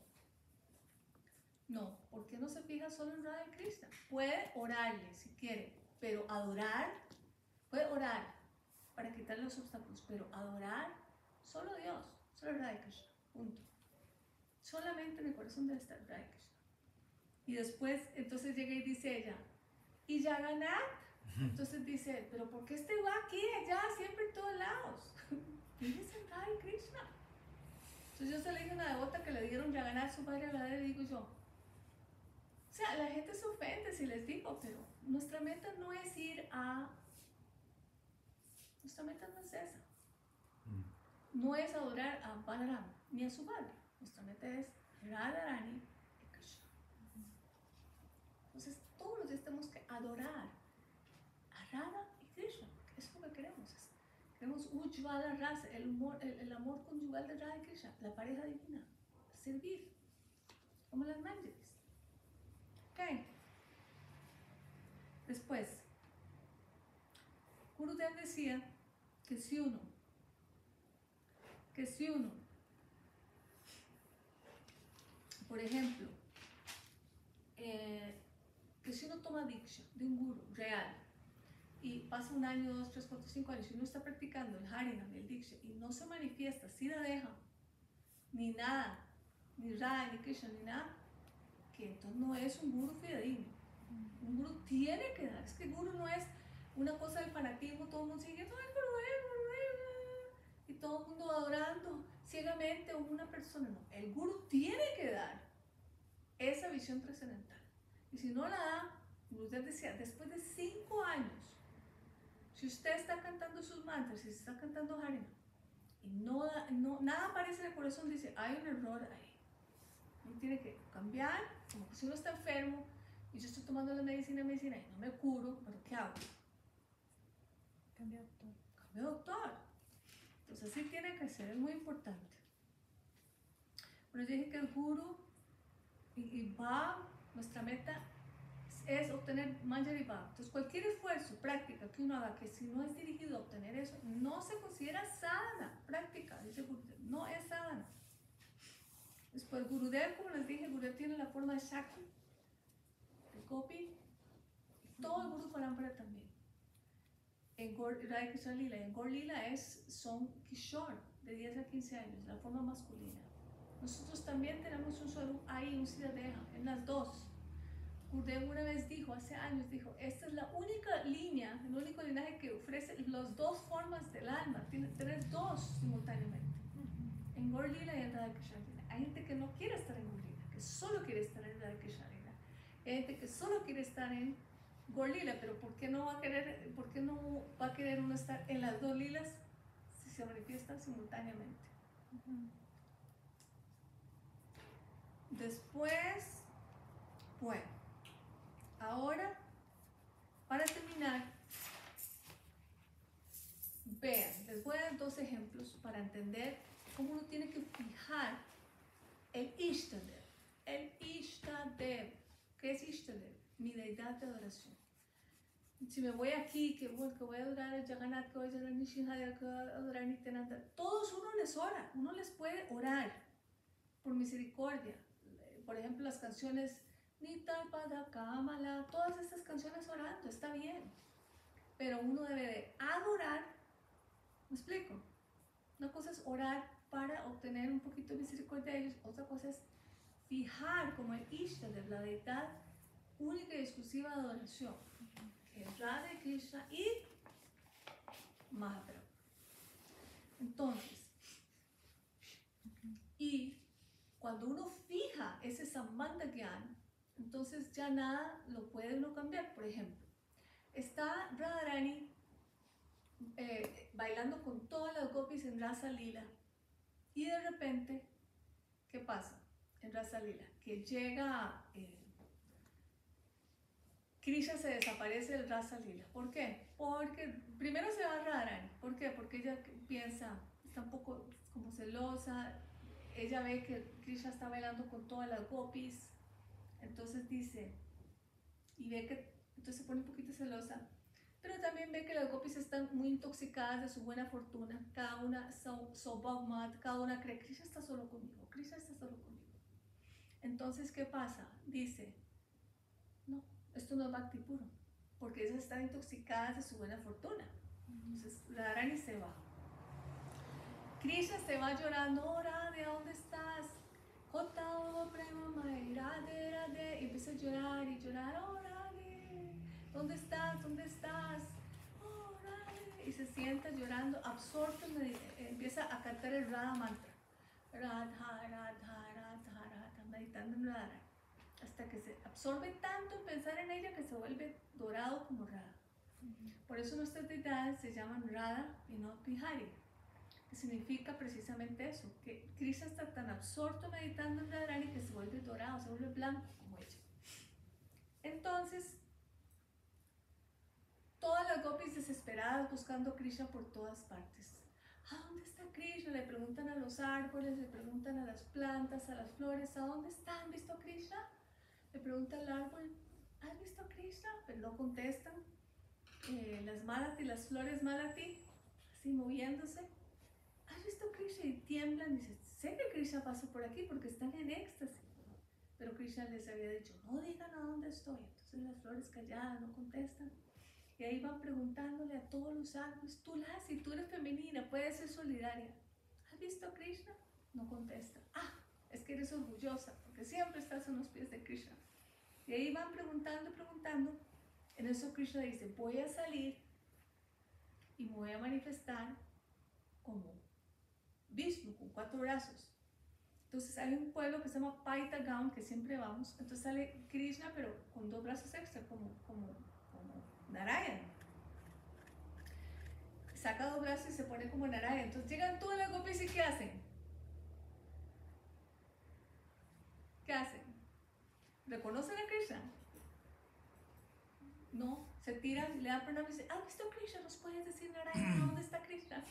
No, ¿por qué no se fija solo en Radha y Krishna? Puede orarle si quiere, pero adorar, puede orar para quitar los obstáculos, pero adorar solo Dios, solo Radha y Krishna, punto. Solamente en el corazón debe estar Radha y Krishna. Y después, entonces llega y dice ella, ¿y Jagannath? Entonces dice, ¿pero por qué este va aquí, allá, siempre en todos lados? Fíjense en Radha y Krishna. Entonces yo se le dije a una devota que le dieron Jagannath su padre a la y digo yo, o sea, la gente se ofende si les digo, pero nuestra meta no es ir a, nuestra meta no es esa. No es adorar a Balaram ni a su padre. Nuestra meta es Radharani y Krishna. Entonces, todos los días tenemos que adorar a Radha y Krishna, porque eso es lo que queremos. Es, queremos Ujjvala Rasa, el, humor, el, el amor conyugal de Radha y Krishna, la pareja divina, servir, como las Manjaris. Ok. Después, Gurudev decía que si uno, que si uno, por ejemplo, uno toma Diksha de un guru real y pasa un año, dos, tres, cuatro, cinco años y uno está practicando el Harinam, el Diksha y no se manifiesta, si la deja, ni nada, ni Radha, ni Krishna, ni nada, que entonces no es un guru fidedigno. Un guru tiene que dar, es que el guru no es una cosa del fanatismo, todo el mundo siguiendo, ay, Gurudev, Gurudev, y todo el mundo adorando ciegamente a una persona, no, el guru tiene que dar esa visión trascendental. Y si no la da, Gurudev decía, después de cinco años, si usted está cantando sus mantras, si está cantando Harinam, y no, no, nada aparece en el corazón, dice, hay un error ahí. Uno tiene que cambiar, como que si uno está enfermo, y yo estoy tomando la medicina, medicina, y no me curo, ¿pero qué hago? Cambia doctor. Cambio doctor. Entonces sí tiene que ser, es muy importante. Bueno, yo dije que el guru y, y Bhav, nuestra meta es obtener Manjari Bhav. Entonces cualquier esfuerzo, práctica que uno haga, que si no es dirigido a obtener eso, no se considera sadhana, práctica, dice Gurudev, no es sadhana. Después Gurudev, como les dije, Gurudev tiene la forma de Shakti, de Gopi, y todo el Guru Parampara también. En Radha Krishna Lila, en Gaur Lila es, son Kishore, de diez a quince años, la forma masculina. Nosotros también tenemos un solo ahí, un Siddhadeha, en las dos. Gurudev una vez dijo, hace años, dijo, esta es la única línea, el único linaje que ofrece las dos formas del alma, tiene tener dos simultáneamente. En Gaur Lila y en Radha Krishna Lila. Hay gente que no quiere estar en Gaur Lila, que solo quiere estar en Radha Krishna Lila. Hay gente que solo quiere estar en Gaur Lila, pero ¿por qué no va a querer, por qué no va a querer uno estar en las dos lilas si se manifiestan simultáneamente? Uh-huh. Después, bueno, ahora, para terminar, vean, les voy a dar dos ejemplos para entender cómo uno tiene que fijar el Ishtadev. El Ishtadev. ¿Qué es Ishtadev? Mi deidad de adoración. Si me voy aquí, que, bueno, que voy a adorar a Jagannath, que voy a adorar a Nrsimhadev, que voy a adorar a Nityananda, todos uno les ora, uno les puede orar por misericordia. Por ejemplo, las canciones Nitai Pada Kamala, todas estas canciones orando, está bien. Pero uno debe de adorar, ¿me explico? Una cosa es orar para obtener un poquito de misericordia de ellos, otra cosa es fijar como el Ishtadev, la deidad única y exclusiva de adoración, que es Radha Krishna y Mahaprabhu. Entonces, y cuando uno fija ese Sambandha Gyan, entonces ya nada lo puede uno cambiar. Por ejemplo, está Radharani eh, bailando con todas las gopis en Rasa Lila, y de repente, ¿qué pasa en Rasa Lila? Que llega eh, Krishna, se desaparece del Rasa Lila. ¿Por qué? Porque primero se va Radharani. ¿Por qué? Porque ella piensa, está un poco como celosa. Ella ve que Krishna está bailando con todas las gopis, entonces dice, y ve que, entonces se pone un poquito celosa, pero también ve que las gopis están muy intoxicadas de su buena fortuna, cada una, so, so Bhagmat, cada una cree, Krishna está solo conmigo, Krishna está solo conmigo. Entonces, ¿qué pasa? Dice, no, esto no es Bhakti puro, porque ellas están intoxicadas de su buena fortuna. Entonces, Radharani se va. Krishna se va llorando, oh Radhe, ¿dónde estás? Jotao prema mai, Radhe, Radhe, y empieza a llorar y llorar, oh Radhe, ¿dónde estás? ¿Dónde estás? Oh Radhe, y se sienta llorando, absorto, empieza a cantar el Radha mantra, Radha, Radha, Radha, Radha, meditando en Radha, hasta que se absorbe tanto en pensar en ella que se vuelve dorado como Radha. Por eso nuestras deidades se llaman Radha y no Bihari, que significa precisamente eso, que Krishna está tan absorto meditando en Radharani que se vuelve dorado, se vuelve blanco como ella. Entonces, todas las gopis desesperadas buscando a Krishna por todas partes. ¿A dónde está Krishna? Le preguntan a los árboles, le preguntan a las plantas, a las flores, ¿a dónde está? ¿Han visto a Krishna? Le pregunta al árbol, ¿has visto a Krishna? Pero no contestan. Eh, las malati, las flores malati, así moviéndose. ¿Has visto a Krishna? Y tiemblan y dicen, sé que Krishna pasó por aquí porque están en éxtasis. Pero Krishna les había dicho, no digan a dónde estoy. Entonces Entonces las flores calladas no contestan. Y ahí van preguntándole a todos los árboles, tú Lassie, tú eres femenina, puedes ser solidaria. ¿Has visto a Krishna? No contesta. Ah, es que eres orgullosa, porque siempre estás en los pies de Krishna. Y ahí van preguntando, preguntando. En eso Krishna dice, voy a salir y me voy a manifestar como Vishnu, con cuatro brazos. Entonces hay un pueblo que se llama Paitagaon, que siempre vamos. Entonces sale Krishna, pero con dos brazos extra, como, como, como Narayana. Saca dos brazos y se pone como Narayana. Entonces llegan todas las gopis y ¿qué hacen? ¿Qué hacen? ¿Reconocen a Krishna? No, se tiran, le dan pranam y dicen, ¿has visto a Krishna? ¿Nos puedes decir, Narayana, dónde está Krishna?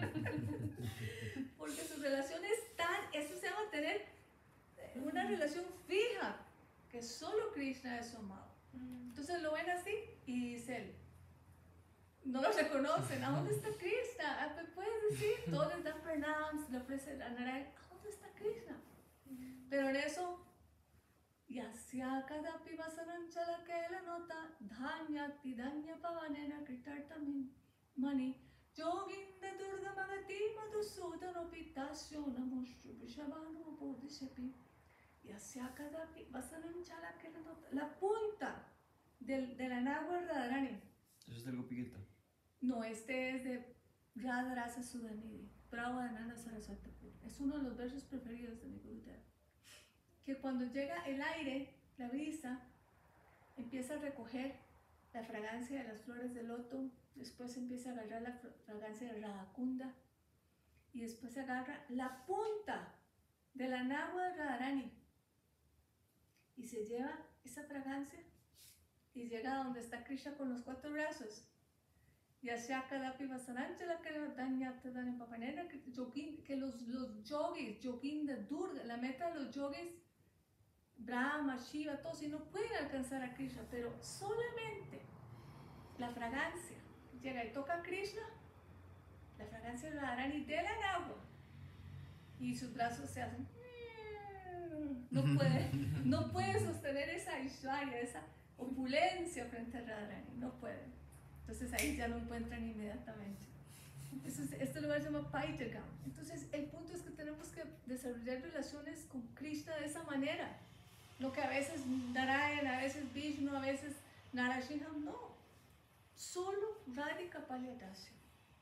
Porque su relación es tan, eso se llama tener una relación fija, que solo Krishna es su amado. Entonces lo ven así y dicen, no lo reconocen, ¿a dónde está Krishna? ¿Me puedes decir? Todos les dan pranams, le ofrecen a Narayana, ¿a dónde está Krishna? Pero en eso, Yasya kadapi vasananchala kela nota dhanya tidanya pavanena kritartamin mani yoginda durga magati madhusudano pitasyo namoshru vishavanu bodhisapi. Yasya kadapi vasananchala kela nota, la punta del, de la Nagua Radharani. ¿Eso es del Gopigita? No, este es de Radharasa Sudanidhi, Prabhupada Saraswati. Es uno de los versos preferidos de mi Gurudeva. Que cuando llega el aire, la brisa, empieza a recoger la fragancia de las flores de loto, después empieza a agarrar la fragancia de Radhakunda y después agarra la punta de la Nagua de Radharani y se lleva esa fragancia y llega a donde está Krishna con los cuatro brazos. Yashakadapi Vasananjala Karadanyatadane Papanena, que los, los yogis, Yoginda Durga, la meta de los yogis, Brahma, Shiva, todos, y no pueden alcanzar a Krishna, pero solamente la fragancia llega y toca a Krishna, la fragancia de Radharani de la Nagua, y sus brazos se hacen, no puede, no puede sostener esa Aishwarya, esa opulencia frente a Radharani, no puede. Entonces ahí ya lo encuentran inmediatamente. Entonces, este lugar se llama Paitagam. Entonces el punto es que tenemos que desarrollar relaciones con Krishna de esa manera. Lo que a veces Narayana, a veces Vishnu, a veces Narasimham, no. Solo Radhika Palyadasya.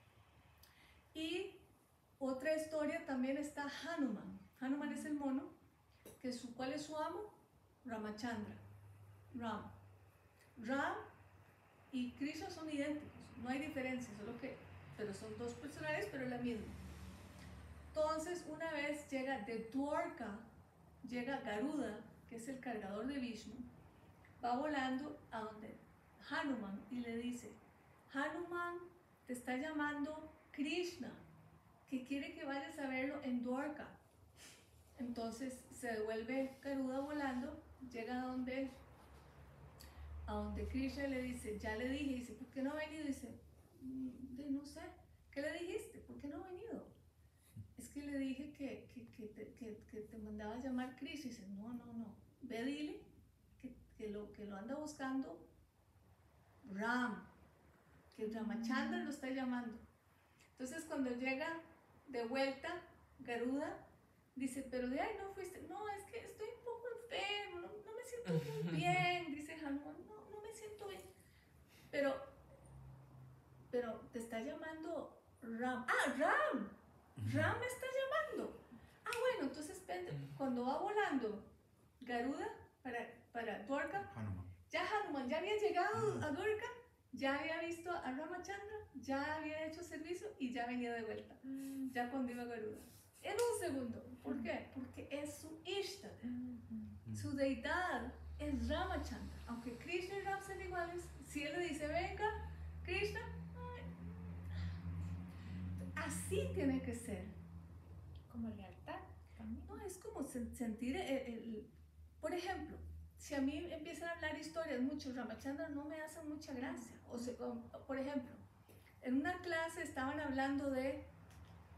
Y otra historia también está Hanuman. Hanuman es el mono, que su, ¿cuál es su amo? Ramachandra. Ram. Ram y Krishna son idénticos, no hay diferencia, solo que, pero son dos personajes, pero es la misma. Entonces, una vez llega de Dwarka, llega Garuda, que es el cargador de Vishnu, va volando a donde Hanuman y le dice, Hanuman te está llamando Krishna, que quiere que vayas a verlo en Dwarka. Entonces se devuelve Garuda volando, llega a donde a donde Krishna le dice, ya le dije, dice, ¿por qué no ha venido? Dice, de, no sé, ¿qué le dijiste? ¿Por qué no ha venido? Es que le dije que, que, que, te, que, que te mandaba a llamar Krishna. Dice, no, no, no, ve dile que, que, lo, que lo anda buscando Ram, que Ramachandra lo está llamando. Entonces cuando llega de vuelta Garuda, dice, pero de ahí no fuiste, no, es que estoy un poco enfermo, no, no me siento muy bien, dice Hanuman, no, no me siento bien, pero, pero te está llamando Ram, ah, Ram, Ram me está llamando, ah, bueno, entonces cuando va volando Garuda para, para Dwarka, Hanuman. ya Hanuman ya había llegado a Dwarka, ya había visto a Ramachandra, ya había hecho servicio y ya venía de vuelta, ya cuando iba Garuda. En un segundo. ¿Por qué? Porque es su Ishta. Su deidad es Ramachandra. Aunque Krishna y Ram son iguales, si él le dice, venga, Krishna, ay, así tiene que ser. Como lealtad también. No, es como sen- sentir el, el- por ejemplo, si a mí empiezan a hablar historias mucho, Ramachandra no me hace mucha gracia. O sea, o- por ejemplo, en una clase estaban hablando de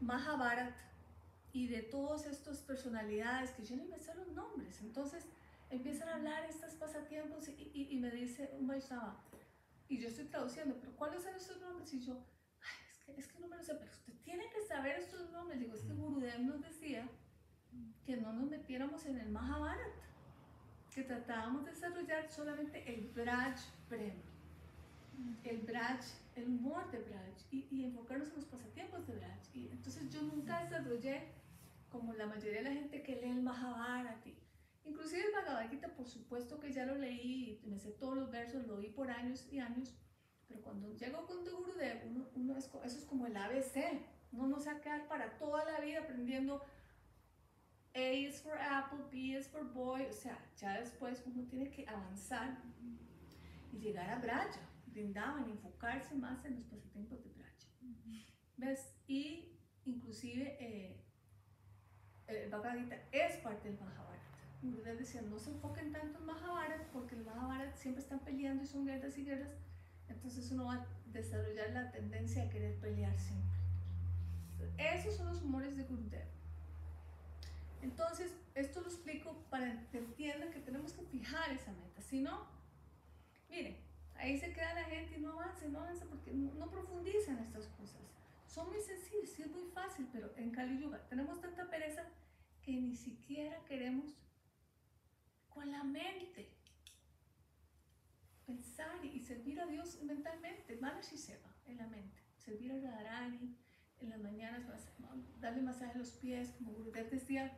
Mahabharata y de todas estas personalidades que yo ni me sé los nombres. Entonces empiezan a hablar estos pasatiempos y, y, y me dice un Vaishnava, y yo estoy traduciendo, pero ¿cuáles son estos nombres? Y yo, ay, es que, es que no me lo sé, pero usted tiene que saber estos nombres. Digo, es que Gurudev nos decía que no nos metiéramos en el Mahabharata, que tratábamos de desarrollar solamente el Braj Prem, el Braj, el humor de Braj, y, y enfocarnos en los pasatiempos de Braj. Y entonces yo nunca desarrollé, como la mayoría de la gente que lee el Mahabharata, inclusive el Bhagavad Gita, por supuesto que ya lo leí, me sé todos los versos, lo oí por años y años, pero cuando llego con Gurudev, uno, uno es, eso es como el A B C, uno no se va a quedar para toda la vida aprendiendo A is for apple, B is for boy, o sea, ya después uno tiene que avanzar y llegar a Braja, Vrindavan, enfocarse más en los pasatiempos de Braja. ¿Ves? Y inclusive eh, el Bhagavad Gita es parte del Mahabharata. Gurudev decía, no se enfoquen tanto en Mahabharata porque el Mahabharata siempre están peleando y son guerras y guerras, entonces uno va a desarrollar la tendencia a querer pelear siempre. Entonces, esos son los humores de Gurudev. Entonces, esto lo explico para que entiendan que tenemos que fijar esa meta. Si no, miren, ahí se queda la gente y no avanza, no avanza porque no, no profundizan estas cosas. Son muy sencillas, sí es muy fácil, pero en Kali Yuga tenemos tanta pereza que ni siquiera queremos con la mente pensar y servir a Dios mentalmente. Manashi Seva en la mente, servir a Radharani en las mañanas, darle masaje a los pies, como Gurudev decía.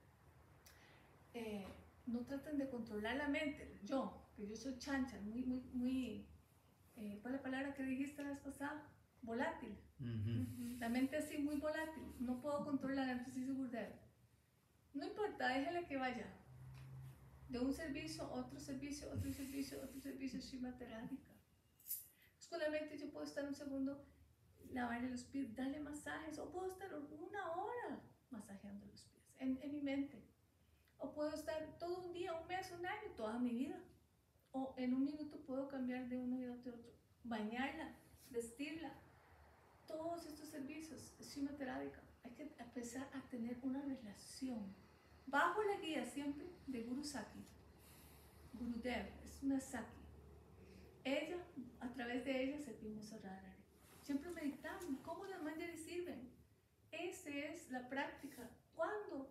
Eh, no traten de controlar la mente, yo, que yo soy chancha, muy, muy, muy, eh, ¿cuál es la palabra que dijiste la vez pasada? Volátil. Uh-huh. La mente así, muy volátil, no puedo controlar, entonces dice Gurudev, no importa, déjale que vaya, de un servicio, otro servicio, otro servicio, otro servicio, Srimati Radhika. Pues con la mente yo puedo estar un segundo, lavarle los pies, darle masajes, o puedo estar una hora masajeando los pies, en, en mi mente. O puedo estar todo un día, un mes, un año, toda mi vida. O en un minuto puedo cambiar de uno y otro a otro. Bañarla, vestirla. Todos estos servicios, Srimati Radhika, hay que empezar a tener una relación. Bajo la guía siempre de Guru Saki. Gurudev es una Saki. Ella, a través de ella servimos a Radharani. Siempre meditamos cómo las manjaris sirven. Esa es la práctica. ¿Cuándo?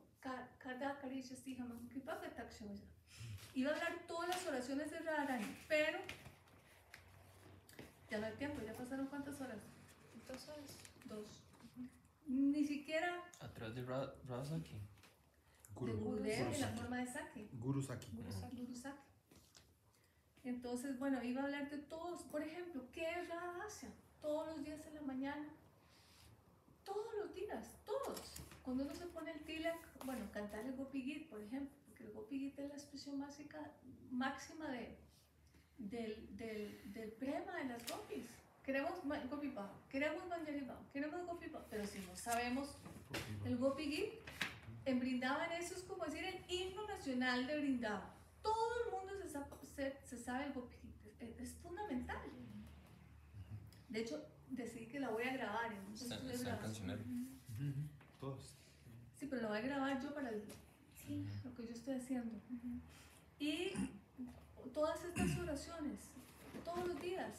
Iba a hablar todas las oraciones de Radharani, pero ya no hay tiempo, ya pasaron cuántas horas. Dos horas. Dos. Uh-huh. Ni siquiera. Atrás de Ra Radhasaki. Guru, de Gurudev en la forma de Saki. Guru Saki. Guru Saki. Guru Saki. Entonces, bueno, iba a hablar de todos. Por ejemplo, ¿qué es Radhasya? Todos los días en la mañana. Todos los días, todos. Cuando uno se pone el tilak, bueno, cantar el Gopi Gita, por ejemplo, porque el Gopi Gita es la expresión máxima, máxima de, del, del, del prema de las gopis. Queremos Gopi Bhav, queremos Manjari Bhav, queremos Gopi Bhav, pero si no sabemos el Gopi Gita, en Vrindavan eso es como decir el himno nacional de Vrindavan. Todo el mundo se sabe, se, se sabe el Gopi Gita, es, es fundamental. De hecho, decidí que la voy a grabar en un Está, está en cancionero. Uh-huh. Todos. Sí, pero la voy a grabar yo para el, sí, lo que yo estoy haciendo. Uh-huh. Y todas estas oraciones, todos los días.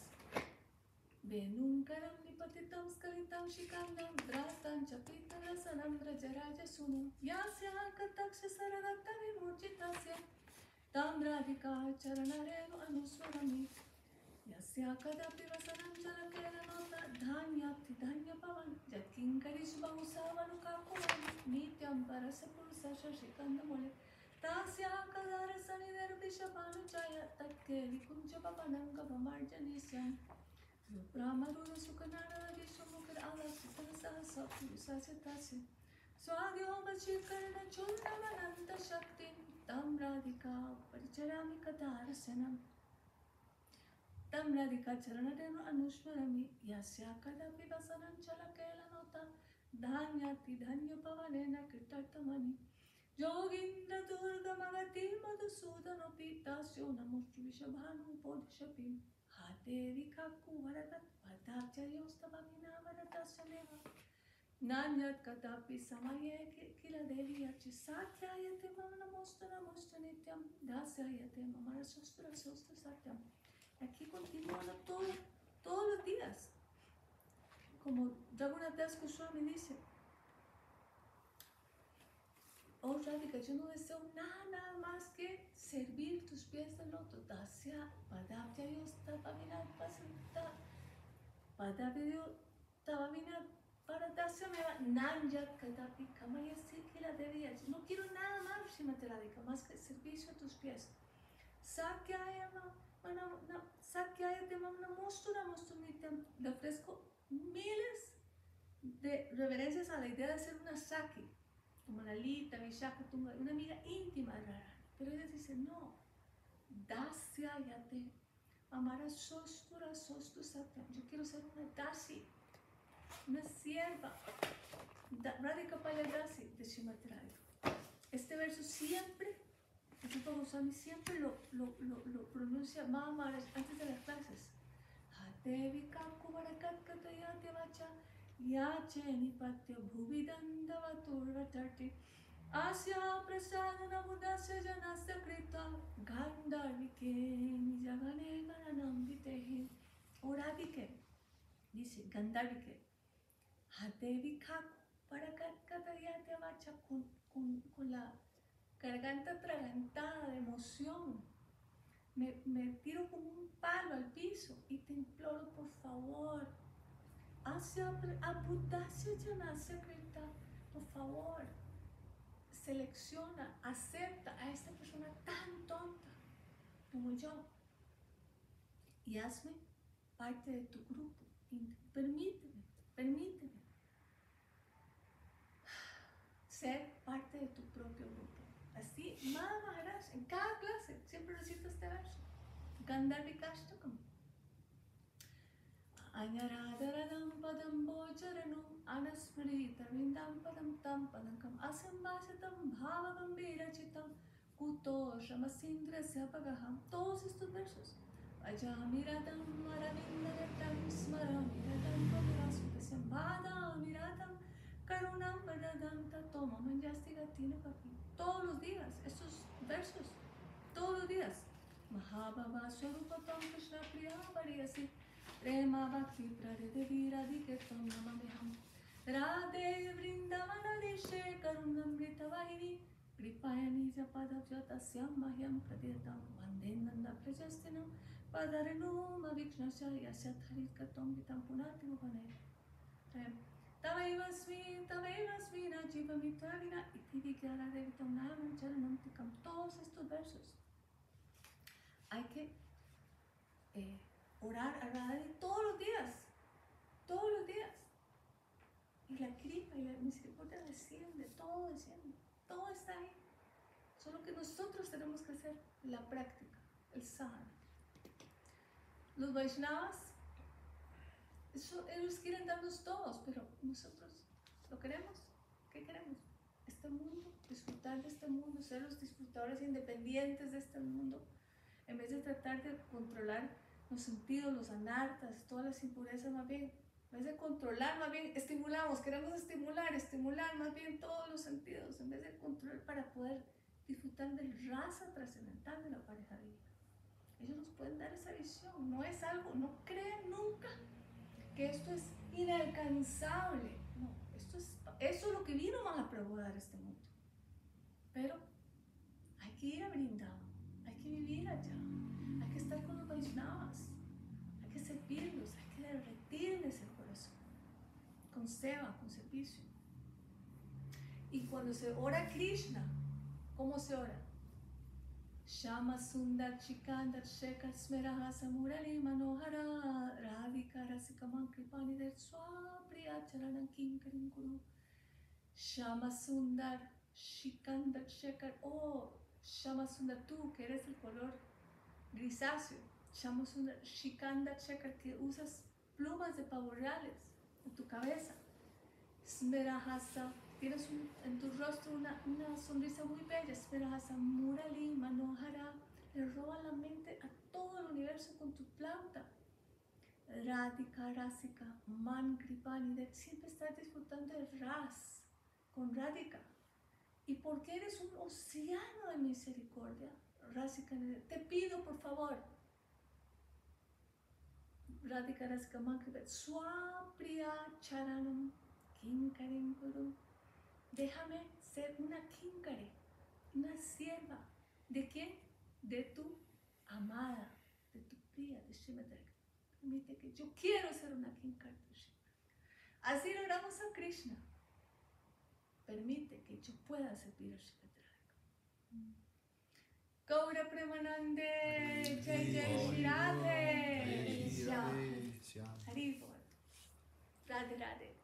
Venunkaram nipatitam skalitam shikandam drastan chapita rasanam drajaraya sunam yasya kataksha saradatta vimurchitasya tam radhika charanarenu anuswarami yasya kadapi vasanam jalakeranota dhanyapti dhanyapavan jatkinkarish bahusavanukakuvan nityam parasa purusa shashikandamole tasya kadarasanider vishapanuchaya tatke vikunja papanam gavamarjanisyam Brahmaruda Sukhanara Vishamukar Ala Sukarasa Purusasya Tasya Swadhyoma Shikarana Chundamananta Shakti Tam Radhika Paricharami Kadarasanam Tam Radhika Charanarenu Anushwarami Yasya Kadapi Vasanam Chalakela Nota Dhanyati Dhanya Pavanena Kirtartamani Yogindra Durga Magati Madhusudanopi Tasyo Namushtu Vishabhanu Podhishapim Devi Kaku Varadat Vardacharyostavamina Varadasameva Nanyat katapi samaye kiladeviyachi satyayate mamnamostana mostanityam dasyayate mamarasostra sostra satyam. Aquí continúa todo, todos los días. Como Raghunath Das Goswami dice, oh Radhika, yo no deseo nada, nada más que servir tus pies del loto. Dasya padabhyayos tapavinat pasanta padabhyayo tapavinat para dasya meva nanyat kadapi kamayasi kiladeviyachi. No quiero nada más, Srimati Radhika, más que el servicio a tus pies. Sakyaya Sakyaya te mamna mostura mostunityam. Le ofrezco miles de reverencias a la idea de ser una Saki, como Lalita, Vishaka, Tunga, una amiga íntima de Radharani. Pero ella dice, no, Dasya yate, Amara sostura sostu satyam. Yo quiero ser una Dasi, una sierva, Radhika Paya Dasi de Srimati Radhika. Este verso siempre, Rupa Goswami siempre lo, lo, lo, lo pronuncia Mahamara antes de las clases. Devi Kaku Barakat Katayate Vacha Yache Nipatya Bhuvidandavatur Tarti Asya Prasadana Budasya Janasya Krita Gandharvike Nijagane Gananam Vitehi. Oradike, dice Gandharvike. Devi Kaku Barakat Katayate Vacha con, con, con la garganta atragantada de emoción. Me, me tiro como un palo al piso y te imploro, por favor, hacia Abudasya Janasya Krita, por favor, selecciona, acepta a esta persona tan tonta como yo y hazme parte de tu grupo. Permíteme, permíteme ser parte de tu propio grupo. Así, Madha Maharaj, en cada clase, siempre recito este verso. Gandharvikashtakam. Anyaradaradam padam bocharanum anasmrita rindam padam tam padankam asambhasatam bhavagam virachitam kuto shamasindra syapagaham. Todos estos versos. Ajamiratam maravindaratam smaramiratam pavirasupasam bhadamiratam karunam padadam tatoma manjastigatina papi. Todos los días, estos versos, todos los días. Mahabhava Swarupatam Krishna Priya Variyasi Prema Bhakti Pradevi Radhiketam Namamiham Radhe Vrindavana Deshe Karunamrita Vahini Kripayani Japadavjatasyam Mahyam Pradyatam Vandenanda Prajastinam Padarenum Aviknasya Yasyatharikatam Vitam Punati Mukane Tavaivasmi, Tavaivasmi, Najivamitvavina, Itivikara Devitam Naman Charanam Tikam. Todos estos versos. Hay que eh, orar a Radharani todos los días, todos los días. Y la kripa y la misericordia desciende, todo desciende, todo está ahí. Solo que nosotros tenemos que hacer la práctica, el sadhana. Los Vaishnavas, eso, ellos quieren darnos todos, pero nosotros lo queremos. ¿Qué queremos? Este mundo, disfrutar de este mundo, ser los disfrutadores independientes de este mundo, en vez de tratar de controlar los sentidos, los anartas, todas las impurezas. Más bien, en vez de controlar, más bien estimulamos, queremos estimular, estimular más bien todos los sentidos, en vez de controlar para poder disfrutar del rasa trascendental de la pareja divina. Ellos nos pueden dar esa visión, no es algo, no crean nunca que esto es inalcanzable. No, esto es, eso es lo que vino Mahaprabhu a dar a este mundo. Pero hay que ir a Vrindavan, hay que vivir allá, hay que estar con los Vaishnavas, hay que servirlos, hay que derretirles el corazón, con seva, con servicio. Y cuando se ora a Krishna, ¿cómo se ora? Shama Sundar Chikandar Shekhar Smeraha Samurali Manohara Radhika Rasikaman Kripani Der Swapriya Charanam Kinkarim Guru. Shama Sundar Chikandar Shekhar. Oh, Shama Sundar, tú que eres el color grisáceo. Shama Sundar Chikandar Shekhar, que usas plumas de pavos reales en tu cabeza. Smerahasa, tienes un, en tu rostro una, una sonrisa muy bella. Smerahasa Murali Manohara, le roba la mente a todo el universo con tu flauta. Radhika, Rasika, Man, Kripani, de siempre estás disfrutando el ras con Radhika. Y porque eres un océano de misericordia, Rasika, te pido por favor, Radhika, Rasika, Man, Kripani, Swapriya Charanam, Kinkarim Guru, déjame ser una kinkare, una sierva. ¿De quién? De tu amada, de tu priya, de Srimati Radhika. Permite que yo quiero ser una kinkare de Srimati Radhika. Así le oramos a Krishna. Permite que yo pueda servir a Srimati Radhika. Gaura Premanande, Jai Jai Shri Radhe, Shyam. Hari Bol. Radhe Radhe.